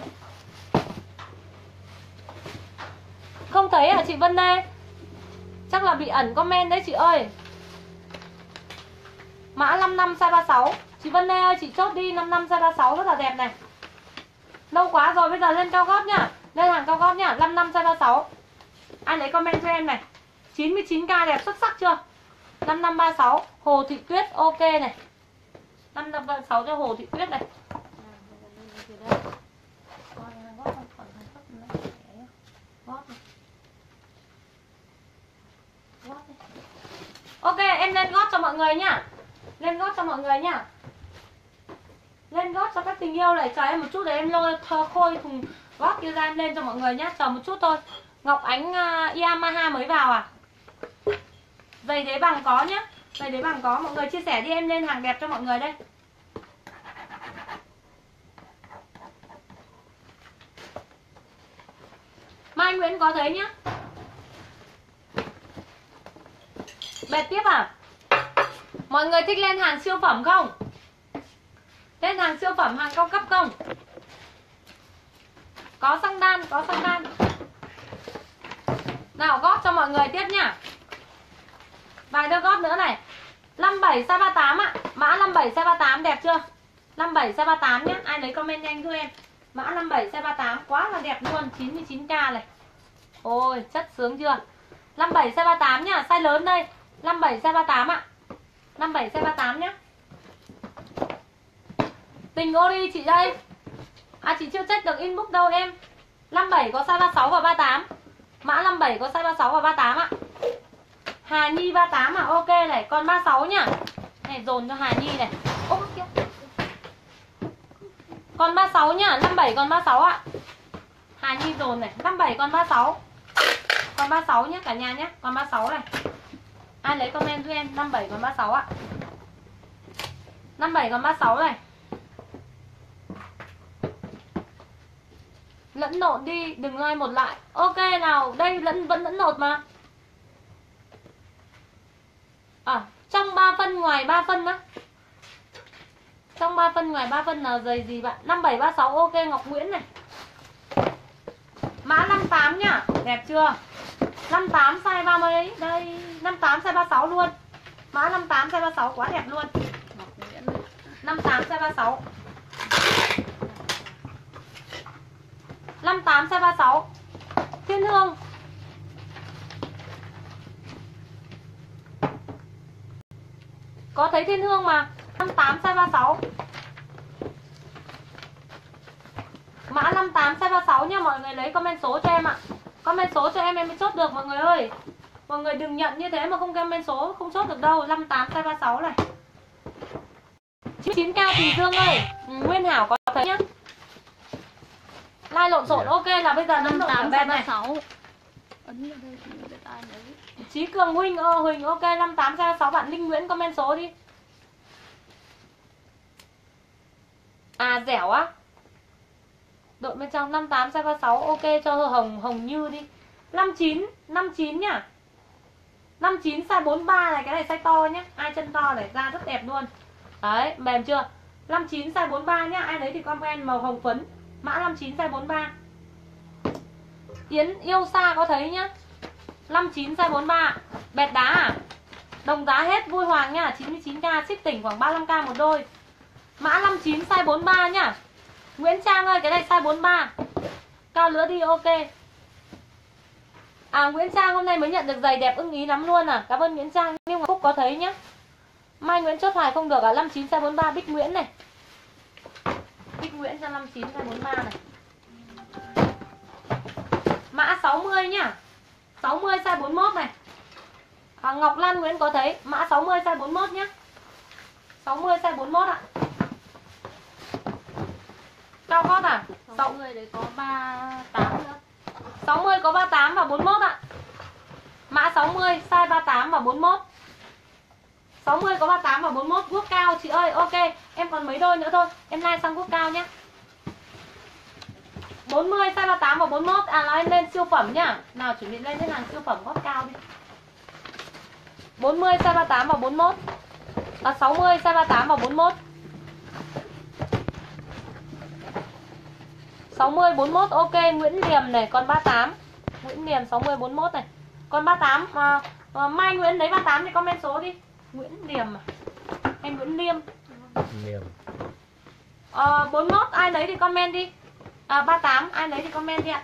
Không thấy hả chị Vân Lê? Chắc là bị ẩn comment đấy chị ơi. Mã năm năm size ba mươi sáu. Chị Vân Lê ơi chị chốt đi. Năm năm size ba mươi sáu rất là đẹp này. Lâu quá rồi bây giờ lên cao gót nhá. Lên hàng cao gót nhá. Năm năm size ba mươi sáu. Ai lấy comment cho em này. Chín mươi chín k đẹp xuất sắc chưa? Năm năm ba mươi sáu. Hồ Thị Tuyết ok này. Năm năm ba mươi sáu cho Hồ Thị Tuyết này. Ok em lên gót cho mọi người nhá. Lên gót cho mọi người nhá. Lên gót cho các tình yêu này. Chờ em một chút để em lôi thơ khôi thùng gót kia ra em lên cho mọi người nhá. Chờ một chút thôi. Ngọc Ánh uh, Yamaha mới vào à? Giày đế bằng có nhá. Giày đế bằng có. Mọi người chia sẻ đi, em lên hàng đẹp cho mọi người đây. Mai Nguyễn có thấy nhá. Bệt tiếp à? Mọi người thích lên hàng siêu phẩm không? Lên hàng siêu phẩm, hàng cao cấp không? Có xăng đan, có xăng đan. Nào gót cho mọi người tiếp nhá. Vài đôi gót nữa này. năm bảy size ba mươi tám ạ. Mã năm bảy size ba mươi tám đẹp chưa? năm bảy size ba mươi tám nhá. Ai lấy comment nhanh giúp em. Mã năm bảy size ba mươi tám quá là đẹp luôn. chín mươi chín k này. Ôi chất sướng chưa? năm bảy size ba mươi tám nhá. Size lớn đây. năm bảy size ba mươi tám ạ. năm bảy size ba mươi tám nhá. Tình Ori chị đây. À chị chưa check được inbox đâu em. năm bảy có size ba mươi sáu và ba mươi tám. Mã năm bảy có size ba mươi sáu và ba mươi tám ạ. Hà Nhi ba mươi tám à? Ok này, còn ba mươi sáu nhá. Này dồn cho Hà Nhi này. Ô kia. Còn ba mươi sáu nhá, năm bảy còn ba mươi sáu ạ. Hà Nhi dồn này, năm bảy còn ba mươi sáu. Còn ba mươi sáu nhá cả nhà nhé, còn ba mươi sáu này. Ai lấy comment giúp em, năm bảy còn ba mươi sáu ạ. năm bảy còn ba mươi sáu này. Lẫn lộn đi, đừng like một lại. Ok nào, đây lẫn vẫn lẫn lộn mà. À, trong ba phân ngoài ba phân á. Trong ba phân ngoài ba phân là giày gì bạn? năm bảy ba sáu ok Ngọc Nguyễn này. Mã năm mươi tám nhá, đẹp chưa? năm mươi tám size ba mấy? Đây, năm mươi tám size ba mươi sáu luôn. Mã năm mươi tám size ba mươi sáu quá đẹp luôn. Ngọc Nguyễn. năm mươi tám size ba mươi sáu. năm mươi tám size ba mươi sáu. Thiên Hương. Có thấy Thiên Hương mà. năm mươi tám size ba mươi sáu. Mã năm mươi tám size ba mươi sáu nha. Mọi người lấy comment số cho em ạ. Comment số cho em em mới chốt được mọi người ơi. Mọi người đừng nhận như thế mà không comment số không chốt được đâu. năm mươi tám size ba mươi sáu này. chín k Tình Dương ơi. Ừ, Nguyên Hảo có thấy nhá. Like lộn xộn ok là bây giờ năm năm tám tám ba mươi sáu. Ấn vào đây thì người ta lấy. Chí Cường Huynh ơ Huỳnh ok năm mươi tám size ba mươi sáu. Bạn Linh Nguyễn comment số đi. À dẻo á. Đội bên trong năm mươi tám size ba mươi sáu ok cho Hồng Hồng Như đi. năm mươi chín, năm mươi chín nhá. năm mươi chín size bốn mươi ba này, cái này size to nhá. Ai chân to này da rất đẹp luôn. Đấy, mềm chưa? năm mươi chín size bốn mươi ba nhá. Ai lấy thì comment màu hồng phấn. Mã năm mươi chín size bốn mươi ba. Yến yêu xa có thấy nhá. năm mươi chín size bốn mươi ba. Bẹt đá à? Đồng giá hết vui hoàng nhá. chín mươi chín k ship tỉnh khoảng ba mươi lăm k một đôi. Mã năm mươi chín size bốn mươi ba nhá. Nguyễn Trang ơi, cái này size bốn mươi ba. Cao lứa đi ok. À Nguyễn Trang hôm nay mới nhận được giày đẹp ưng ý lắm luôn à. Cảm ơn Nguyễn Trang. Nhưng mà Phúc có thấy nhá. Mai Nguyễn chốt hoài không được à. năm mươi chín size bốn mươi ba Bích Nguyễn này. Bích Nguyễn cho năm mươi chín size bốn mươi ba này. Mã sáu mươi nhá. sáu mươi size bốn mươi mốt này. À, Ngọc Lan Nguyễn có thấy. Mã sáu mươi size bốn mươi mốt nhá. sáu mươi size bốn mươi mốt ạ. Cao gót à? sáu mươi đấy có ba mươi tám nữa. sáu mươi có ba mươi tám và bốn mươi mốt ạ. Mã sáu mươi size ba mươi tám và bốn mươi mốt. sáu mươi có ba mươi tám và bốn mươi mốt. Guốc cao chị ơi. Ok, em còn mấy đôi nữa thôi. Em like sang guốc cao nhé. bốn mươi size ba mươi tám và bốn mươi mốt. À là em lên siêu phẩm nhá. Nào chuẩn bị lên đến hàng siêu phẩm gót cao đi. bốn mươi size ba mươi tám và bốn mươi mốt. À sáu mươi size ba mươi tám và bốn mươi mốt. sáu mươi bốn mươi mốt ok. Nguyễn Liềm này, còn ba mươi tám. Nguyễn Liềm sáu mươi bốn mươi mốt này. Còn ba mươi tám à, à, Mai Nguyễn lấy ba mươi tám thì comment số đi. Nguyễn Liềm à? Hay Nguyễn Liêm? Liềm. À, bốn mươi mốt ai lấy thì comment đi. À ba mươi tám ai lấy thì comment đi ạ.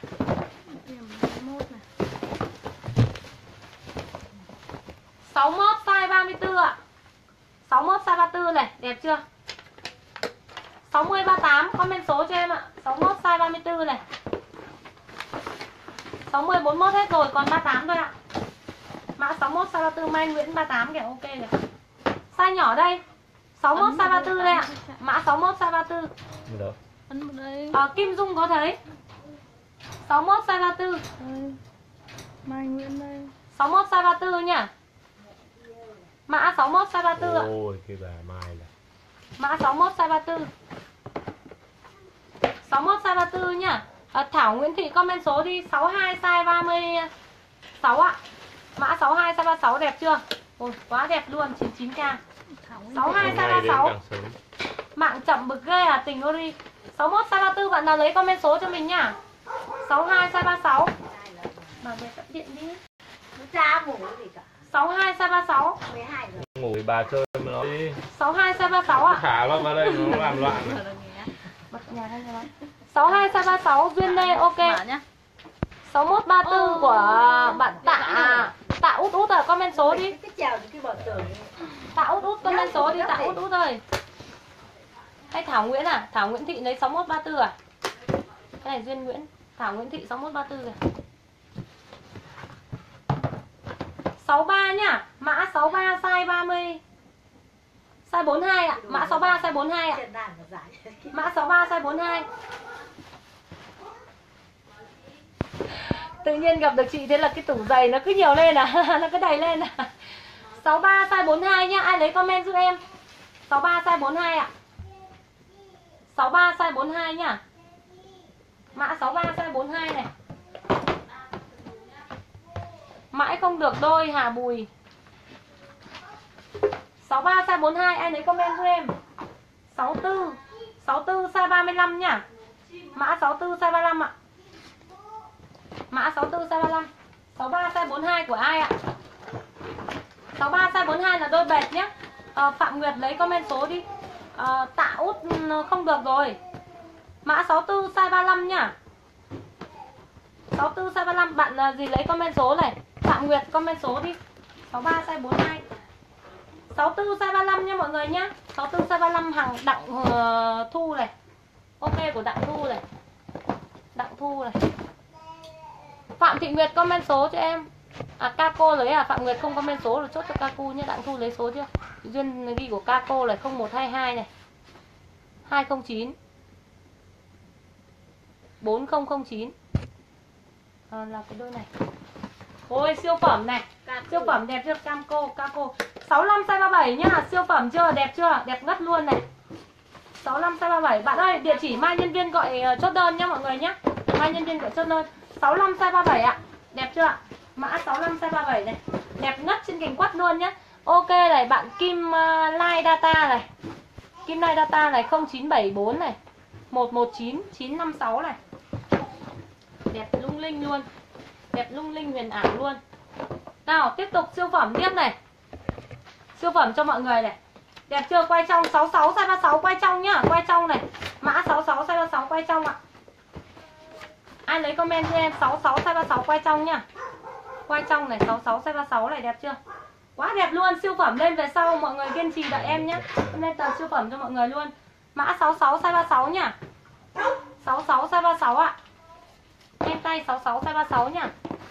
sáu mươi mốt size ba mươi tư ạ. sáu mươi mốt size ba mươi tư này, đẹp chưa? sáu mươi ba mươi tám comment số cho em ạ. sáu mươi mốt size ba mươi tư này. sáu mươi bốn mươi mốt hết rồi, còn ba mươi tám thôi ạ. Mã sáu mươi mốt size ba mươi tư Mai Nguyễn ba mươi tám kìa, ok kìa. Size nhỏ đây. sáu mốt size ba tư đây ạ. Mã sáu mốt size ba tư. Gì đó? Ấn vào đây. À, Kim Dung có thấy. sáu mốt size ba tư. Đây. Mai Nguyễn đây. sáu mốt size ba tư nhá. Mã sáu mốt size ba tư ạ. Ôi cái bà Mai là Mã sáu mốt size ba tư. sáu mốt size ba tư nhá. À, Thảo Nguyễn Thị comment số đi. sáu hai size ba mươi sáu ạ. Mã sáu hai size ba mươi sáu đẹp chưa? Ôi quá đẹp luôn, chín mươi chín k. sáu hai size ba mươi sáu. Mạng chậm bực ghê à tình Ori. sáu mốt size ba tư bạn nào lấy comment số cho mình nhá. sáu hai size ba mươi sáu. Mà về tắt điện đi. Cha ngủ gì cả. sáu hai size ba mươi sáu. mười hai rồi. ngủ thì bà chơi mà nó đi. sáu hai size ba mươi sáu ạ. Thả nó vào đây nó làm loạn này. Bật nhà lên rồi. sáu hai size ba mươi sáu Duyên Lê ok. Mở nhá. sáu mốt ba tư của bạn Tạ Tạ út út à, comment số đi. Cái chèo cái bờ tường. Tạ út út comment số đi, Tạ út út ơi. Hay Thảo Nguyễn à? Thảo Nguyễn Thị lấy sáu mốt ba tư à? Cái này Duyên Nguyễn. Thảo Nguyễn Thị sáu mốt ba tư rồi. sáu ba nhá. Mã sáu ba size ba mươi. Size bốn mươi hai ạ. Mã sáu ba size bốn mươi hai ạ. Mã sáu ba size bốn mươi hai. Tự nhiên gặp được chị thế là cái tủ giày nó cứ nhiều lên à. Nó cứ đầy lên à. sáu ba size bốn mươi hai nhá. Ai lấy comment giúp em. sáu ba size bốn mươi hai ạ. sáu ba size bốn mươi hai nhá. Mã sáu ba size bốn mươi hai này. Mãi không được đôi Hà Bùi. sáu ba size bốn mươi hai ai lấy comment giúp em. sáu tư. sáu tư size ba mươi lăm nhá. Mã sáu tư size ba mươi lăm ạ. Mã sáu tư size ba mươi lăm. sáu ba size bốn mươi hai của ai ạ? sáu ba size bốn mươi hai là đôi bệt nhé. à, Phạm Nguyệt lấy comment số đi. à, Tạ út không được rồi. Mã sáu tư size ba mươi lăm nhá. sáu tư size ba mươi lăm. Bạn à, gì lấy comment số này. Phạm Nguyệt comment số đi. sáu ba size bốn mươi hai. sáu tư size ba mươi lăm nha mọi người nhá. sáu tư size ba mươi lăm hàng Đặng uh, Thu này. Ok của Đặng Thu này. Đặng Thu này. Phạm Thị Nguyệt comment số cho em. À Caco lấy à. Phạm Nguyệt không comment số rồi chốt cho Caco nhé. Đặng Thu lấy số chưa? Duyên ghi của Caco này không một hai hai này. hai không chín bốn không không chín. à, Là cái đôi này. Ôi siêu phẩm này. Siêu phẩm đẹp chưa? Camco Caco sáu mươi lăm size ba mươi bảy nhá. Siêu phẩm chưa? Đẹp chưa? Đẹp ngất luôn này. sáu mươi lăm size ba mươi bảy. Bạn ơi địa chỉ mai nhân viên gọi uh, chốt đơn nhá mọi người nhá. Mai nhân viên gọi chốt đơn. sáu mươi lăm size ba mươi bảy ạ. Đẹp chưa ạ? Mã sáu mươi lăm size ba mươi bảy này. Đẹp ngất trên cành quất luôn nhá. Ok này bạn Kim uh, Live Data này. Kim Live Data này không chín bảy bốn này. một một chín chín năm sáu này. Đẹp lung linh luôn. Đẹp lung linh huyền ảo luôn. Nào tiếp tục siêu phẩm tiếp này. Siêu phẩm cho mọi người này. Đẹp chưa? Quay trong sáu mươi sáu size ba mươi sáu quay trong nhá. Quay trong này. Mã sáu mươi sáu size ba mươi sáu quay trong ạ. Ai lấy comment cho em sáu mươi sáu size ba mươi sáu quay trong nhá. Quay trong này sáu mươi sáu size ba mươi sáu này đẹp chưa? Quá đẹp luôn, siêu phẩm lên về sau mọi người kiên trì đợi em nhé. Em lên tờ siêu phẩm cho mọi người luôn. Mã sáu mươi sáu size ba mươi sáu nhá. sáu mươi sáu size ba mươi sáu ạ. Em tay sáu mươi sáu size ba mươi sáu nhá.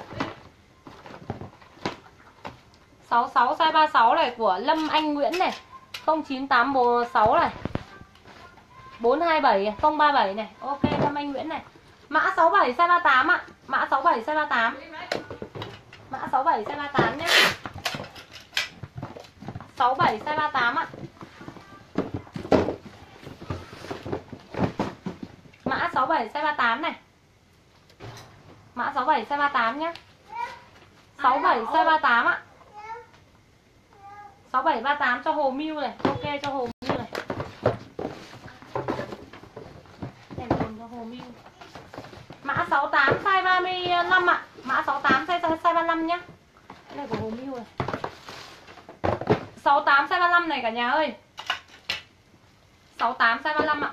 sáu mươi sáu size ba mươi sáu này của Lâm Anh Nguyễn này. không chín tám sáu này. bốn hai bảy không ba bảy này. Ok Lâm Anh Nguyễn này. Mã sáu mươi bảy size ba mươi tám ạ. Mã sáu mươi bảy size ba mươi tám. Mã sáu mươi bảy size ba mươi tám nhé. sáu mươi bảy size ba mươi tám ạ. Mã sáu mươi bảy size ba mươi tám này. Mã sáu mươi bảy size ba mươi tám nhé. sáu mươi bảy size ba mươi tám ạ. sáu mươi bảy ba mươi tám cho Hồ Miu này. Ok cho Hồ Miu này. Em dùng cho Hồ Miu. Mã sáu mươi tám size ba mươi lăm ạ. Mã sáu mươi tám size, size ba mươi lăm nhé. Cái này của Hồ Miu này. sáu mươi tám size ba mươi lăm này cả nhà ơi. sáu mươi tám size ba mươi lăm ạ.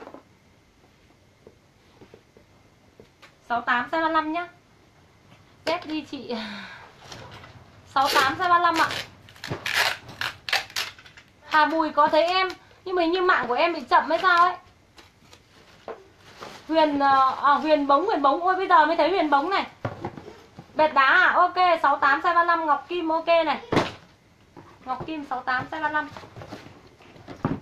sáu mươi tám size ba mươi lăm nhá. Ghép đi chị. sáu mươi tám size ba mươi lăm ạ. Hà Bùi có thấy em, nhưng mà như mạng của em bị chậm hay sao ấy. Huyền à, Huyền bóng Huyền bóng ôi bây giờ mới thấy Huyền bóng này. Bệt đá à? Ok sáu mươi tám size ba mươi lăm Ngọc Kim ok này. Ngọc Kim sáu mươi tám size ba mươi lăm.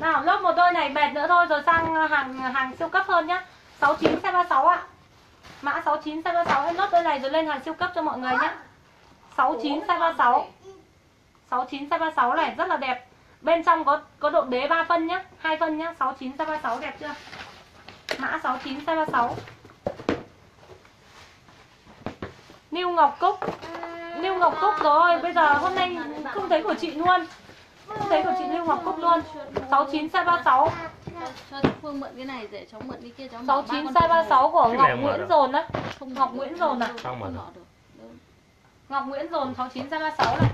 Nào lốt một đôi này bệt nữa thôi rồi sang hàng hàng siêu cấp hơn nhá. sáu chín size ba sáu ạ. Mã sáu chín size ba sáu em lốt đôi này rồi lên hàng siêu cấp cho mọi người nhá. sáu chín size ba sáu. sáu chín size ba sáu này rất là đẹp. Bên trong có có độ đế ba phân nhá, hai phân nhá, sáu chín size ba sáu đẹp chưa? Mã sáu chín size ba sáu. Niu Ngọc Cúc. Niu Ngọc Cúc rồi, bây giờ hôm nay không thấy của chị luôn. Không thấy của chị Niu Ngọc Cúc luôn. sáu chín size ba sáu. Cho Phương mượn cái này để cháu mượn cái kia cháu. sáu chín size ba sáu của Ngọc Nguyễn Dồn á. Ngọc Nguyễn Dồn à? Không mở được. Ngọc Nguyễn Dồn sáu chín size ba sáu này.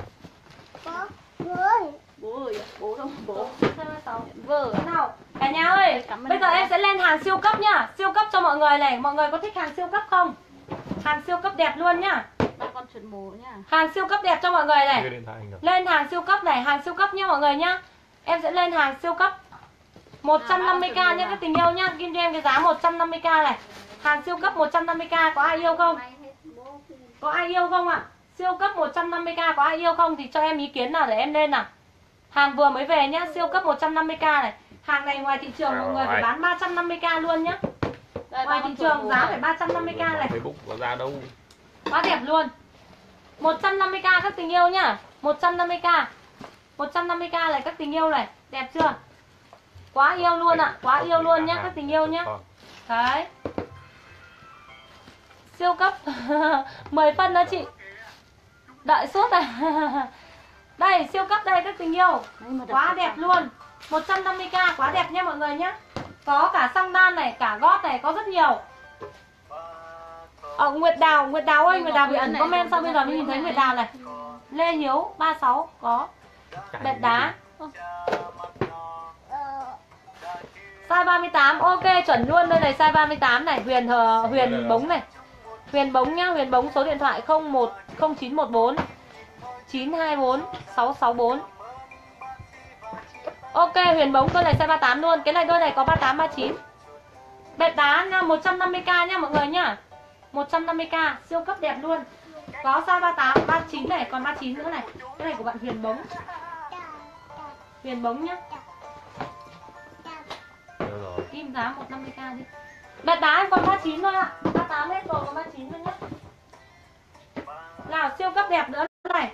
Bố ơi, bố đâu, bố. Vở nào. Cả nhà ơi, bây giờ em sẽ lên hàng siêu cấp nhá. Siêu cấp cho mọi người này. Mọi người có thích hàng siêu cấp không? Hàng siêu cấp đẹp luôn nhá. Ba con chuẩn bố nhá. Hàng siêu cấp đẹp cho mọi người này. Cái điện thoại anh được. Lên hàng siêu cấp này, hàng siêu cấp nhá mọi người nhá. Em sẽ lên hàng siêu cấp một trăm năm mươi k nhá các tình yêu nhá. Kim cho em cái giá một trăm năm mươi k này. Hàng siêu cấp một trăm năm mươi k có ai yêu không? Có ai yêu không ạ? Siêu cấp một trăm năm mươi k có ai yêu không thì cho em ý kiến nào để em lên nào. Hàng vừa mới về nhá, siêu cấp một trăm năm mươi k này. Hàng này ngoài thị trường mọi người phải bán ba trăm năm mươi k luôn nhá. Ngoài thị trường giá phải ba trăm năm mươi k này. Facebook có ra đâu. Quá đẹp luôn. một trăm năm mươi k các tình yêu nhá. một trăm năm mươi k. một trăm năm mươi k này các tình yêu này. Đẹp chưa? Quá yêu luôn ạ. Quá yêu luôn nhá các tình yêu nhá. Đấy. Siêu cấp mười phân đó chị. Đợi suốt à. Đây siêu cấp đây các tình yêu. Quá đẹp luôn. một trăm năm mươi k quá đẹp nha mọi người nhá. Có cả xăng đan này, cả gót này, có rất nhiều. Ờ, Nguyệt Đào, Nguyệt Đào ơi, Nguyệt Đào bị ẩn comment sao bây giờ mới nhìn thấy Nguyệt Đào này. Lê Hiếu ba sáu có. Bệt đá. Size ba mươi tám, ok chuẩn luôn đây này, size ba mươi tám này, Huyền uh, Huyền Bống này. Huyền Bống nhá, Huyền Bống số điện thoại không một không chín một bốn chín hai bốn sáu sáu bốn. Ok, Huyền Bống đôi này size ba mươi tám luôn. Cái này đôi này có ba mươi tám ba mươi chín. Bệt đá nha, một trăm năm mươi k nha mọi người nhá. một trăm năm mươi k, siêu cấp đẹp luôn. Có size ba mươi tám, ba mươi chín này, còn ba mươi chín nữa này. Cái này của bạn Huyền Bống. Huyền Bống nhá. Kim giá một trăm năm mươi k đi. Bệt đá em còn ba mươi chín thôi ạ. ba mươi tám hết rồi, còn ba mươi chín thôi nhá. Nào siêu cấp đẹp nữa này.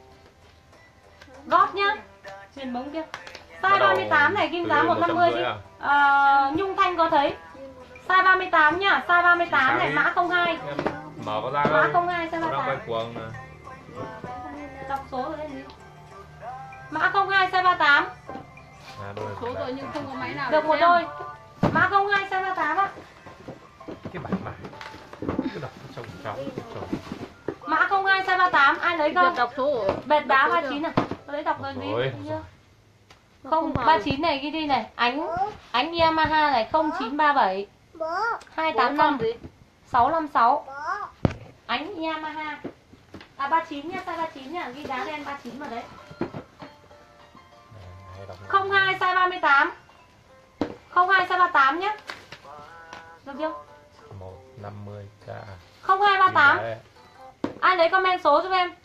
Gót nhá. Huyền Bống kia. Size ba mươi tám này, kim giá một trăm năm mươi đi. À, Nhung Thanh có thấy. Size ba mươi tám nhá, size ba mươi tám này, mã không hai. Mở có ra Mã đâu. không hai size ba mươi Đang quay tám. cuồng nè. Đọc số rồi lên đi. Mã không hai size ba mươi tám. À, đôi Số rồi nhưng không có máy nào. Được một đôi. Mã không hai size ba mươi tám ạ. cái bản mà cứ đọc trong cháu. Mã không hai size ba mươi tám, ai lấy không? Đọc số của Bệt đá ba mươi chín à? Tôi lấy đọc rồi đi. Không ba mươi chín này ghi đi này, ánh ánh Yamaha này không chín ba bảy hai tám năm sáu năm sáu. Ánh Yamaha. À ba mươi chín nha, size ba mươi chín nha, ghi đá đen ba mươi chín vào đấy. không hai size ba mươi tám. không hai size ba mươi tám nhé. Được chưa? một trăm năm mươi k. không hai ba tám. Ai lấy comment số giúp em.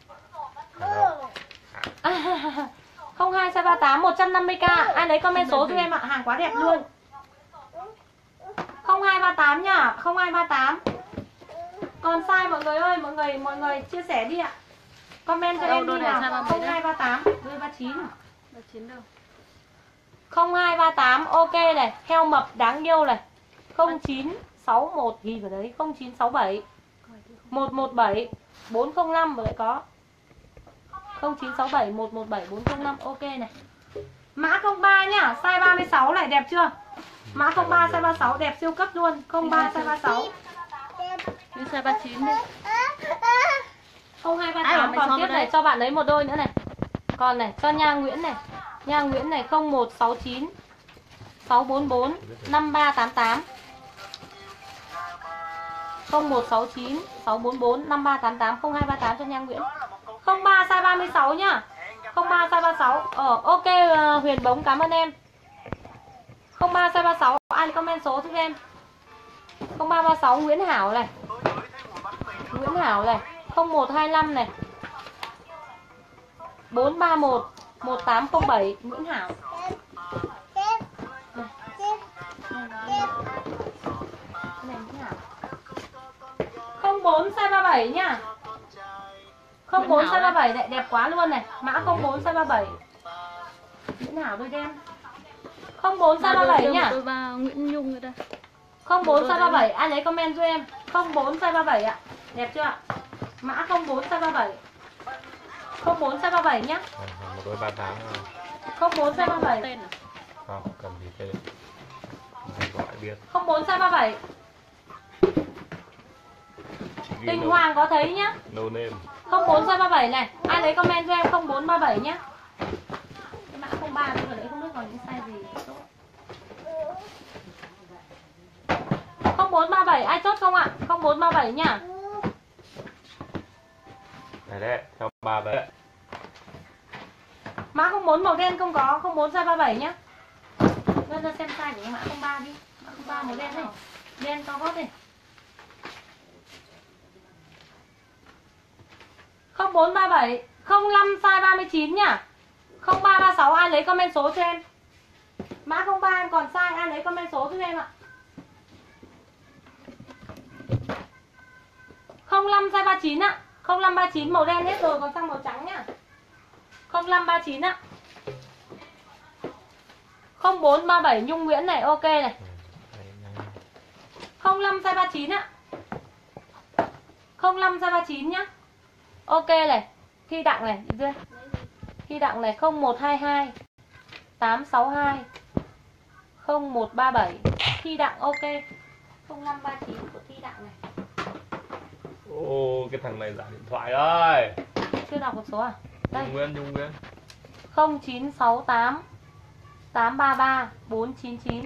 không hai size ba mươi tám, một trăm năm mươi k. Ai lấy comment số giúp em ạ, hàng quá đẹp luôn. không hai ba tám nhá, không hai ba tám. Còn size mọi người ơi, mọi người mọi người chia sẻ đi ạ. Comment cho em đi nào. không hai ba tám, đôi ba mươi chín. ba mươi chín đâu. không hai ba tám, ok này, heo mập đáng yêu này. không chín sáu một ghi vào đấy, không chín sáu bảy một một bảy bốn không năm vừa lại có. không chín sáu bảy một một bảy bốn không năm, ok này. Mã không ba nhá, size ba mươi sáu này đẹp chưa? Mã không ba size ba mươi sáu đẹp siêu cấp luôn, không ba size ba mươi sáu. Như size ba mươi chín đi. không hai ba tám còn tiếp này, cho bạn lấy một đôi nữa này. Còn này, cho Nha Nguyễn này. Nha Nguyễn này không một sáu chín sáu bốn bốn năm ba tám tám. không một sáu chín sáu bốn bốn năm ba tám tám, không hai ba tám cho Nha Nguyễn. không ba size ba mươi sáu nhá. không ba size ba mươi sáu. Ờ ok uh, Huyền Bống cảm ơn em. không ba size ba mươi sáu, ai comment số giúp em. không ba ba sáu Nguyễn Hảo này. Nguyễn Hảo này, không một hai lăm này. bốn ba một một tám không bảy Nguyễn Hảo. bảy nhá. không bốn size ba mươi bảy này, đẹp quá luôn này. Mã không bốn size ba mươi bảy. Nguyễn Hảo đôi đen. không bốn size ba mươi bảy nhá. Đôi ba Nguyễn Nhung rồi đây. không bốn size ba mươi bảy, ai lấy comment cho em. không bốn size ba mươi bảy ạ. Đẹp chưa ạ? Mã không bốn size ba mươi bảy. không bốn size ba mươi bảy nhá. Một đôi ba tháng thôi. không bốn size ba mươi bảy. Tên à? Không, cần gì tên. Mình gọi biết. không bốn size ba mươi bảy. Chỉ ghi Tinh no- Hoàng có thấy nhá. No name. không bốn size ba mươi bảy này, ai lấy comment cho em không bốn ba mươi bảy nhá. Cái mã không ba bây giờ đấy không biết còn những size gì tốt. không bốn ba mươi bảy ai chốt không ạ? không bốn ba mươi bảy nhá. Này đấy, theo ba đấy. Mã không bốn màu đen không có, không bốn size ba mươi bảy nhá. Lên ra xem size của cái mã không ba đi. Mã không ba màu đen này. Đen to gót này. không bốn ba mươi bảy, không năm size ba mươi chín nhá. không ba ba mươi sáu ai lấy comment số cho em. Mã không ba em còn size ai lấy comment số cho em ạ. không năm size ba mươi chín ạ. không năm ba mươi chín màu đen hết rồi còn sang màu trắng nhá. không năm ba mươi chín ạ. không bốn ba mươi bảy Nhung Nguyễn này, ok này. không năm size ba mươi chín ạ. không năm size ba mươi chín nhá. Ok này. Thi Đặng này, chị Duyên. Thi Đặng này không một hai hai tám sáu hai không một ba bảy. Thi Đặng ok. không năm ba chín của Thi Đặng này. Ô, cái thằng này giả điện thoại ơi. Chưa đọc một số à? Đây. Nhung Nguyễn, Nhung Nguyễn. không chín sáu tám tám ba ba bốn chín chín.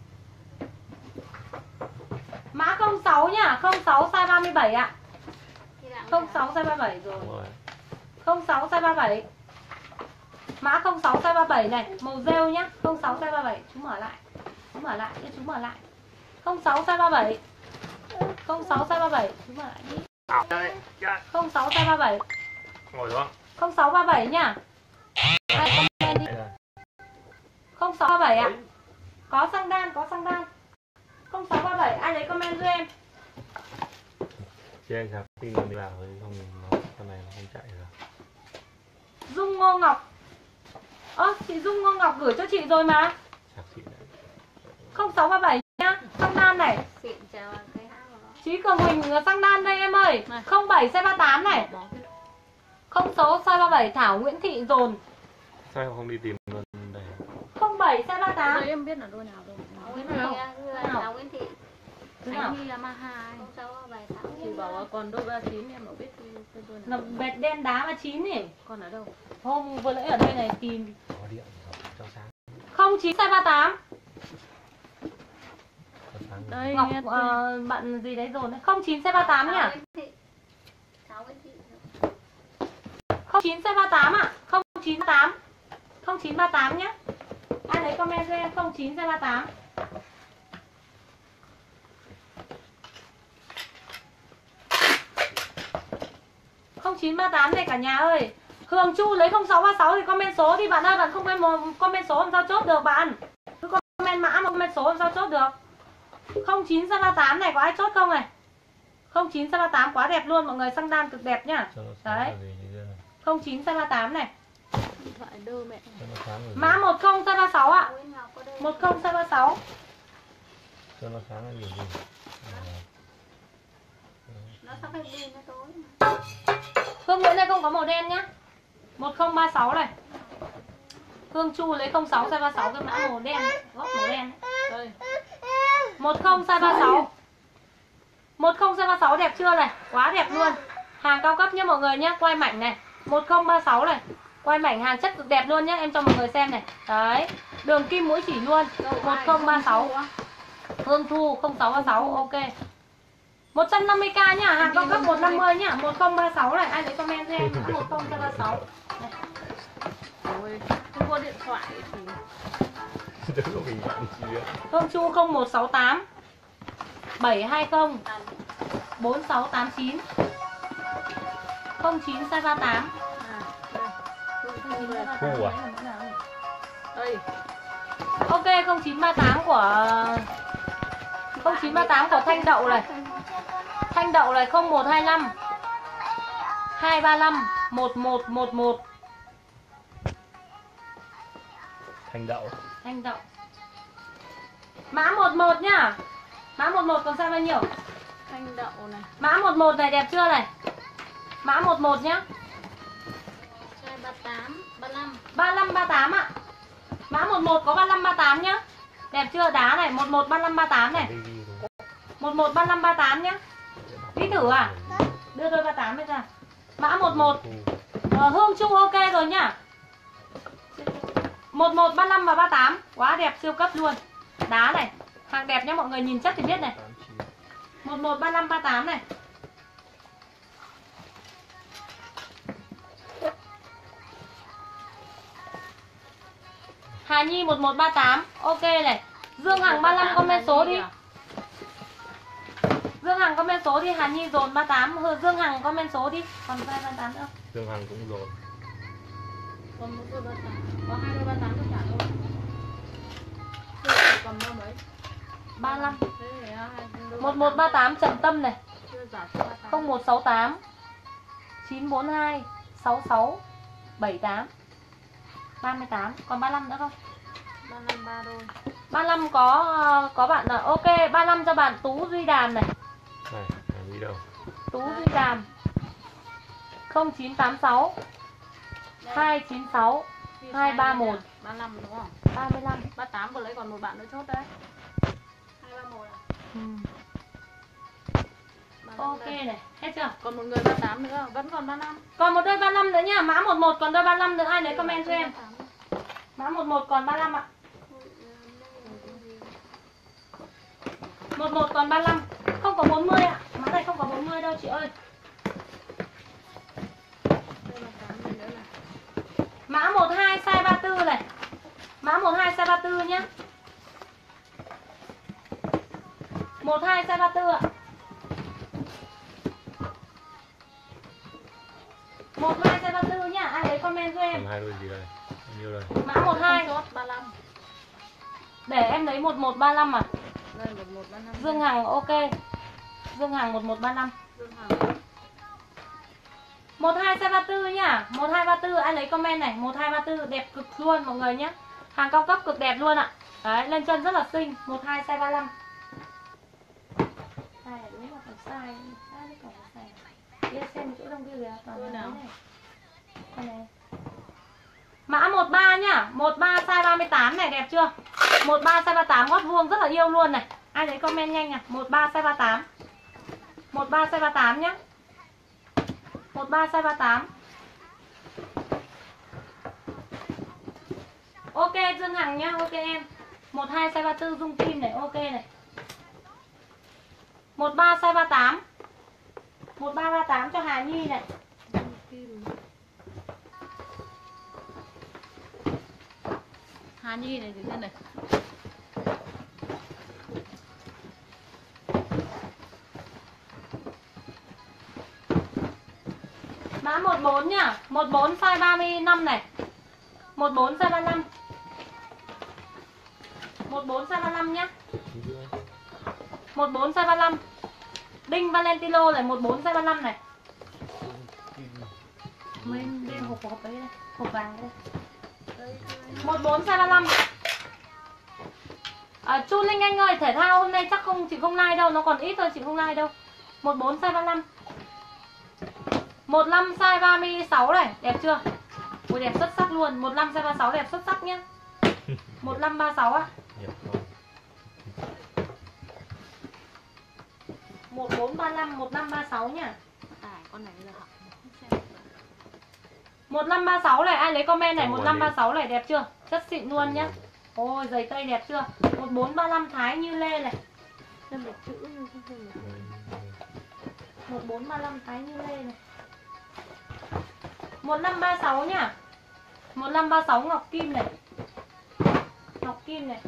Mã không sáu nhá, không sáu size ba mươi bảy ạ. không sáu size ba mươi bảy rồi. Đúng rồi. không sáu size ba mươi bảy. Mã không sáu size ba mươi bảy này, màu rêu nhá, không sáu size ba mươi bảy, chú mở lại. Chú mở lại, chú mở lại. không sáu size ba mươi bảy. không sáu size ba mươi bảy, chú mở lại đi. Ảo đây. không sáu size ba mươi bảy. Ngồi xuống. không sáu ba mươi bảy nhá. Ai comment đi. Đây này. không sáu ba mươi bảy ạ. Có xăng đan, có xăng đan. không sáu ba mươi bảy ai lấy comment cho em. Chị anh sạc pin đi vào rồi không nó con này nó không chạy rồi. Dung Ngô Ngọc. Ơ, chị Dung Ngô Ngọc gửi cho chị rồi mà. Sạc xịn đấy. không sáu ba mươi bảy nhá, xăng đan này. Xịn chào cái hãng của nó. Chí Cường Huỳnh xăng đan đây em ơi. Này. không bảy size ba mươi tám này. Bỏ cái- không sáu size ba mươi bảy Thảo Nguyễn Thị dồn. Sao em không đi tìm luôn đây? không bảy size ba mươi tám. Đây em biết là đôi nào đâu. Nguyễn Nào. Thị, Nào. Thảo Nguyễn Thị, Thế nào? Anh Yamaha ấy. không sáu bảy Thảo Chị bảo là còn đôi ba chín em đâu biết cái cái đôi Là nào. vệt đen đá ba chín nhỉ. Còn ở đâu? Hôm vừa nãy ở đây này tìm. Có điện rồi, cho sáng. không chín size ba mươi tám. Cho sáng. Đây Ngọc nghe ờ, bạn gì đấy rồi đấy. không chín size ba mươi tám nhá. Thảo Nguyễn Thị, Thảo Nguyễn Thị, không chín size ba mươi tám ạ. không chín ba mươi tám. không chín ba mươi tám nhá. Ai lấy comment cho em không chín size ba mươi tám. không chín ba mươi tám này cả nhà ơi. Hường Chu lấy không sáu ba sáu thì comment số đi bạn ơi. Bạn không comment, comment số làm sao chốt được bạn. Cứ comment mã mà comment số làm sao chốt được. không chín size ba mươi tám này có ai chốt không này. không chín size ba mươi tám quá đẹp luôn mọi người, xăng đan cực đẹp nhá. Cho nó sáng Đấy. là gì như thế này. không chín size ba mươi tám này. điện thoại đơ mẹ. Cho nó sáng là gì? Mã một không size ba mươi sáu ạ. Nguyễn Ngọc có đây. một không size ba mươi sáu. Cho nó sáng là gì gì? À, Nó sắp hết pin nó tối. Hương Nguyễn đây không có màu đen nhá. một không ba sáu này. Hương Chu lấy không sáu size ba mươi sáu cái mã màu đen, góc màu đen. Đây. một không size ba mươi sáu. một không size ba mươi sáu đẹp chưa này? Quá đẹp luôn. Hàng cao cấp nhá mọi người nhá, quay mảnh này. một không ba sáu này. Quay mảnh hàng chất cực đẹp luôn nhá, em cho mọi người xem này. Đấy. Đường kim mũi chỉ luôn. một không ba sáu. Hương Thu không sáu ba sáu, ok. một trăm năm mươi k nhá, hàng cao cấp một trăm năm mươi nhá. một không ba sáu này, ai lấy comment cho em mã một không ba sáu. Này. Ôi, không có điện thoại thì Đừng có bình luận gì nữa. Hương Chu không một sáu tám bảy hai không bốn sáu tám chín. không chín size ba mươi tám. à, đây. Thu à? Đây. Ok không chín ba tám của không chín ba tám của Thanh Đậu này. Thanh Đậu này không một hai lăm hai ba lăm một một một một. Thanh đậu. Thanh đậu. Mã một một nhá. Mã một một còn size bao nhiêu? Thanh đậu này. Mã một một này đẹp chưa này? Mã một một nhá. Size ba tám, ba lăm. ba lăm ba tám ạ. Mã một một có ba lăm ba tám nhá. Đẹp chưa? Đá này, một một ba lăm ba tám này. một một ba lăm ba tám nhá. Đi thử à? Đưa đôi ba tám lên ra. Mã một một. Ờ, Hương Trung ok rồi nhá. một một ba lăm và ba tám. Quá đẹp, siêu cấp luôn. Đá này, hàng đẹp nhá, mọi người nhìn chất thì biết này. một một ba lăm ba tám này. Hà Nhi một một ba tám. Ok này. Dương Hằng ba lăm comment số đi. Dương Hằng comment số đi. Hà Nhi dồn ba tám. Hừ, Dương Hằng comment số đi. Còn hai ba tám nữa. Dương Hằng cũng rồi. Còn một đôi ba tám. Có hai đôi ba tám tất cả thôi. Còn đâu mấy? ba lăm. Thế thì hai đôi một một ba tám Trần Tâm này. chưa giả cho ba tám. không một sáu tám chín bốn hai sáu sáu bảy tám ba mươi tám. Còn ba lăm nữa không? ba lăm ba đôi. ba lăm có có bạn là ok. ba lăm cho bạn Tú Duy Đàm này. Này, làm gì đâu. Tú Duy Đàm không chín tám sáu hai chín sáu hai ba một ba lăm đúng không? ba mươi lăm. ba tám vừa lấy còn một bạn nữa chốt đấy. hai ba một à? Ừ. ba lăm Ok đây. này, hết chưa? Còn một người ba tám nữa, vẫn còn ba lăm. Còn một đôi ba lăm nữa nhá. Mã một một còn đôi ba lăm nữa. Ai lấy comment cho em. Mã một một còn ba lăm ạ. một một còn ba lăm. Không có bốn mươi ạ. Mã này không có bốn mươi đâu chị ơi. Đây là tám người nữa này. Mã một hai size ba tư này. Mã một hai size ba tư nhá. một hai size ba tư ạ. một hai size ba tư nhá. Ai lấy comment cho em. Còn hai đôi gì đây? Bao nhiêu đây? Mã một hai. Chốt ba lăm. Để em lấy một một ba lăm à. Đây một một ba lăm. Dương Hằng ok. Dương Hằng một một ba lăm. Dương Hằng. một hai size ba tư nhá. một hai ba tư ai lấy comment này. một hai ba tư đẹp cực luôn mọi người nhé. Hàng cao cấp cực đẹp luôn ạ. Đấy, lên chân rất là xinh. một hai size ba lăm. Sai à, đúng là còn sai. Sai đấy còn sai. Đi xem chỗ đông kia kìa. Toàn là nào? này. Đây này. Mã một ba nhá. một ba size ba mươi tám này đẹp chưa? một ba size ba mươi tám gót vuông rất là yêu luôn này. Ai lấy comment nhanh à. một ba size ba mươi tám. một ba size ba mươi tám nhá. một ba size ba mươi tám. Ok Dương Hằng nhá, ok em. một hai size ba mươi tư Dung Kim này, ok này. một ba size ba mươi tám. một ba ba mươi tám cho Hà Nhi này. Hà Nhi này gì thế này? Mã một bốn nhá, một bốn size ba mươi lăm này. một bốn size ba mươi lăm. một bốn size ba mươi lăm nhá. một bốn size ba mươi lăm. Đinh Valentino này, một bốn size ba mươi lăm này. Bên bên hộp hộp đấy đây, hộp vàng đây. một bốn size ba mươi lăm. À, Chu Linh Anh ơi, thể thao hôm nay chắc không chị không like đâu, nó còn ít thôi chị không like đâu. một bốn size ba mươi lăm. một lăm size ba mươi sáu này, đẹp chưa? Ui đẹp xuất sắc luôn, một lăm size ba mươi sáu đẹp xuất sắc nhá. một lăm ba mươi sáu á. một bốn ba lăm, một năm ba sáu nhá. À, con này là học. một năm ba sáu này, ai lấy comment này, một năm ba sáu này đẹp chưa? Chất xịn luôn nhá. Ôi giày cây đẹp chưa? một bốn ba lăm Thái Như Lê này. Thêm một chữ như thế này. một bốn ba lăm Thái Như Lê này. một năm ba sáu nhá. một năm ba sáu Ngọc Kim này. Ngọc Kim này.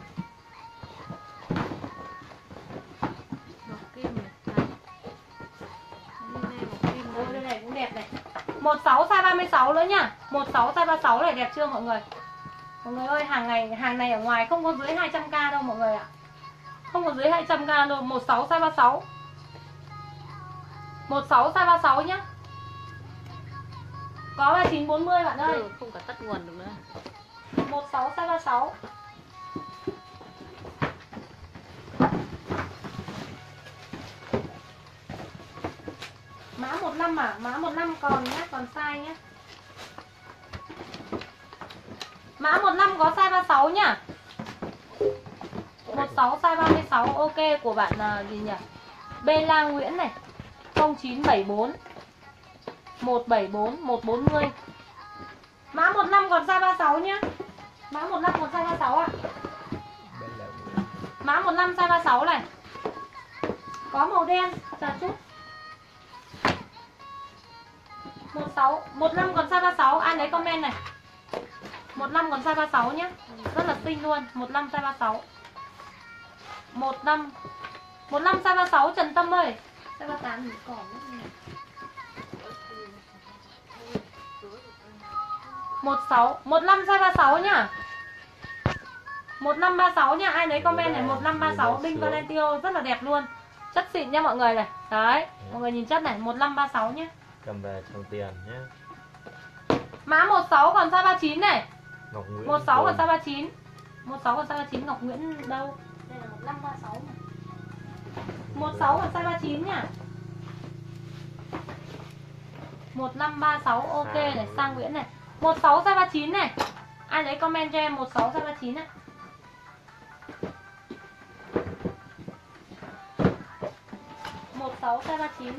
Ngọc Kim này. Này. Đây Ngọc Kim Ôi này. đây này cũng đẹp này. một sáu size ba mươi sáu nữa nhá. một sáu size ba mươi sáu này đẹp chưa mọi người? Mọi người ơi, hàng này hàng này ở ngoài không có dưới hai trăm k đâu mọi người ạ. Không có dưới hai trăm k đâu, một sáu size ba mươi sáu. một sáu size ba mươi sáu nhá. Có ba chín bốn mươi bạn ơi. Ừ, không cả tắt nguồn được nữa. một sáu size ba sáu. Mã một năm à? Mã một năm còn nhé, còn size nhé. Mã một năm có size ba sáu nhá. một sáu size ba mươi sáu ok của bạn uh, gì nhỉ? Bê La Nguyễn này. không chín bảy bốn một bảy bốn một bốn mươi. Mã một năm còn size ba sáu nhá. Mã một năm còn size ba sáu ạ. Mã một năm size ba sáu này. Có màu đen, chà chút. một sáu, một năm còn size ba sáu, ai lấy comment này. một năm còn size ba sáu nhé. Rất là xinh luôn, một năm size ba sáu. một năm một năm size ba sáu Trần Tâm ơi. Size ba tám thì còn nữa. một sáu, một năm size ba sáu nhá. một năm ba sáu nhá, ai lấy comment này một năm ba sáu Đinh Valentino rất là đẹp luôn. Chất xịn nha mọi người này. Đấy, mọi người nhìn chất này, một năm ba sáu nhé. Cầm về trong tiền nhé. Mã một sáu còn size ba chín này. Ngọc Nguyễn. một sáu còn size ba chín. một sáu còn size ba chín Ngọc Nguyễn đâu? Đây là một năm ba sáu này. một sáu còn size ba chín nhá. một năm ba sáu ok này, sang Nguyễn này. một sáu size ba chín này. Ai lấy comment cho em một sáu size ba chín này. một sáu size ba chín.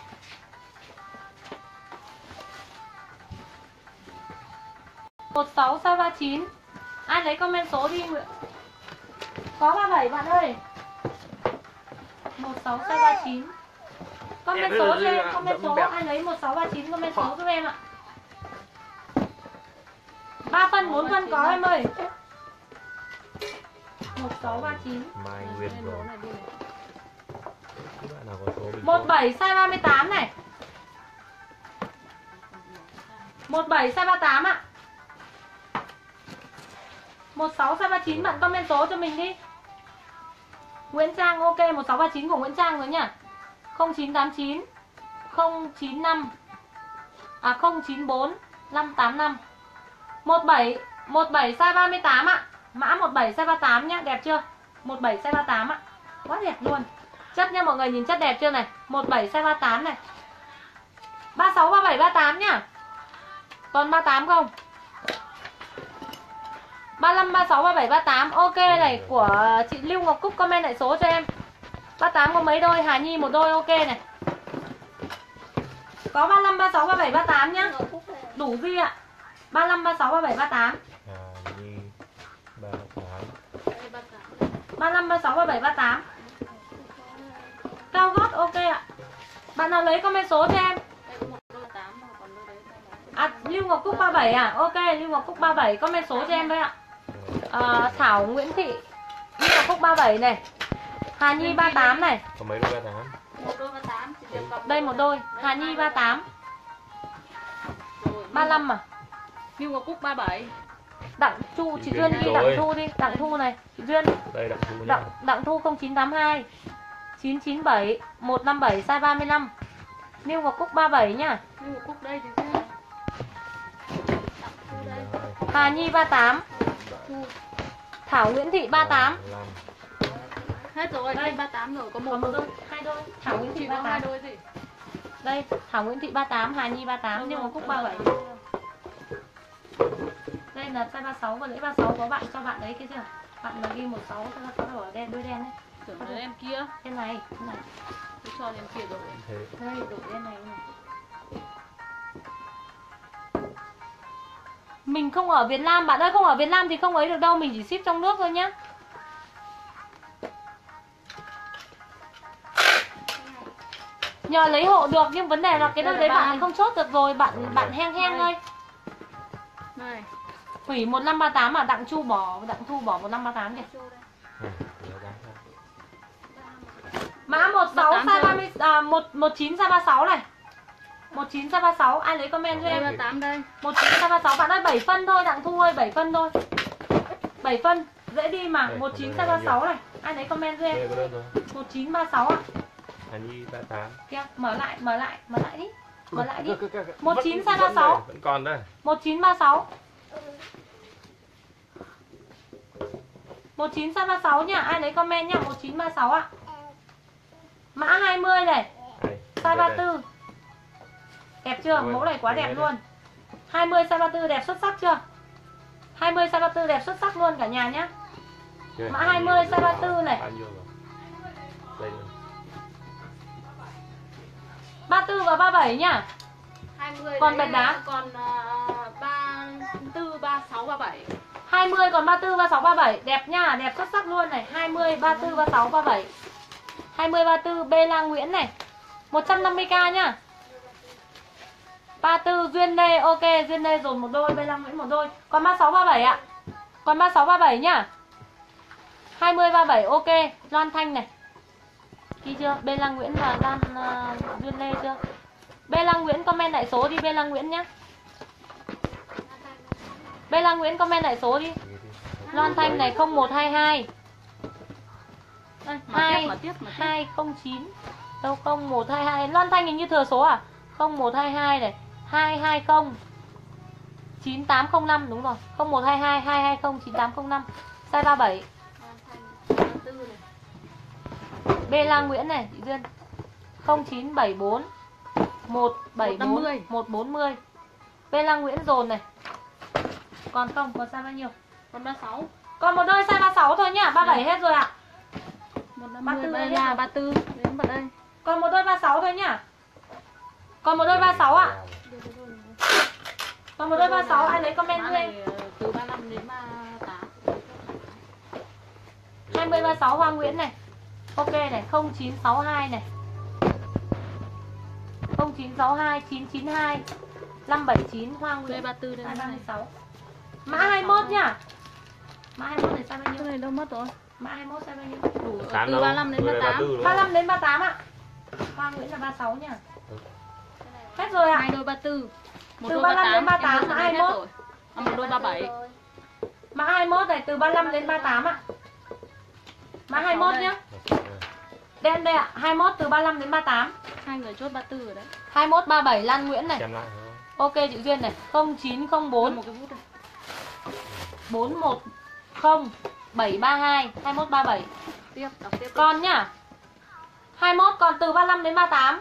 một sáu size ba chín. Ai lấy comment số đi Nguyễn. Có ba bảy bạn ơi. một sáu size ba chín. Comment số cho em, comment số ai lấy một sáu ba chín comment số giúp em ạ. ba phân bốn phân có em ơi. một sáu ba chín. Mai Nguyên rồi. Các bạn nào có số bình một bảy size ba mươi tám này. một bảy size ba tám ạ. một sáu size ba chín bạn comment số cho mình đi. Nguyễn Trang ok, một sáu ba chín của Nguyễn Trang rồi nhá. không chín tám chín không chín năm à không chín bốn năm tám năm. một bảy một bảy size ba mươi tám ạ. Mã một bảy size ba mươi tám nhá, đẹp chưa? một bảy size ba mươi tám ạ. Quá đẹp luôn. Chất nha mọi người, nhìn chất đẹp chưa này. một bảy size ba mươi tám này. ba sáu ba bảy ba tám nhá. Còn ba tám không? ba lăm ba sáu ba bảy ba tám ok này của chị Lưu Ngọc Cúc comment lại số cho em. ba tám có mấy đôi, Hà Nhi một đôi ok này. Có ba lăm ba sáu ba bảy ba tám nhá. Đủ gì ạ? ba lăm ba sáu ba bảy ba tám. Hà Nhi ba tám. ba lăm ba sáu ba bảy ba tám. Cao gót ok ạ. Bạn nào lấy comment số cho em. À Lưu Ngọc Cúc ba mươi bảy à? Ok, Lưu Ngọc Cúc ba mươi bảy comment số cho em đấy ạ. À, Thảo Nguyễn Thị Lưu Ngọc Cúc ba mươi bảy này. Hà Nhi ba mươi tám này. Có mấy đôi ba tám? Một đôi ba tám chỉ được cầm. Đây một đôi, Hà Nhi ba mươi tám. ba mươi lăm à? Lưu Ngọc Cúc ba mươi bảy. Đặng Chu, chị Chị Duyên Duyên đi, rồi. Đặng Thu đi, Đặng Thu này, chị Duyên. Đây Đặng Thu nhá. Đặng Đặng Thu không chín tám hai chín chín bảy một năm bảy size ba mươi lăm. Lưu Ngọc Cúc ba mươi bảy nhá. Lưu Ngọc Cúc đây thì sao? Hà Nhi ba mươi tám. Thảo Nguyễn Thị ba mươi tám. Hết rồi, đây ba mươi tám rồi, có một, Còn một đôi. đôi, hai đôi. Thảo Nguyễn Thị Chỉ ba có mươi hai tám. đôi gì? Đây, Thảo Nguyễn Thị ba mươi tám, Hà Nhi ba mươi tám, Lưu Ngọc Cúc ba mươi bảy. Đây là size ba mươi sáu, và lễ ba mươi sáu có bạn cho bạn đấy kia chưa? Bạn mà ghi một sáu size ba mươi sáu ở đen, đôi đen đấy. Tưởng là em kia, Đen này, cái này. tôi cho em kia rồi. Thế Đây, đổi đen này này. Mình không ở Việt Nam, bạn ơi, không ở Việt Nam thì không ấy được đâu, mình chỉ ship trong nước thôi nhá. Nhờ lấy hộ được, nhưng vấn đề là cái đôi đấy bạn lại không chốt được rồi, bạn bạn heng heng thôi. Này, Hủy một năm ba tám mà Đặng Chu bỏ, Đặng Thu bỏ một năm ba tám kìa. ừ, nó đáng ra. Mã một sáu ba tám size rồi. ba mươi à một một chín size ba mươi sáu này. một chín size ba mươi sáu, ai lấy comment cho đây em. ba mươi tám đây. một chín size ba mươi sáu bạn ơi, bảy phân thôi Đặng Thu ơi, bảy phân thôi. bảy phân, dễ đi mà, Đây, một chín còn size đây ba là mươi sáu này. Ai lấy comment cho em. Đây có đơn rồi. một chín ba mươi sáu ạ. Hà Nhi ba tám. Kia, mở lại, mở lại, mở lại đi. Còn lại đi. Cơ- cơ- cơ- cơ- một vẫn- chín size vẫn ba mươi sáu. đây, vẫn còn đây. một chín ba sáu. một chín size ba mươi sáu nha. Ai lấy comment nha. một chín ba sáu ạ. Mã hai mươi này. Đây, Size ba đây, mươi đây. tư. Đẹp chưa? Ui, Mẫu này quá đây, đẹp đây. luôn. hai mươi size ba mươi tư đẹp xuất sắc chưa? hai mươi size ba mươi tư đẹp xuất sắc luôn cả nhà nhá. Chưa, Mã hai mươi size ba mươi tư này. bao nhiêu rồi? Đây luôn. ba mươi tư và ba mươi bảy nhá. hai mươi Còn đấy, bẹt đá. còn uh, ba tư, ba sáu, ba bảy. hai mươi còn ba mươi tư, ba mươi sáu, ba mươi bảy. Đẹp nha, đẹp xuất sắc luôn này. hai mươi, ba mươi tư, ba mươi sáu, ba mươi bảy. hai mươi, ba mươi tư B Lang Nguyễn này. một trăm năm mươi k nhá. ba mươi tư Duyên Lê, ok, Duyên Lê dồn một đôi, B Lang Nguyễn một đôi. Còn ba mươi sáu, ba mươi bảy ạ. Còn ba mươi sáu, ba mươi bảy nhá. hai mươi, ba mươi bảy ok. Loan Thanh này. Ghi chưa? B Lang Nguyễn và Lan uh, Duyên Lê chưa? B Lang Nguyễn comment lại số đi B Lang Nguyễn nhá. B Lang Nguyễn comment lại số đi. Loan Thanh này không một hai hai. Đây, mở tiếp, hai mở tiếp, mở tiếp. hai không chín. Đâu không một hai hai. Loan Thanh hình như thừa số à? không một hai hai này. hai hai không chín tám không năm đúng rồi. không một hai hai hai hai không chín tám không năm. Size ba mươi bảy. ba tư này. B Lang Nguyễn này, chị Duyên. không chín bảy bốn một bảy bốn một bốn không. B Lang Nguyễn dồn này. Còn không, còn size bao nhiêu? Còn ba mươi sáu. Còn một đôi size ba mươi sáu thôi nhá, ba mươi bảy hết rồi ạ. một ba năm mươi mươi, tư đây đây là ạ. ba mươi tư. Đến vào đây. Còn một đôi ba mươi sáu thôi nhá. Còn một đôi ba mươi sáu ạ. Còn một đôi ba mươi sáu ai lấy comment Mã cho này em. ờ, từ ba mươi lăm đến ba mươi tám. hai mươi, ba mươi sáu Hoa Nguyễn này. Ok này, không chín sáu hai này. không chín sáu hai chín chín hai năm bảy chín Hoa Nguyễn. ba mươi tư đây. ba mươi sáu. Mã hai mươi mốt nhá. Mã hai mươi mốt này size bao Cái nhiêu? này đâu mất rồi. Mã hai mươi mốt size bao nhiêu? Đủ Tám từ đâu? ba mươi lăm đến ba mươi Tôi đây tám. ba mươi tư đúng ba mươi không? lăm đến ba mươi tám ạ. Hoa Nguyễn là ba mươi sáu nhá. Hết rồi ạ. Hai đôi ba mươi tư. Một Từ đôi ba mươi lăm đến ba mươi tám, em mã hết hai mươi mốt. rồi. À, một đôi ba mươi bảy. Mã hai mươi mốt này từ ba mươi lăm đến ba mươi tám ạ. Mã hai mươi mốt nhá. Đen đây ạ, hai mươi mốt từ ba mươi lăm đến ba mươi tám. Hai người chốt ba mươi tư rồi đấy. hai mươi mốt ba mươi bảy Lan Nguyễn này. Xem lại thôi. Ok chị Duyên này, không chín không bốn Một cái bút đây. bốn một không bảy ba hai hai mốt ba bảy. Tiếp, đọc tiếp. Còn nhá. hai mươi mốt còn từ ba mươi lăm đến ba mươi tám.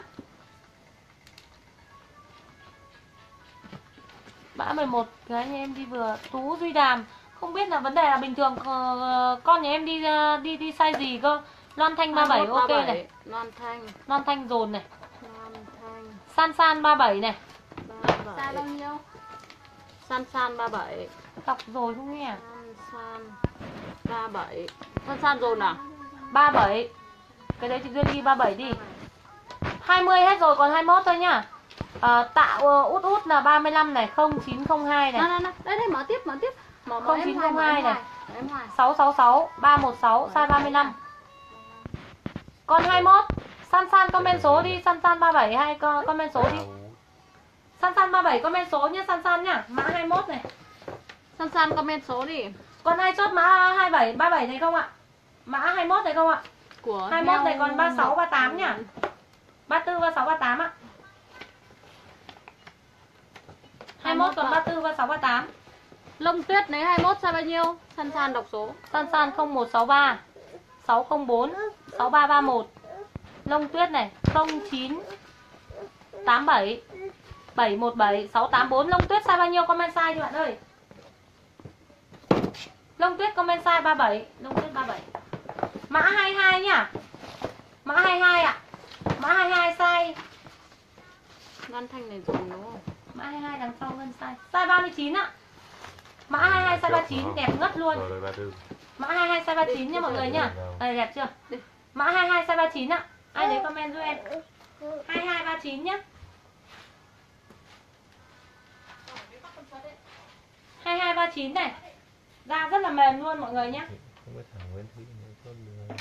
Mã mười một cái nhà em đi vừa Tú Duy Đàm. Không biết là vấn đề là bình thường ờ, con nhà em đi ờ, đi đi size gì cơ. Loan Thanh ba mươi bảy ok này. Loan Thanh. Loan Thanh dồn này. Loan Thanh. San San ba mươi bảy này. ba mươi Size bảy. bao nhiêu? San San ba mươi bảy. Đọc rồi không nghe. San San ba mươi bảy. San San rồi nào? ba mươi bảy. Cái đấy chị Duyên ghi ba mươi bảy đi. hai mươi hết rồi còn hai mươi mốt thôi nhá. À, tạo uh, út út là ba mươi lăm này, không chín không hai này. Nào nào nào, đây đây mở tiếp, mở tiếp. Mở mở không em chín hoài, không mở hai em này. hoài. Mở em hoài. sáu sáu sáu ba một sáu size ba mươi lăm. Còn hai mươi mốt. San San comment số đi, San San ba mươi bảy hay co- comment số đi. San San ba mươi bảy comment số nhá San San nhá. Mã hai mươi mốt này. San San comment số đi. Còn ai chốt mã hai mươi bảy ba mươi bảy này không ạ? Mã hai mươi mốt này không ạ? Của hai mươi mốt này heo còn ba mươi sáu ba mươi tám một- nhá. ba mươi tư ba mươi sáu ba mươi tám ạ. hai mươi mốt còn ba mươi tư ba mươi sáu ba mươi tám. Lông Tuyết lấy hai mươi mốt size bao nhiêu? San San đọc số. San San không một sáu ba sáu không bốn sáu ba ba một. Lông Tuyết này không chín tám bảy bảy một bảy sáu tám bốn. Lông Tuyết size bao nhiêu comment size đi bạn ơi. Lông Tuyết comment size ba mươi bảy. Lông Tuyết ba mươi bảy. Mã hai mươi hai nhá. Mã hai mươi hai ạ. Mã hai mươi hai size. Loan Thanh này dùng đúng không? Mã hai mươi hai đằng sau ngân size. Size ba mươi chín ạ. Mã hai mươi hai size ba mươi chín đẹp ngất luôn. Rồi, ba mươi tư. Mã hai mươi hai size ba mươi chín nha mọi người nhá. Đây đẹp chưa? Mã hai mươi hai size ba mươi chín ạ. Ai lấy comment giúp em. hai mươi hai ba mươi chín nhá. hai mươi hai ba mươi chín này. Da rất là mềm luôn mọi người nhá. Không biết thằng Nguyễn Thúy nữa có đường.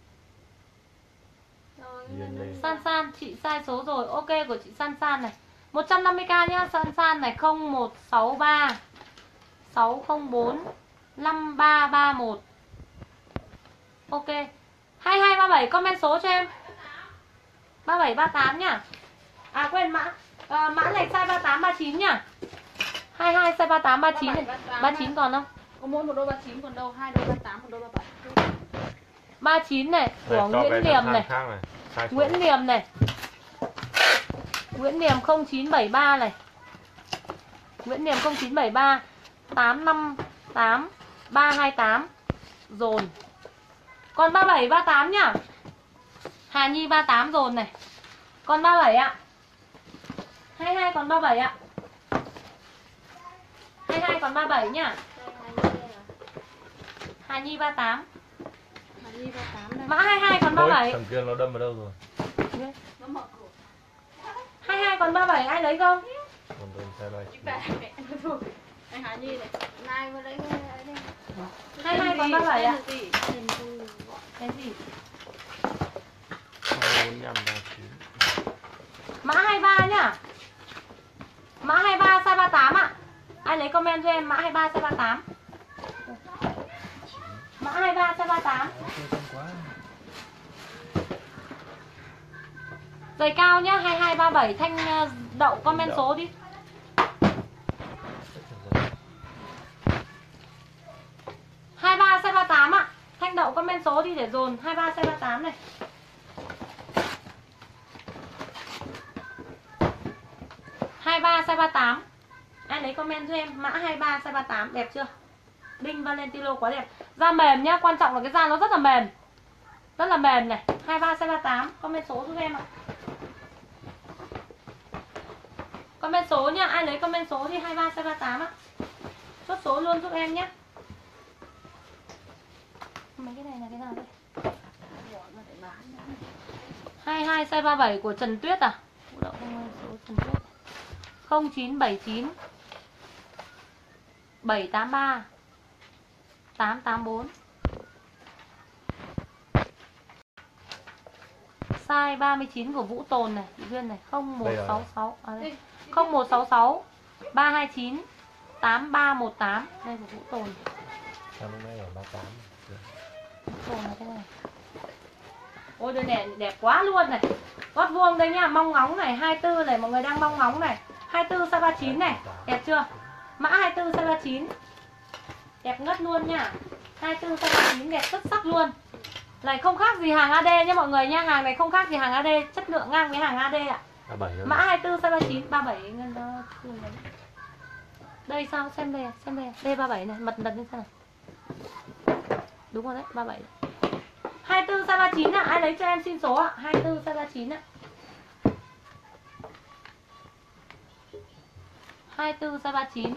Rồi, Duyên lên. San San, chị sai số rồi. Ok của chị San San này. một trăm năm mươi k nhá. San San này không một sáu ba sáu không bốn năm ba ba một. Ok. hai hai ba bảy comment số cho em. ba bảy ba tám nhá. À quên mã. À, mã này size ba mươi tám, ba mươi chín nhá. hai mươi hai size ba mươi tám, ba mươi chín này. ba mươi chín còn không? Có mỗi một đôi ba mươi chín, còn đâu hai đôi ba mươi tám, một đôi ba mươi bảy. ba mươi chín này của Này, cho Nguyễn cái Niềm thằng này. khác này. Sai số. Nguyễn Niềm này. Nguyễn Niềm không chín bảy ba này. Nguyễn Niềm không chín bảy ba tám năm tám ba hai tám dồn. Còn ba mươi bảy, ba mươi tám nhá. Hà Nhi ba mươi tám dồn này. Còn ba mươi bảy ạ. hai mươi hai còn ba mươi bảy ạ. hai mươi hai còn ba mươi bảy nhá. Hà Nhi ba mươi tám. Hà Nhi ba mươi tám đây. Mã hai mươi hai còn ba mươi Thôi, bảy. thằng kia nó đâm vào đâu rồi? Nó mở cửa. hai mươi hai còn ba mươi bảy ai lấy không? Còn tôi sai đây. Mẹ nó rồi. Anh Hà Nhi này. Này vào đấy cái ấy đây. hai mươi hai còn ba mươi bảy ạ. Tên là gì? Tiền từ Cái gì? bốn năm ba chín. Mã hai mươi ba nhá. Mã hai mươi ba size ba mươi tám ạ. Ai lấy comment cho em mã hai mươi ba size ba mươi tám. Mã hai mươi ba size ba mươi tám. Giày cao nhá, hai mươi hai ba mươi bảy. Thanh uh, đậu comment số đi. hai mươi ba size ba mươi tám ạ. Thanh đậu comment số đi để dồn. hai mươi ba size ba mươi tám này. hai mươi ba size ba mươi tám. Ai lấy comment cho em mã hai mươi ba size ba mươi tám đẹp chưa? Đinh Valentino quá đẹp. Da mềm nhá, quan trọng là cái da nó rất là mềm. Rất là mềm này. hai mươi ba size ba mươi tám, comment số giúp em ạ. Comment số nhá, ai lấy comment số thì hai mươi ba size ba mươi tám ạ. Chốt số luôn giúp em nhé. Mấy cái này là cái nào đây? hai mươi hai size ba mươi bảy của Trần Tuyết à? Phụ đậu không số Trần Tuyết. không chín bảy chín bảy tám ba tám tám bốn. Size ba mươi chín của Vũ Tồn này, chị Duyên này, không một sáu sáu à đây. không một sáu sáu ba hai chín tám ba một tám. Đây của Vũ Tồn. Sao lúc nãy là ba mươi tám. Vũ Tồn là cái này. Ôi đôi này đẹp quá luôn này. Gót vuông đây nhá, mong ngóng này, hai mươi tư này, mọi người đang mong ngóng này. hai mươi tư size ba mươi chín này, đẹp chưa? Mã hai mươi tư size ba mươi chín. Đẹp ngất luôn nha. hai mươi tư size ba mươi chín đẹp xuất sắc luôn. Này không khác gì hàng a đê nhá mọi người nha, hàng này không khác gì hàng a đê, chất lượng ngang với hàng a đê ạ. ba mươi bảy. Mã hai mươi tư size ba mươi chín, ba mươi bảy ngân đó. Đây sao xem đây, xem đây. Đây ba mươi bảy này, mật mật lên xem nào. Đúng rồi đấy, ba mươi bảy. hai mươi tư size ba mươi chín ạ, ai lấy cho em xin số ạ. hai mươi tư size ba mươi chín ạ. hai mươi tư size ba mươi chín.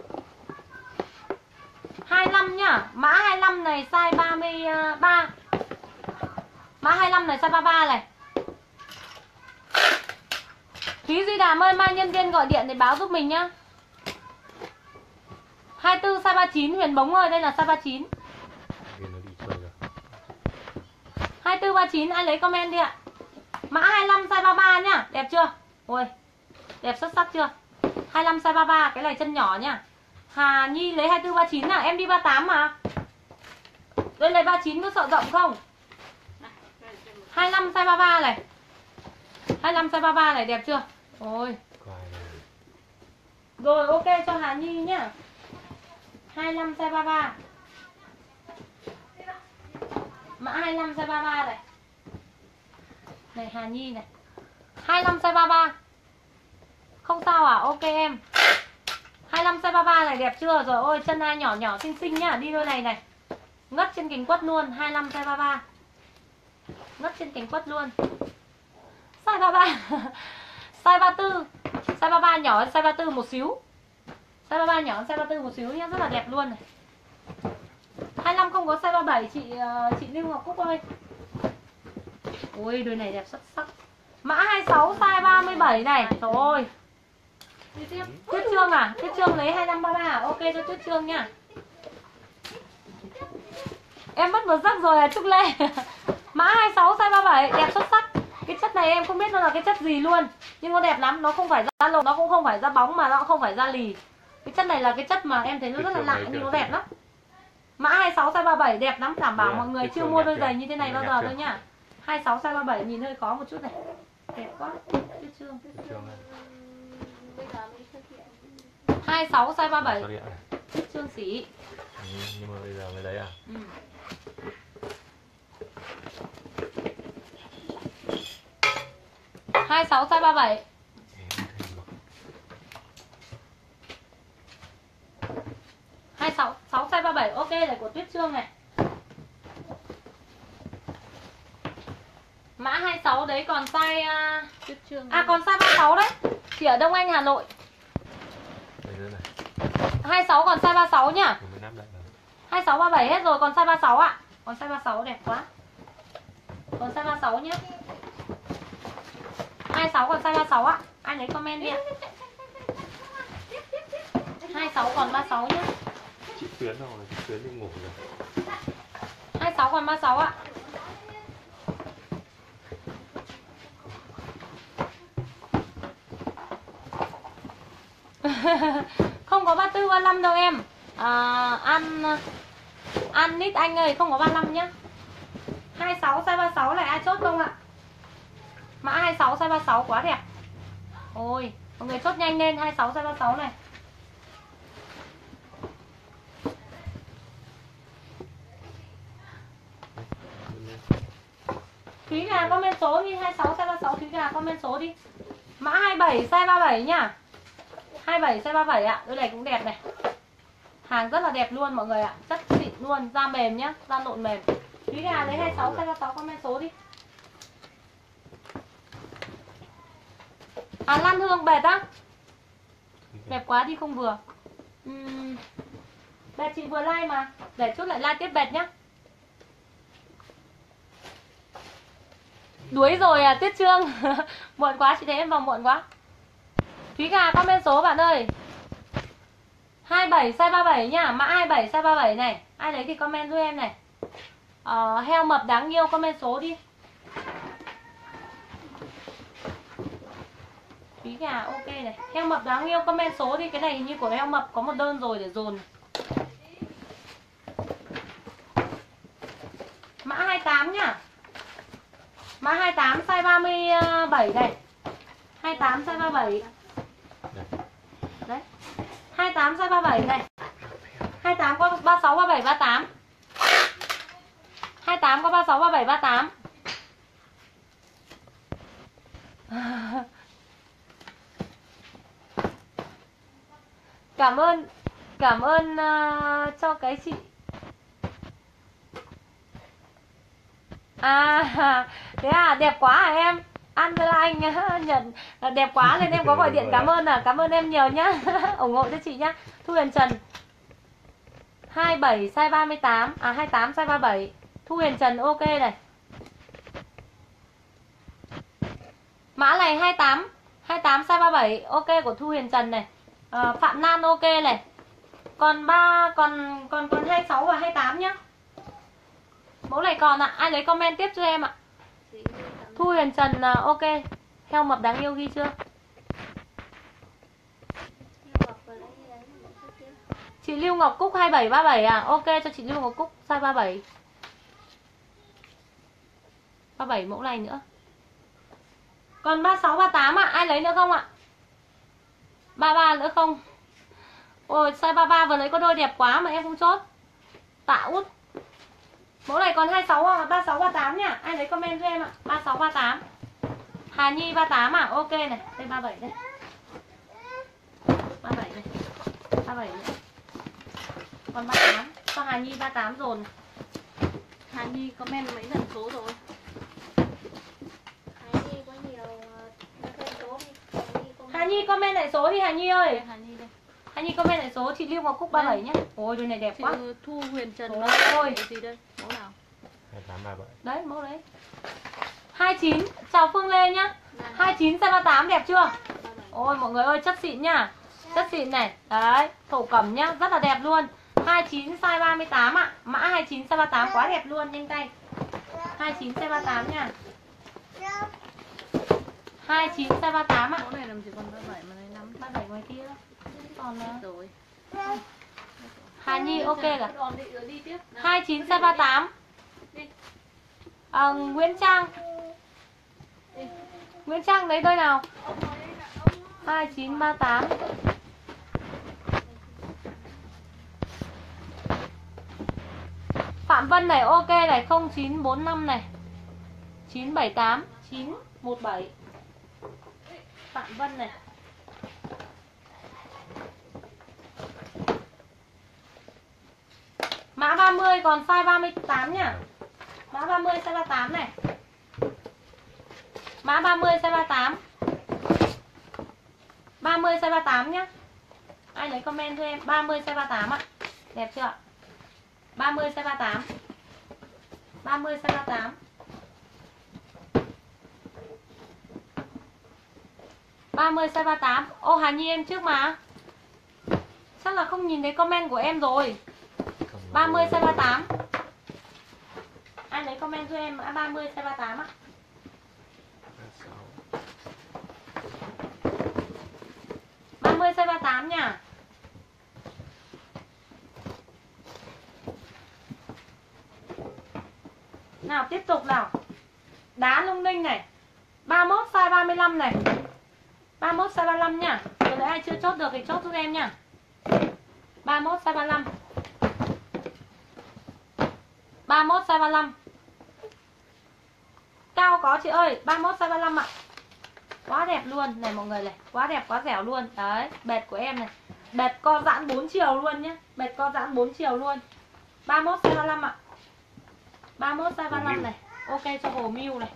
hai mươi lăm nhá. Mã hai mươi lăm này size ba mươi ba. Mã hai mươi lăm này size ba mươi ba này. Thúy Duy Đàm ơi, mai nhân viên gọi điện để báo giúp mình nhá. hai mươi tư size ba mươi chín. Huyền Bống ơi, đây là size ba mươi chín. hai mươi tư ba mươi chín, ai lấy comment đi ạ. Mã hai mươi lăm size ba mươi ba nhá. Đẹp chưa? Ôi, đẹp xuất sắc chưa? hai mươi lăm size ba mươi ba, cái này chân nhỏ nhá. Hà Nhi lấy hai mươi tư ba mươi chín à? Em đi ba mươi tám mà. Đây lấy ba mươi chín có sợ rộng không? hai mươi lăm size ba mươi ba này. hai mươi lăm size ba mươi ba này đẹp chưa? Ôi. Rồi ok cho Hà Nhi nhá. hai mươi lăm size ba mươi ba. Mã hai mươi lăm size ba mươi ba này. Này Hà Nhi này. hai mươi lăm size ba mươi ba. Không sao à? Ok em. hai mươi lăm size ba mươi ba này đẹp chưa? Rồi ôi chân ai nhỏ nhỏ xinh xinh nhá, đi đôi này này. Ngất trên cánh quất luôn, hai mươi lăm size ba mươi ba. Ngất trên cánh quất luôn. Size ba mươi ba. Size ba mươi tư. Size ba mươi ba nhỏ, size ba mươi tư một xíu. Size ba mươi ba nhỏ, size ba mươi tư một xíu nhá, rất là đẹp luôn này. hai mươi lăm không có size ba mươi bảy chị chị Lưu Ngọc Cúc ơi. Ôi đôi này đẹp xuất sắc. Mã hai mươi sáu size ba mươi bảy này. Trời ơi. Đi tiếp. Tuyết Trương à? Tuyết Trương lấy hai mươi lăm ba mươi ba à? Ok cho Tuyết Trương nha. Em mất một giấc rồi à Trúc Lê. Mã hai mươi sáu size ba mươi bảy đẹp xuất sắc. Cái chất này em không biết nó là cái chất gì luôn, nhưng nó đẹp lắm, nó không phải da lông, nó cũng không phải da bóng mà nó không phải da lì. Cái chất này là cái chất mà em thấy nó rất là lạ nhưng nó đẹp lắm. Mã hai mươi sáu size ba mươi bảy đẹp lắm, đảm bảo mọi người chưa mua đôi giày như thế này bao giờ đâu nhá. hai mươi sáu size ba mươi bảy nhìn hơi khó một chút này. Đẹp quá. Tuyết Trương. bây giờ mới xuất hiện. hai sáu size ba bảy. Sao điện này? Trương Sĩ. Ừ, nhưng mà bây giờ mới lấy à? Ừ. hai sáu size ba bảy. hai sáu sáu size ba bảy. Ok, là của Tuyết Trương này. Mã hai sáu đấy còn size uh... Tuyết Trương. À còn size ba sáu đấy. Chỉ ở Đông Anh, Hà Nội. Đây nữa này. hai sáu còn size ba sáu nhá. Mình mới nắp lại rồi. hai sáu ba bảy hết rồi, còn size ba sáu ạ. Còn size ba sáu đẹp quá. Còn size ba sáu nhá. hai sáu còn size ba sáu ạ. Anh lấy comment đi ạ. hai sáu còn ba sáu nhá. Chị Tuyến đâu rồi? Chị Tuyến đi ngủ rồi. hai sáu còn ba sáu ạ. Không có ba tư ba lăm đâu em. À, ăn ăn nít anh ơi, không có ba lăm nhá. hai sáu size ba sáu này ai chốt không ạ? Mã hai sáu size ba sáu quá đẹp. Ôi, mọi người chốt nhanh lên, hai sáu size ba sáu này. Thúy Gà comment số đi, hai sáu size ba sáu Thúy Gà comment số đi. Mã hai bảy size ba bảy nhá. hai bảy size ba bảy ạ. Đôi này cũng đẹp này. Hàng rất là đẹp luôn mọi người ạ. Chất xịn luôn, da mềm nhá, da nộn mềm. Thúy Gà lấy hai sáu size ba sáu comment số đi. À Lan Hương bệt á. Đẹp quá đi không vừa. uhm, Bệt chị vừa like mà. Để chút lại like tiếp bệt nhá. Đuối rồi à Tuyết Trương. Muộn quá, chị thấy em vào muộn quá. Thúy Gà comment số bạn ơi. hai bảy size ba bảy nhá. Mã hai bảy size ba bảy này. Ai lấy thì comment giúp em này. ờ, Heo mập đáng yêu comment số đi. Thúy Gà ok này. Heo mập đáng yêu comment số đi. Cái này hình như của heo mập có một đơn rồi để dồn. Mã hai tám nhá. Mã hai tám size ba mươi bảy này. hai tám size ba bảy. Đấy. hai tám size ba bảy này. hai tám có ba sáu ba bảy ba tám. hai tám có ba sáu ba bảy ba tám. Cảm ơn cảm ơn uh, cho cái chị. À thế à, đẹp quá à em. Angela anh nhận đẹp quá nên em có gọi điện cảm ơn à. Cảm ơn em nhiều nhá. ủng hộ cho chị nhá. Thu Huyền Trần hai bảy size ba mươi tám. À hai tám size ba bảy. Thu Huyền Trần ok này. Mã này hai tám hai tám size ba bảy ok của Thu Huyền Trần này. à, Phạm Nan ok này. Còn ba còn còn còn hai sáu và hai tám nhá. Mẫu này còn ạ. À. Ai lấy comment tiếp cho em ạ. À. Thu Huyền Trần uh, ok. Heo mập đáng yêu ghi chưa? Chị Lưu Ngọc Cúc hai bảy ba bảy à? Ok cho chị Lưu Ngọc Cúc size ba bảy. ba bảy mẫu này nữa. Còn ba sáu ba tám ạ. À. Ai lấy nữa không ạ? À? ba ba nữa không? Ôi size ba ba vừa lấy có đôi đẹp quá mà em không chốt. Tạ út. Mẫu này còn hai sáu và ba sáu ba tám nhá. Ai lấy comment cho em ạ. ba sáu ba tám. Hà Nhi ba tám à? Ok này. Đây ba bảy đây. ba bảy này. ba bảy này. Còn ba tám. Cho Hà Nhi ba tám dồn. Hà Nhi comment mấy lần số rồi. Hà Nhi có nhiều comment số đi. Hà Nhi comment lại số đi Hà Nhi ơi. Hà Nhi đây. Hà Nhi comment lại số. Chị Lưu Ngọc Cúc ba bảy nhá. Ôi đôi này đẹp quá. Chị Thu Huyền Trần Ôi. ôi gì đây? Mẫu nào? hai tám ba bảy. Đấy mẫu đấy. hai chín. Chào Phương Lê nhá. hai chín size ba tám đẹp chưa? Ôi mọi người ơi chất xịn nhá. Chất xịn này. Đấy, thổ cẩm nhá, rất là đẹp luôn. hai chín size ba mươi tám ạ. À. Mã hai chín size ba tám quá đẹp luôn, nhanh tay. hai chín size ba tám nha. hai chín size ba tám ạ. À. Mẫu này làm gì còn ba bảy mà lấy năm ba bảy ngoài kia. Còn rồi. Hà Nhi ok cả. Còn đi đi tiếp. hai chín size ba tám. À, Nguyễn Trang. Nguyễn Trang lấy đôi nào? hai chín ba tám. Phạm Vân này ok này, không chín bốn năm này, chín bảy tám, chín một bảy. Phạm Vân này. Mã ba mươi còn size ba mươi tám nhá. Mã ba mươi size ba mươi tám này. Mã ba mươi size ba mươi tám. ba mươi size ba mươi tám nhá. Ai lấy comment cho em ba mươi size ba mươi tám ạ. Đẹp chưa ạ? ba mươi size ba mươi tám. ba mươi size ba mươi tám. ba mươi size ba mươi tám. Ô Hà Nhi em trước mà. Chắc là không nhìn thấy comment của em rồi. ba mươi size ba mươi tám. Ai lấy comment cho em mã ba mươi size ba mươi tám ạ. ba mươi size ba mươi tám nha. Nào tiếp tục nào. Đá lung linh này. ba mươi mốt size ba mươi lăm này. ba mươi mốt size ba mươi lăm nha. Vừa nãy ai chưa chốt được thì chốt giúp em nha. ba mươi mốt size ba mươi lăm. ba mươi mốt size ba mươi lăm. Cao có chị ơi, ba mươi mốt size ba mươi lăm ạ. Quá đẹp luôn này mọi người này, quá đẹp quá dẻo luôn. Đấy, bệt của em này. Bệt co giãn bốn chiều luôn nhé. Bệt co giãn bốn chiều luôn. ba mươi mốt size ba mươi lăm ạ. ba mươi mốt size ba mươi lăm này. Ok cho Hồ Miu này.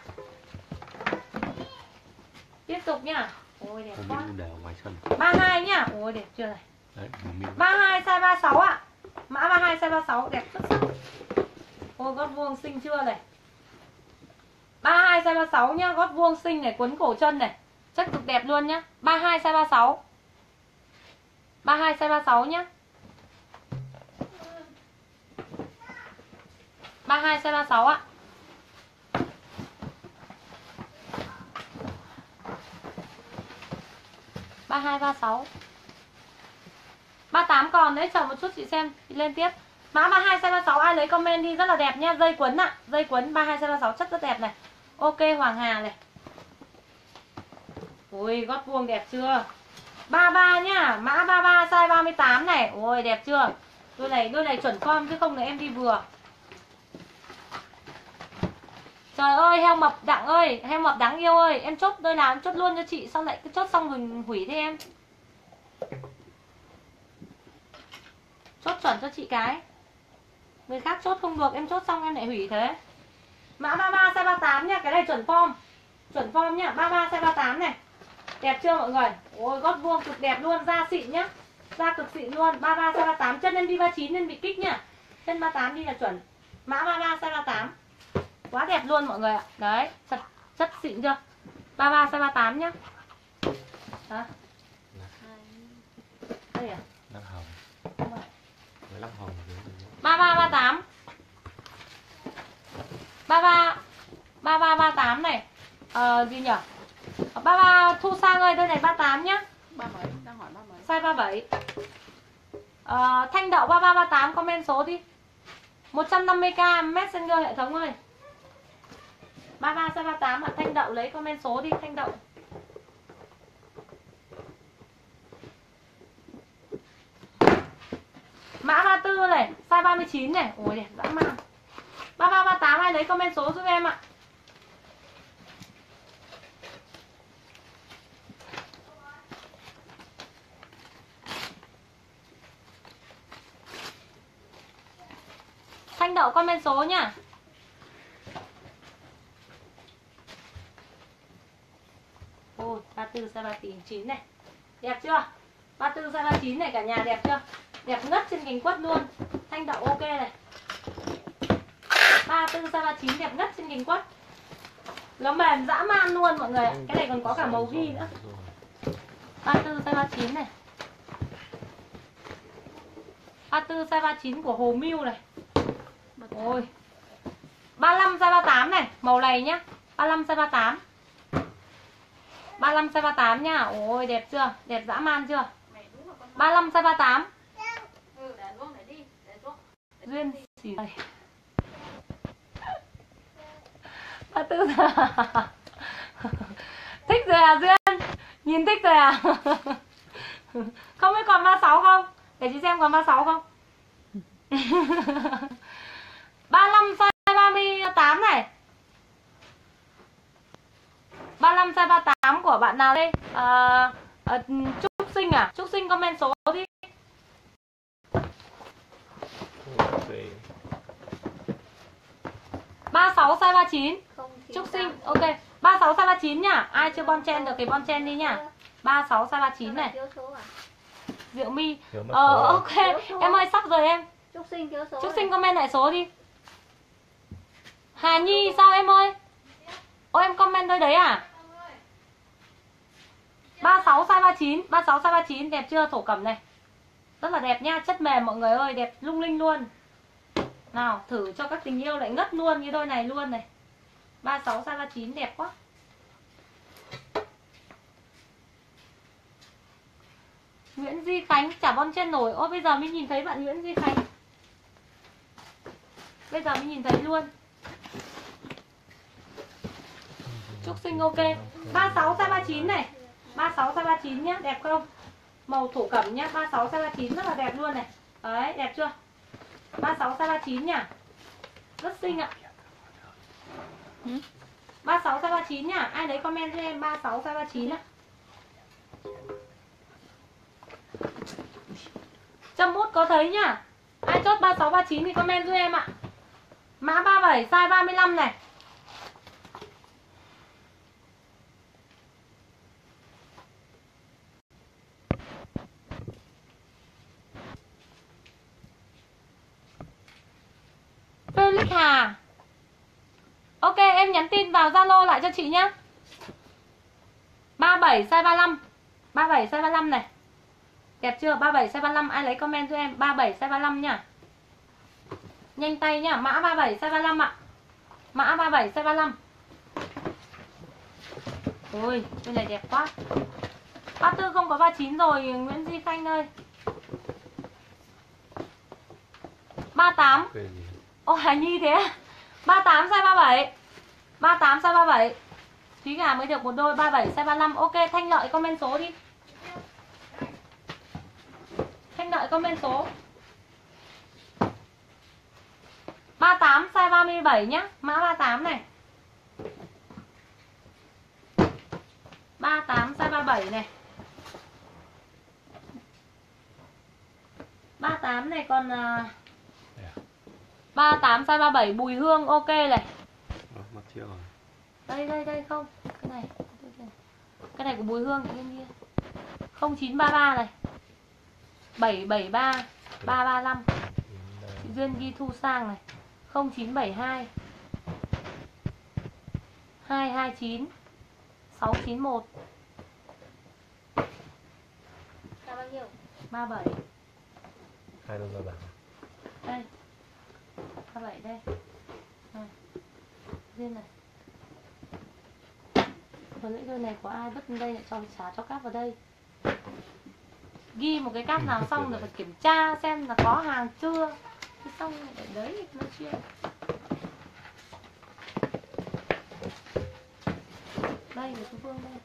Tiếp tục nhá. Ôi đẹp quá. ba mươi hai nhá. Ôi đẹp chưa này. Đấy, Miu. ba mươi hai size ba mươi sáu ạ. Mã ba mươi hai size ba mươi sáu đẹp xuất sắc. Ôi gót vuông xinh chưa này. ba mươi hai size ba mươi sáu nhá, gót vuông xinh này, quấn cổ chân này. Chất cực đẹp luôn nhá. ba mươi hai size ba mươi sáu. ba mươi hai size ba mươi sáu nhá. ba mươi hai size ba mươi sáu ạ. ba mươi hai ba mươi sáu. ba mươi tám còn đấy, chờ một chút chị xem chị lên tiếp. Mã ba mươi hai size ba mươi sáu ai lấy comment đi, rất là đẹp nhá, dây quấn ạ, à. Dây quấn ba mươi hai size ba mươi sáu chất rất đẹp này. Ok Hoàng Hà này. Ui gót vuông đẹp chưa? ba mươi ba nhá, mã ba mươi ba size ba mươi tám này. Ôi đẹp chưa? Đôi này đôi này chuẩn form chứ không là em đi vừa. Trời ơi heo mập Đặng ơi, heo mập đáng yêu ơi, em chốt đôi nào em chốt luôn cho chị, xong lại cứ chốt xong rồi hủy thế em. Chốt chuẩn cho chị cái. Người khác chốt không được, em chốt xong em lại hủy thế. Mã ba mươi ba size ba mươi tám nha, cái này chuẩn form. Chuẩn form nhá, ba mươi ba size ba mươi tám này. Đẹp chưa mọi người? Ôi gót vuông cực đẹp luôn, da xịn nhá. Da cực xịn luôn, ba mươi ba size ba mươi tám, chân em đi ba mươi chín nên bị kích nhá. Chân ba mươi tám đi là chuẩn. Mã ba mươi ba size ba mươi tám. Quá đẹp luôn mọi người ạ. Đấy, chất, chất xịn chưa? ba mươi ba size ba mươi tám nhá. Hả? Đây à? Lắc hồng. Lắc hồng. ba mươi ba ba mươi tám. ba mươi ba ba mươi ba ba mươi tám này. Ờ gì nhỉ? ba mươi ba Thu Sang ơi, đây này ba mươi tám nhá. ba mươi bảy, đang hỏi ba mươi bảy. Size ba mươi bảy. Ờ, Thanh Đậu ba mươi ba ba mươi tám comment số đi. một trăm năm mươi k Messenger hệ thống ơi. ba mươi ba size ba mươi tám ạ, Thanh Đậu lấy comment số đi Thanh Đậu. Mã ba mươi tư này, size ba mươi chín này. Ôi đẹp dã man. ba mươi ba ba mươi tám ai lấy comment số giúp em ạ. Thanh Đậu comment số nhá. Ôi ba mươi tư size ba mươi chín này. Đẹp chưa? ba mươi tư size ba mươi chín này cả nhà, đẹp chưa? Đẹp ngất trên cánh quất luôn. Thanh Đậu ok này. ba mươi tư size ba mươi chín đẹp ngất trên cánh quất. Nó mềm dã man luôn mọi người ạ. Cái này còn có cả màu ghi nữa. ba mươi tư size ba mươi chín này. ba mươi tư size ba mươi chín của Hồ Miu này. Ôi. ba mươi lăm size ba mươi tám này, màu này nhá. ba mươi lăm size ba mươi tám. ba mươi lăm size ba mươi tám nhá. Ôi đẹp chưa? Đẹp dã man chưa? ba mươi lăm size ba mươi tám. Ừ, để luôn, để đi, để luôn. Duyên xỉ này. ba mươi tư. Thích rồi à Duyên? Nhìn thích rồi à? Không biết còn ba mươi sáu không? Để chị xem còn ba mươi sáu không? ba mươi lăm size ba mươi tám này. ba mươi lăm size ba mươi tám của bạn nào đây? À, à, Trúc Sinh à? Trúc Sinh comment số đi. ba mươi sáu size ba mươi chín. Trúc Sinh, ok. ba mươi sáu size ba mươi chín nhá. Ai chưa bon chen được thì bon chen đi nhá. ba mươi sáu size ba mươi chín này. Diệu My. Ờ ok. Em ơi sắp rồi em. Trúc Sinh thiếu số. Trúc Sinh comment lại số đi. Hà Nhi sao em ơi? Ô em comment thôi đấy à? ba mươi sáu size ba mươi chín, ba mươi sáu size ba mươi chín đẹp chưa? Thổ cẩm này. Rất là đẹp nha, chất mềm mọi người ơi, đẹp lung linh luôn. Nào, thử cho các tình yêu lại ngất luôn cái đôi này luôn này. ba mươi sáu size ba mươi chín đẹp quá. Nguyễn Duy Khánh chả bon chen nổi. Ô bây giờ mới nhìn thấy bạn Nguyễn Duy Khánh. Bây giờ mới nhìn thấy luôn. Trúc Sinh ok. ba mươi sáu size ba mươi chín này. ba mươi sáu size ba mươi chín nhá, đẹp không? Màu thổ cẩm nhá, ba mươi sáu size ba mươi chín rất là đẹp luôn này. Đấy, đẹp chưa? ba mươi sáu size ba mươi chín nhá. Rất xinh ạ. ba mươi sáu size ba mươi chín nhá. Ai đấy comment cho em ba mươi sáu size ba mươi chín á. Châm mút có thấy nhá. Ai chốt ba mươi sáu ba mươi chín thì comment cho em ạ. Mã ba mươi bảy size ba mươi lăm này. Felix Hà. Ok em nhắn tin vào Zalo lại cho chị nhá. ba mươi bảy size ba mươi lăm. ba mươi bảy size ba mươi lăm này. Đẹp chưa? ba mươi bảy size ba mươi lăm ai lấy comment cho em. ba mươi bảy size ba mươi lăm nhá. Nhanh tay nhá. Mã ba mươi bảy size ba mươi lăm ạ. Mã ba mươi bảy size ba mươi lăm. Ôi, cái này đẹp quá. ba mươi tư không có ba mươi chín rồi Nguyễn Duy Khanh ơi. ba mươi tám. Ô Hà Nhi thế à? ba mươi tám size ba mươi bảy. ba mươi tám size ba mươi bảy. Thúy Gà mới được một đôi. Ba mươi bảy size ba mươi lăm. Ok Thanh Lợi comment số đi. Thanh Lợi comment số. ba mươi tám size ba mươi bảy nhá. Mã ba mươi tám này. ba mươi tám size ba mươi bảy này. ba mươi tám này còn uh, ba mươi tám size ba mươi bảy Bùi Hương ok này. Đây đây đây không. Cái này. Cái này của Bùi Hương bên kia. không chín ba ba này. bảy bảy ba ba ba lăm. Chị Duyên ghi Thu Sang này. không chín bảy hai hai hai chín sáu chín một. Là bao nhiêu? ba mươi bảy. Hai đôi ba bảy. Đây. ba mươi bảy đây. Này. Duyên này. Vừa nãy đôi này của ai vứt đây lại cho trả cho cáp vào đây. Ghi một cái cáp nào xong rồi phải kiểm tra xem là có hàng chưa. Thế xong rồi để đấy nói chuyện. Đây của chú Phương đây.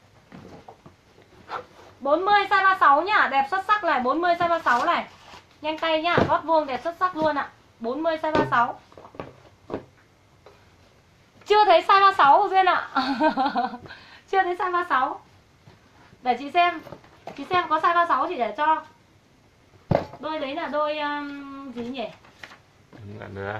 bốn mươi size ba mươi sáu nhá, đẹp xuất sắc này, bốn mươi size ba mươi sáu này. Nhanh tay nhá, gót vuông đẹp xuất sắc luôn ạ. bốn mươi size ba mươi sáu. Chưa thấy size ba mươi sáu Duyên ạ. Chưa thấy size ba mươi sáu. Để chị xem. Chị xem có size ba mươi sáu chị để cho. Đôi đấy là đôi um, gì nhỉ? Nữa.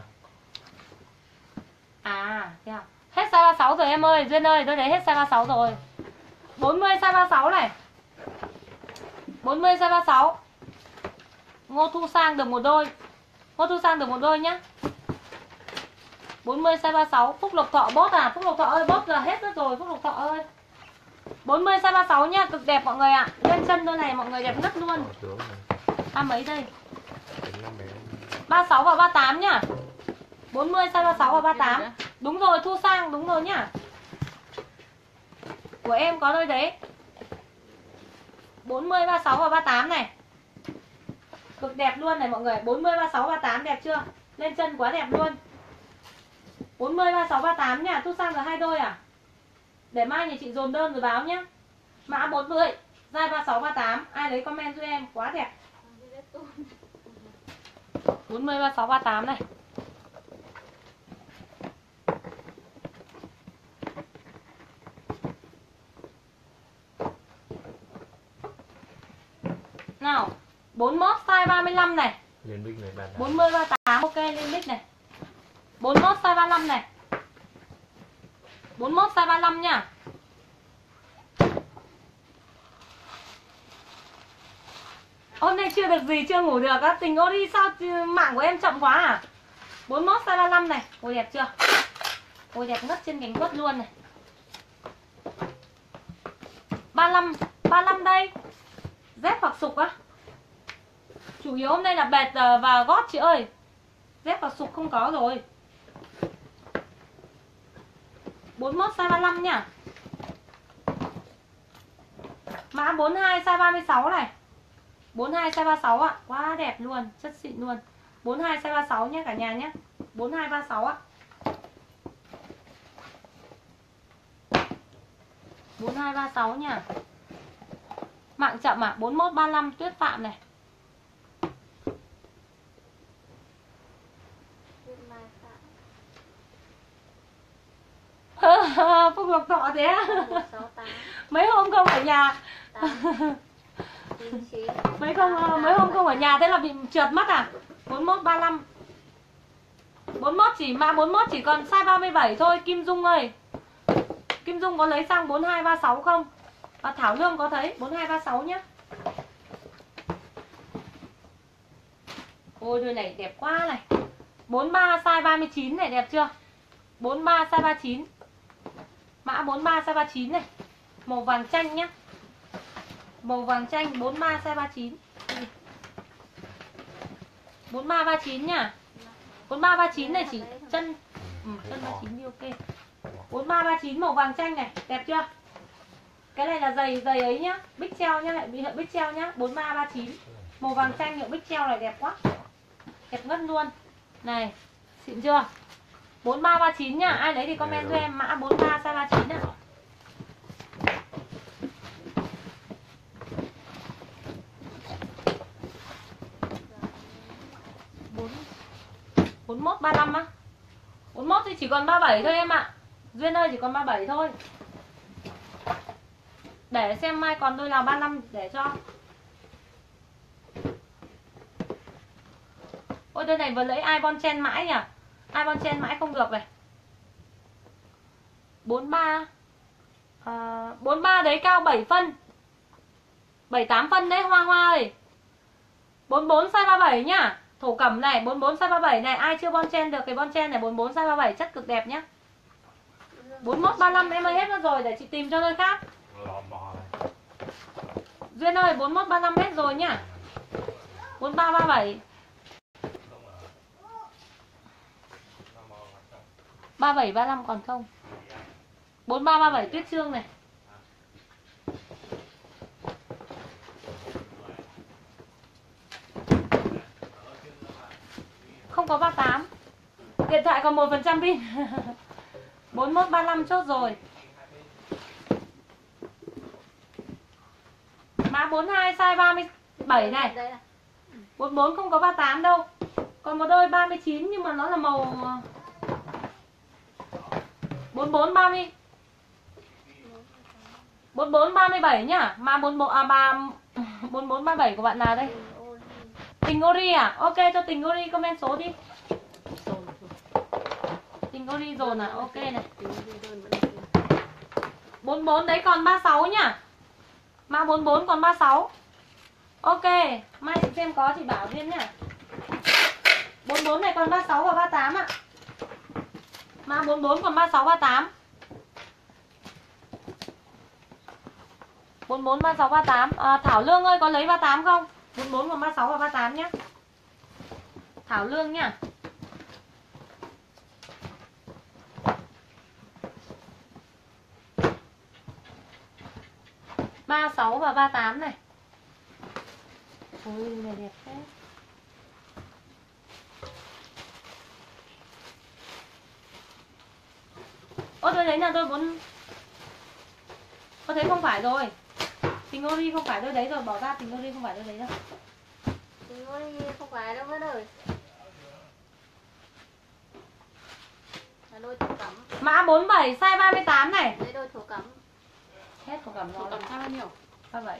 À, thế à? Hết size ba mươi sáu rồi em ơi, Duyên ơi, đôi đấy hết size ba mươi sáu rồi. bốn mươi size ba mươi sáu này. bốn mươi size ba mươi sáu. Ngô Thu Sang được một đôi. Ngô Thu Sang được một đôi nhá. bốn mươi size ba mươi sáu. Phúc Lộc Thọ bốt à? Phúc Lộc Thọ ơi, bốt là hết mất rồi Phúc Lộc Thọ ơi. bốn mươi size ba mươi sáu nhá, cực đẹp mọi người ạ. Lên chân đôi này mọi người đẹp ngất luôn. À mấy đây? ba mươi sáu và ba mươi tám nhá. bốn mươi size ba mươi sáu và ba mươi tám. Đúng rồi, Thu Sang, đúng rồi nhá. Của em có đôi đấy. bốn mươi, ba mươi sáu và ba mươi tám này. Cực đẹp luôn này mọi người. bốn mươi, ba mươi sáu, ba mươi tám đẹp chưa? Lên chân quá đẹp luôn. bốn mươi, ba mươi sáu, ba mươi tám nhá. Thu Sang là hai đôi à? Để mai nhà chị dồn đơn rồi báo nhá. Mã bốn mươi, size ba sáu ba tám. Ai lấy comment giúp em, quá đẹp. bốn mươi ba sáu ba tám này. Nào, bốn mốt size ba mươi lăm này. Liên bích này bạn đã. bốn mươi ba tám ok lên mic này. bốn mốt size ba mươi lăm này. bốn mốt size ba mươi lăm nha. Hôm nay chưa được gì, chưa ngủ được á. Tình Ori sao mạng của em chậm quá à? bốn mốt size ba mươi lăm này. Ôi đẹp chưa? Ôi đẹp ngất trên cánh quất luôn này. ba mươi lăm, ba mươi lăm đây. Dép hoặc sục á. Chủ yếu hôm nay là bệt và gót chị ơi. Dép hoặc sục không có rồi. bốn mốt size ba mươi lăm nhá. Mã bốn mươi hai size ba mươi sáu này. bốn mươi hai size ba mươi sáu ạ. Quá đẹp luôn, chất xịn luôn. bốn mươi hai size ba mươi sáu nhé cả nhà nhé. bốn mươi hai ba mươi sáu ạ. bốn mươi hai ba mươi sáu nha. Mạng chậm à? bốn mốt ba mươi lăm Tuyết Phạm này. Phúc Lộc Thọ thế á? Mấy hôm không ở nhà. Mấy không mấy hôm không ở nhà thế là bị trượt mất à? bốn mốt ba mươi lăm. bốn mốt chỉ mã bốn mốt chỉ còn size ba mươi bảy thôi Kim Dung ơi. Kim Dung có lấy sang bốn hai ba sáu không? À, Thảo Lương có thấy bốn hai ba sáu nhá. Ôi đôi này đẹp quá này. bốn ba size ba mươi chín này đẹp chưa? bốn ba size ba mươi chín. Mã bốn ba size ba mươi chín này. Màu vàng chanh nhá. Màu vàng chanh bốn ba size ba mươi chín. bốn ba ba mươi chín nhá. bốn ba ba mươi chín này chỉ chân ừ, chân ba mươi chín đi ok. bốn ba ba mươi chín màu vàng chanh này, đẹp chưa? Cái này là giày giày ấy nhá, Big Treo nhá, lại bị hiệu Big Treo nhá, bốn ba ba mươi chín. Màu vàng chanh hiệu Big Treo này đẹp quá. Đẹp ngất luôn. Này, xịn chưa? bốn ba ba mươi chín nhá, ai lấy thì comment cho em mã bốn ba size ba mươi chín ạ. bốn mốt ba mươi lăm á. bốn mốt thì chỉ còn ba mươi bảy thôi em ạ. Duyên ơi chỉ còn ba mươi bảy thôi. Để xem mai còn đôi nào ba mươi lăm để cho. Ôi đôi này vừa lấy ai bon chen mãi nhỉ? Ai bon chen mãi không được này. bốn ba à, bốn ba đấy cao bảy phân. bảy tám phân đấy Hoa Hoa ơi. bốn bốn size ba mươi bảy nhá. Thổ cẩm này, bốn bốn size ba mươi bảy này, ai chưa bon chen được cái bon chen này bốn bốn size ba mươi bảy chất cực đẹp nhá. bốn mốt ba mươi lăm em ơi hết mất rồi, để chị tìm cho nơi khác. Duyên ơi bốn mốt ba mươi lăm hết rồi nhá. bốn ba ba mươi bảy. ba mươi bảy ba mươi lăm còn không? bốn ba ba mươi bảy Tuyết Trương này. Không có ba mươi tám. Điện thoại còn một phần trăm pin. bốn mốt ba mươi lăm chốt rồi. Mã bốn hai size ba mươi bảy này. bốn bốn không có ba mươi tám đâu. Còn một đôi ba mươi chín nhưng mà nó là màu bốn bốn ba mươi. bốn bốn ba mươi bảy nhá. Mã bốn bốn à ba bốn bốn ba mươi bảy của bạn nào đây? Tình Ori à? Ok cho Tình Ori comment số đi. Tình Ori dồn à? Ok này. bốn bốn đấy còn ba mươi sáu nhá. Mã bốn bốn còn ba mươi sáu. Ok, mai chị xem có chị bảo Duyên nhá. bốn bốn này còn ba mươi sáu và ba mươi tám ạ. Mã bốn bốn còn ba mươi sáu ba mươi tám. bốn bốn ba mươi sáu ba mươi tám. À, Thảo Lương ơi có lấy ba mươi tám không? bốn bốn còn ba mươi sáu và ba mươi tám nhá. Thảo Lương nhá. ba mươi sáu và ba mươi tám này. Ôi này đẹp thế. Ôi tôi thấy là tôi muốn. Có thấy không phải rồi. Tình Ori không phải đôi đấy rồi, bỏ ra, Tình Ori không phải đôi đấy đâu. Tình ơi không phải đâu mất rồi. Là đôi thổ cẩm. Mã bốn bảy size ba mươi tám này. Lấy đôi thổ cẩm. Hết thổ cẩm Thổ rồi. cẩm sao bao nhiêu? ba mươi bảy.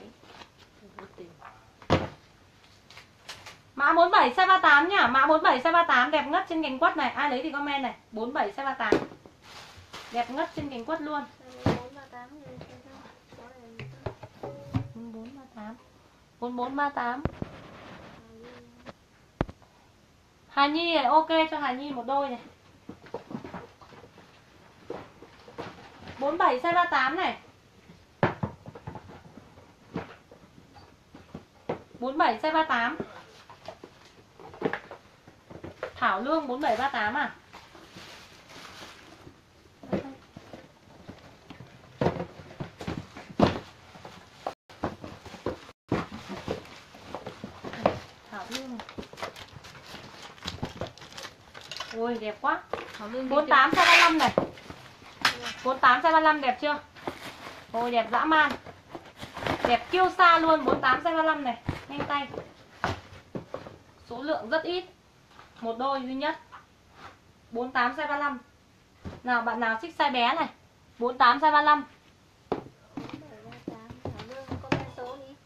Mã bốn bảy size ba mươi tám nhá. Mã bốn bảy size ba mươi tám đẹp ngất trên cánh quất này. Ai lấy thì comment này. bốn bảy size ba mươi tám. Đẹp ngất trên cánh quất luôn. bốn ba tám rồi. bốn bốn ba tám. bốn bốn ba tám. Hà Nhi này, ok cho Hà Nhi một đôi này. bốn bảy size ba mươi tám này. bốn bảy size ba mươi tám. Thảo Lương bốn bảy ba tám à? Thảo Lương. Ôi đẹp quá. Thảo Lương bốn tám size ba mươi lăm này. bốn tám size ba mươi lăm đẹp chưa? Ôi đẹp dã man. Đẹp kiêu sa luôn. bốn tám size ba mươi lăm này. Nhanh tay. Số lượng rất ít. Một đôi duy nhất. bốn tám size ba mươi lăm. Nào bạn nào thích size bé này. bốn tám size ba mươi lăm. bảy ba tám. Thảo Lương comment số đi.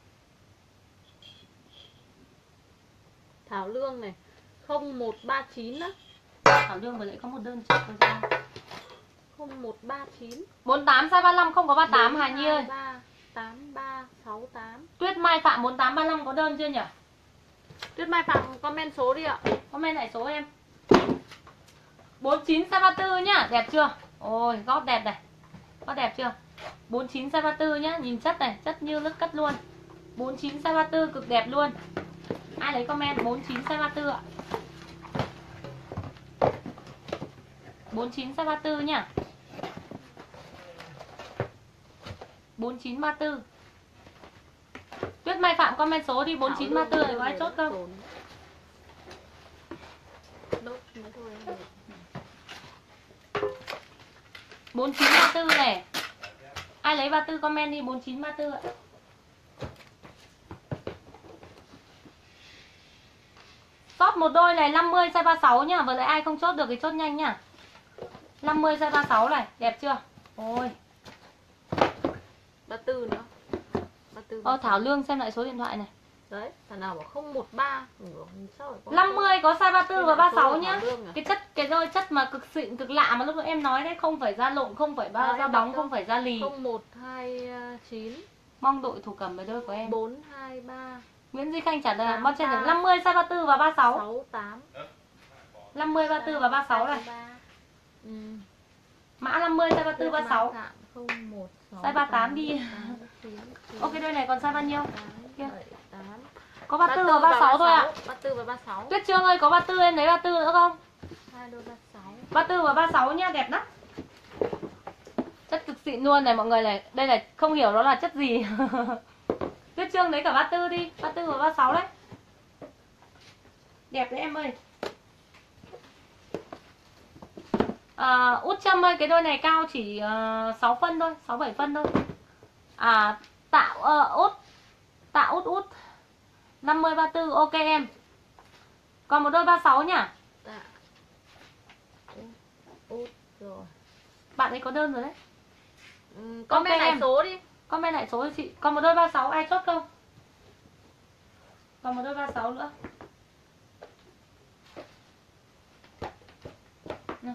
Thảo Lương này không một ba chín á. Thảo Lương vừa nãy có một đơn trước rồi sao? không một ba chín. bốn tám size ba mươi lăm không có ba mươi tám Hà Nhi ơi. ba tám ba sáu tám. Tuyết Mai Phạm bốn tám ba mươi lăm có đơn chưa nhỉ? Tuyết Mai Phạm comment số đi ạ. Comment lại số em. bốn chín size ba mươi tư nhá, đẹp chưa? Ôi, gót đẹp này. Gót đẹp chưa? bốn chín size ba mươi tư nhá, nhìn chất này, chất như nước cất luôn. bốn chín size ba mươi tư cực đẹp luôn. Ai lấy comment bốn chín size ba mươi tư ạ? bốn chín size ba mươi tư nhá. bốn chín ba mươi tư. Tuyết Mai Phạm comment số đi, bốn chín ba mươi tư này có ai chốt không? bốn chín ba mươi tư này. Ai lấy ba mươi tư comment đi, bốn chín ba mươi tư ạ. Chốt một đôi này năm mươi size ba mươi sáu nhá, vừa lại ai không chốt được thì chốt nhanh nhá. năm mươi size ba mươi sáu này, đẹp chưa? Ôi. ba tư nữa. ba tư. Ờ Thảo Lương xem lại số điện thoại này. Đấy, thằng nào bảo không một ba. Sao lại có năm mươi có size ba mươi tư và ba mươi sáu nhá. Thảo Lương à? Cái chất cái đôi chất mà cực xịn cực lạ mà lúc nãy em nói đấy, không phải da lộn, không phải ba Đấy, da em bóng, đọc không phải da lì. không một hai chín. Mong đội thủ cầm với đôi của em. bốn hai ba. Nguyễn Duy Khanh trả lời tám bon trên ba. được năm mươi size ba mươi tư và ba mươi sáu. sáu tám. năm mươi ba mươi tư và ba mươi sáu này. Ừ. Mã năm mươi size ba mươi tư ba mươi sáu. không một sáu. Size ba mươi tám đi. Ok đôi này còn size bao nhiêu? Kia. Có ba mươi tư và ba mươi sáu thôi ạ. ba mươi tư và ba mươi sáu. Tuyết Trương ơi, có ba mươi tư em lấy ba mươi tư nữa không? Hai đôi ba mươi sáu. ba mươi tư và ba mươi sáu nhá, đẹp lắm. Chất cực xịn luôn này mọi người này. Đây là không hiểu nó là chất gì. Tuyết Trương lấy cả ba mươi tư đi, ba mươi tư và ba mươi sáu đấy. Đẹp đấy em ơi. À, Út Trâm ơi, cái đôi này cao chỉ uh, sáu phân thôi, sáu bảy phân thôi. À, Tạo uh, Út Tạo Út Út năm mươi ba mươi tư, ok em. Còn một đôi ba mươi sáu nhá. Tạ. Út rồi. Bạn ấy có đơn rồi đấy. Ừ, comment Ok lại em. số đi. Comment lại số cho chị. Còn một đôi ba mươi sáu ai chốt không? Còn một đôi ba mươi sáu nữa. Nào.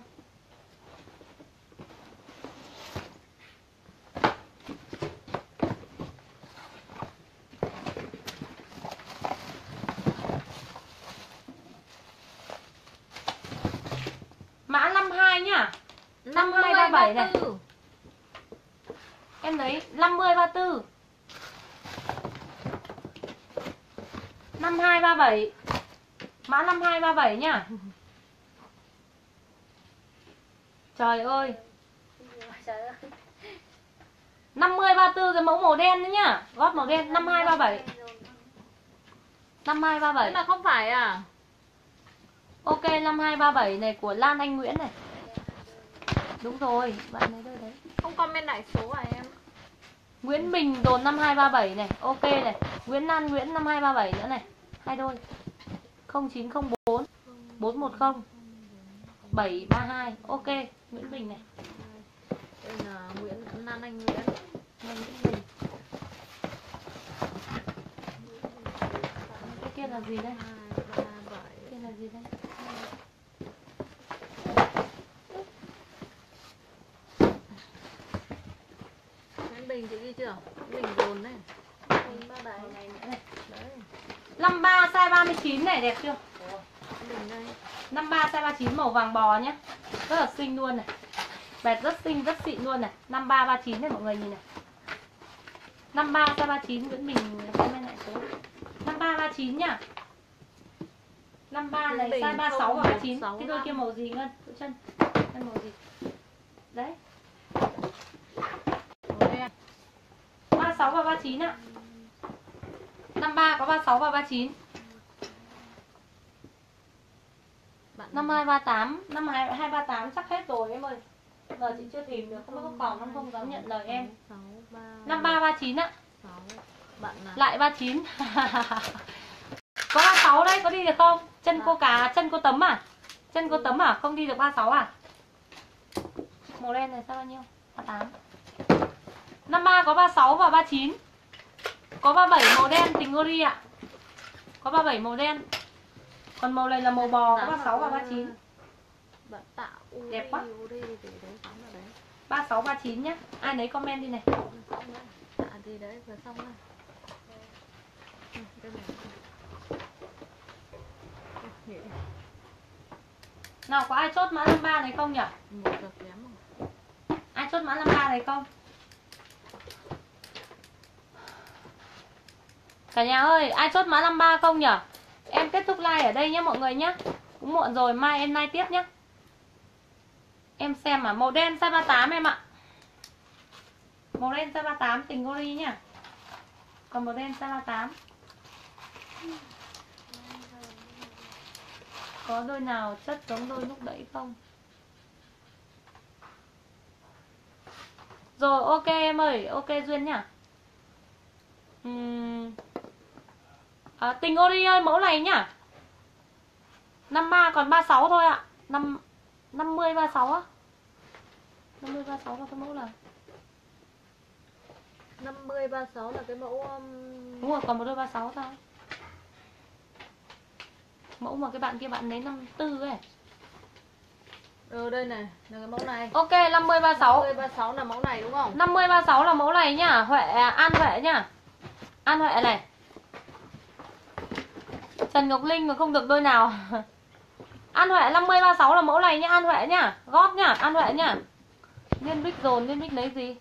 Mã năm mươi hai nhá. năm mươi ba mươi bảy này. Em lấy năm mươi ba mươi tư. năm hai ba bảy. Mã năm hai ba bảy nhá. Trời ơi. Trời ơi. năm mươi ba mươi tư cái mẫu màu đen đấy nhá. Gót màu đen năm hai ba bảy. năm hai ba Thế bảy. là không phải à? Ok năm hai ba bảy này của Lan Anh Nguyễn này. Đúng rồi, bạn ấy đây đấy. Không comment lại số à em? Nguyễn Bình dồn năm hai ba bảy này, ok này. Nguyễn Lan Nguyễn năm hai ba bảy nữa này, hai đôi. không chín không bốn bốn một không bảy ba hai, ok. Nguyễn Bình này. Đây là Nguyễn Lan Anh Nguyễn. Nguyễn Bình. Cái kia là gì đây? hai ba bảy. Cái kia là gì đây? Nguyễn Bình chị ghi chưa? Nguyễn Bình dồn này. ba bảy này nữa Đây. Đấy. năm ba size ba mươi chín này, đẹp chưa? Nguyễn Bình đây. năm ba size ba mươi chín màu vàng bò nhé. Rất là xinh luôn này. Bẹt rất xinh, rất xịn luôn này. năm ba ba mươi chín này mọi người nhìn này. năm ba size ba mươi chín Nguyễn Bình comment lại số. năm ba ba mươi chín nhá. năm ba này Bình size ba mươi sáu và ba mươi chín. không một sáu Cái đôi kia màu gì Ngân? Đôi chân. Đây màu gì? Đấy. Màu đen. ba mươi sáu và ba mươi chín ạ. năm ba có ba mươi sáu và ba mươi chín. Bạn năm hai ba tám, năm hai ba tám chắc hết rồi em ơi. Giờ chị chưa tìm được, không biết có còn không, không dám nhận lời em. sáu ba năm ba ba mươi chín ạ. sáu. Bạn là Lại ba mươi chín. Có ba mươi sáu đấy, có đi được không? Chân cô cá, chân cô tấm à? Chân cô tấm à? Không đi được ba mươi sáu à? Màu đen này sao bao nhiêu? ba mươi tám. năm ba có ba mươi sáu và ba mươi chín. Có ba mươi bảy màu đen tình ori ạ. Có ba mươi bảy màu đen. Còn màu này là màu bò, có ba mươi sáu và ba mươi chín. bạn tạo Uri, Đẹp quá. Uri thì đấy sóng là đấy. ba mươi sáu ba mươi chín nhá. Ai lấy comment đi này. Xong rồi. Tạ gì đấy vừa xong rồi. Ừ, đây này. Ừ, nghỉ đi. Nào có ai chốt mã năm ba này không nhỉ? Một giờ kém rồi. Ai chốt mã năm ba này không? Cả nhà ơi, ai chốt mã năm ba không nhỉ? Em kết thúc like ở đây nhé mọi người nhé. Cũng muộn rồi, mai em like tiếp nhé. Em xem à, màu đen size ba mươi tám em ạ. Màu đen size ba mươi tám tình ori nhá. Còn màu đen size ba mươi tám. Có đôi nào chất giống đôi lúc đấy không? Rồi ok em ơi, ok Duyên nhá. Uhm. À, tình ori ơi, mẫu này nhá. năm ba còn ba mươi sáu thôi ạ. năm năm mươi ba mươi sáu á. năm mươi ba mươi sáu là cái mẫu là. năm mươi ba mươi sáu là cái mẫu um... Đúng rồi, còn một đôi ba mươi sáu thôi. Mẫu mà cái bạn kia bạn lấy năm mươi tư ấy. Ừ đây này, là cái mẫu này. Ok, năm mươi ba mươi sáu. năm mươi ba mươi sáu là mẫu này đúng không? năm mươi ba mươi sáu là mẫu này nhá. Huệ An Huệ nhá. An Huệ này. Trần Ngọc Linh mà không được đôi nào. An Huệ năm mươi ba mươi sáu là mẫu này nhá, An Huệ nhá. Gót nhá, An Huệ nhá. Liên Bích dồn, Liên Bích lấy gì?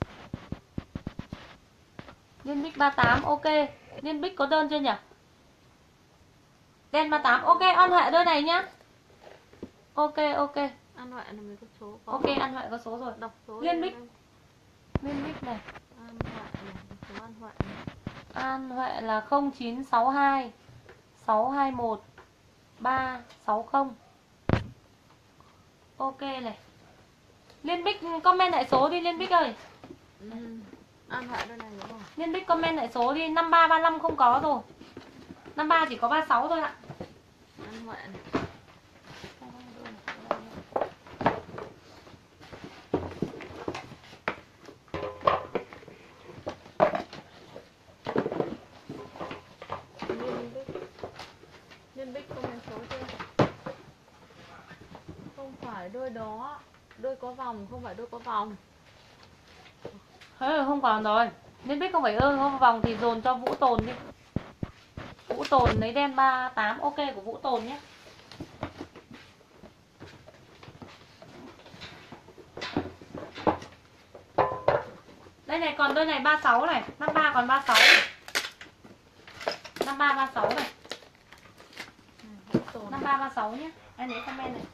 Liên Bích ba mươi tám, ok. Liên Bích có đơn chưa nhỉ? Đen ba mươi tám, ok, An Huệ đôi này nhá. Ok, ok. An Huệ là mình có số có. Ok, An Huệ có số rồi. Đọc số Liên đi Bích. em. Liên Bích này. An Huệ này, số An Huệ này. An Huệ là không chín sáu hai sáu hai một ba sáu không. Ok này. Liên Bích comment lại số đi Liên Bích ơi. Ừ. An Huệ đây này đúng không? Liên Bích comment lại số đi, năm ba ba mươi lăm không có rồi. năm ba chỉ có ba mươi sáu thôi ạ. An Huệ này. Liên Bích. Liên Bích comment số chưa? Không phải đôi đó. Đôi có vòng, không phải đôi có vòng. Thế rồi không còn rồi. Liên Bích không phải ơ không vòng thì dồn cho Vũ Tồn đi. Vũ Tồn lấy đen ba mươi tám, ok của Vũ Tồn nhé. Đây này, còn đôi này ba mươi sáu này, năm ba còn ba mươi sáu. năm ba ba mươi sáu này. năm ba ba mươi sáu nhé. Anh lấy comment này.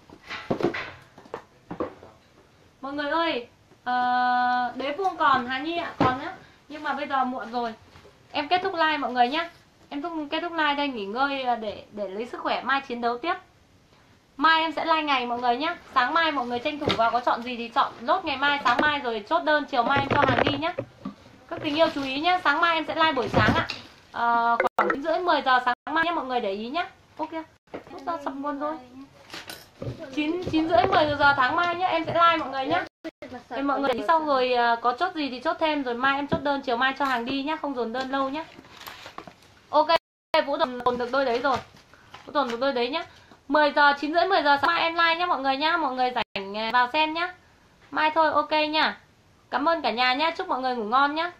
Mọi người ơi, uh, đế vuông còn Hà Nhi ạ, còn nhá. Nhưng mà bây giờ muộn rồi. Em kết thúc like mọi người nhé. Em thúc, kết thúc like đây, nghỉ ngơi để để lấy sức khỏe, mai chiến đấu tiếp. Mai em sẽ like ngày mọi người nhé. Sáng mai mọi người tranh thủ vào, có chọn gì thì chọn. Lốt ngày mai, sáng mai rồi chốt đơn, chiều mai em cho hàng đi nhé. Các tình yêu chú ý nhé, sáng mai em sẽ live buổi sáng ạ. À, khoảng chín rưỡi mười giờ sáng mai nhé, mọi người để ý nhé. Ok. Lúc ra sập nguồn rồi. chín chín rưỡi mười giờ tháng mai nhé, em sẽ live mọi người nhé. Thì mọi người để ý xong rồi à, có chốt gì thì chốt thêm, rồi mai em chốt đơn, chiều mai cho hàng đi nhé, không dồn đơn lâu nhé. Ok, Vũ Tồn tồn được đôi đấy rồi. Vũ Tồn được đôi đấy nhé. mười giờ, chín rưỡi mười giờ sáng mai em live nhé mọi người nhá. Mọi người rảnh vào xem nhá. Mai thôi, ok nhá. Cảm ơn cả nhà nhá, chúc mọi người ngủ ngon nhá.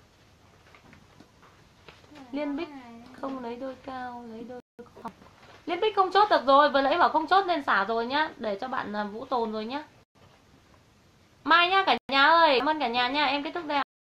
Liên Bích không lấy đôi cao, lấy đôi không. Liên Bích không chốt được rồi, vừa nãy bảo không chốt nên xả rồi nhá, để cho bạn Vũ Tồn rồi nhá. Mai nhá cả nhà ơi, cảm ơn cả nhà nha, em kết thúc đây ạ.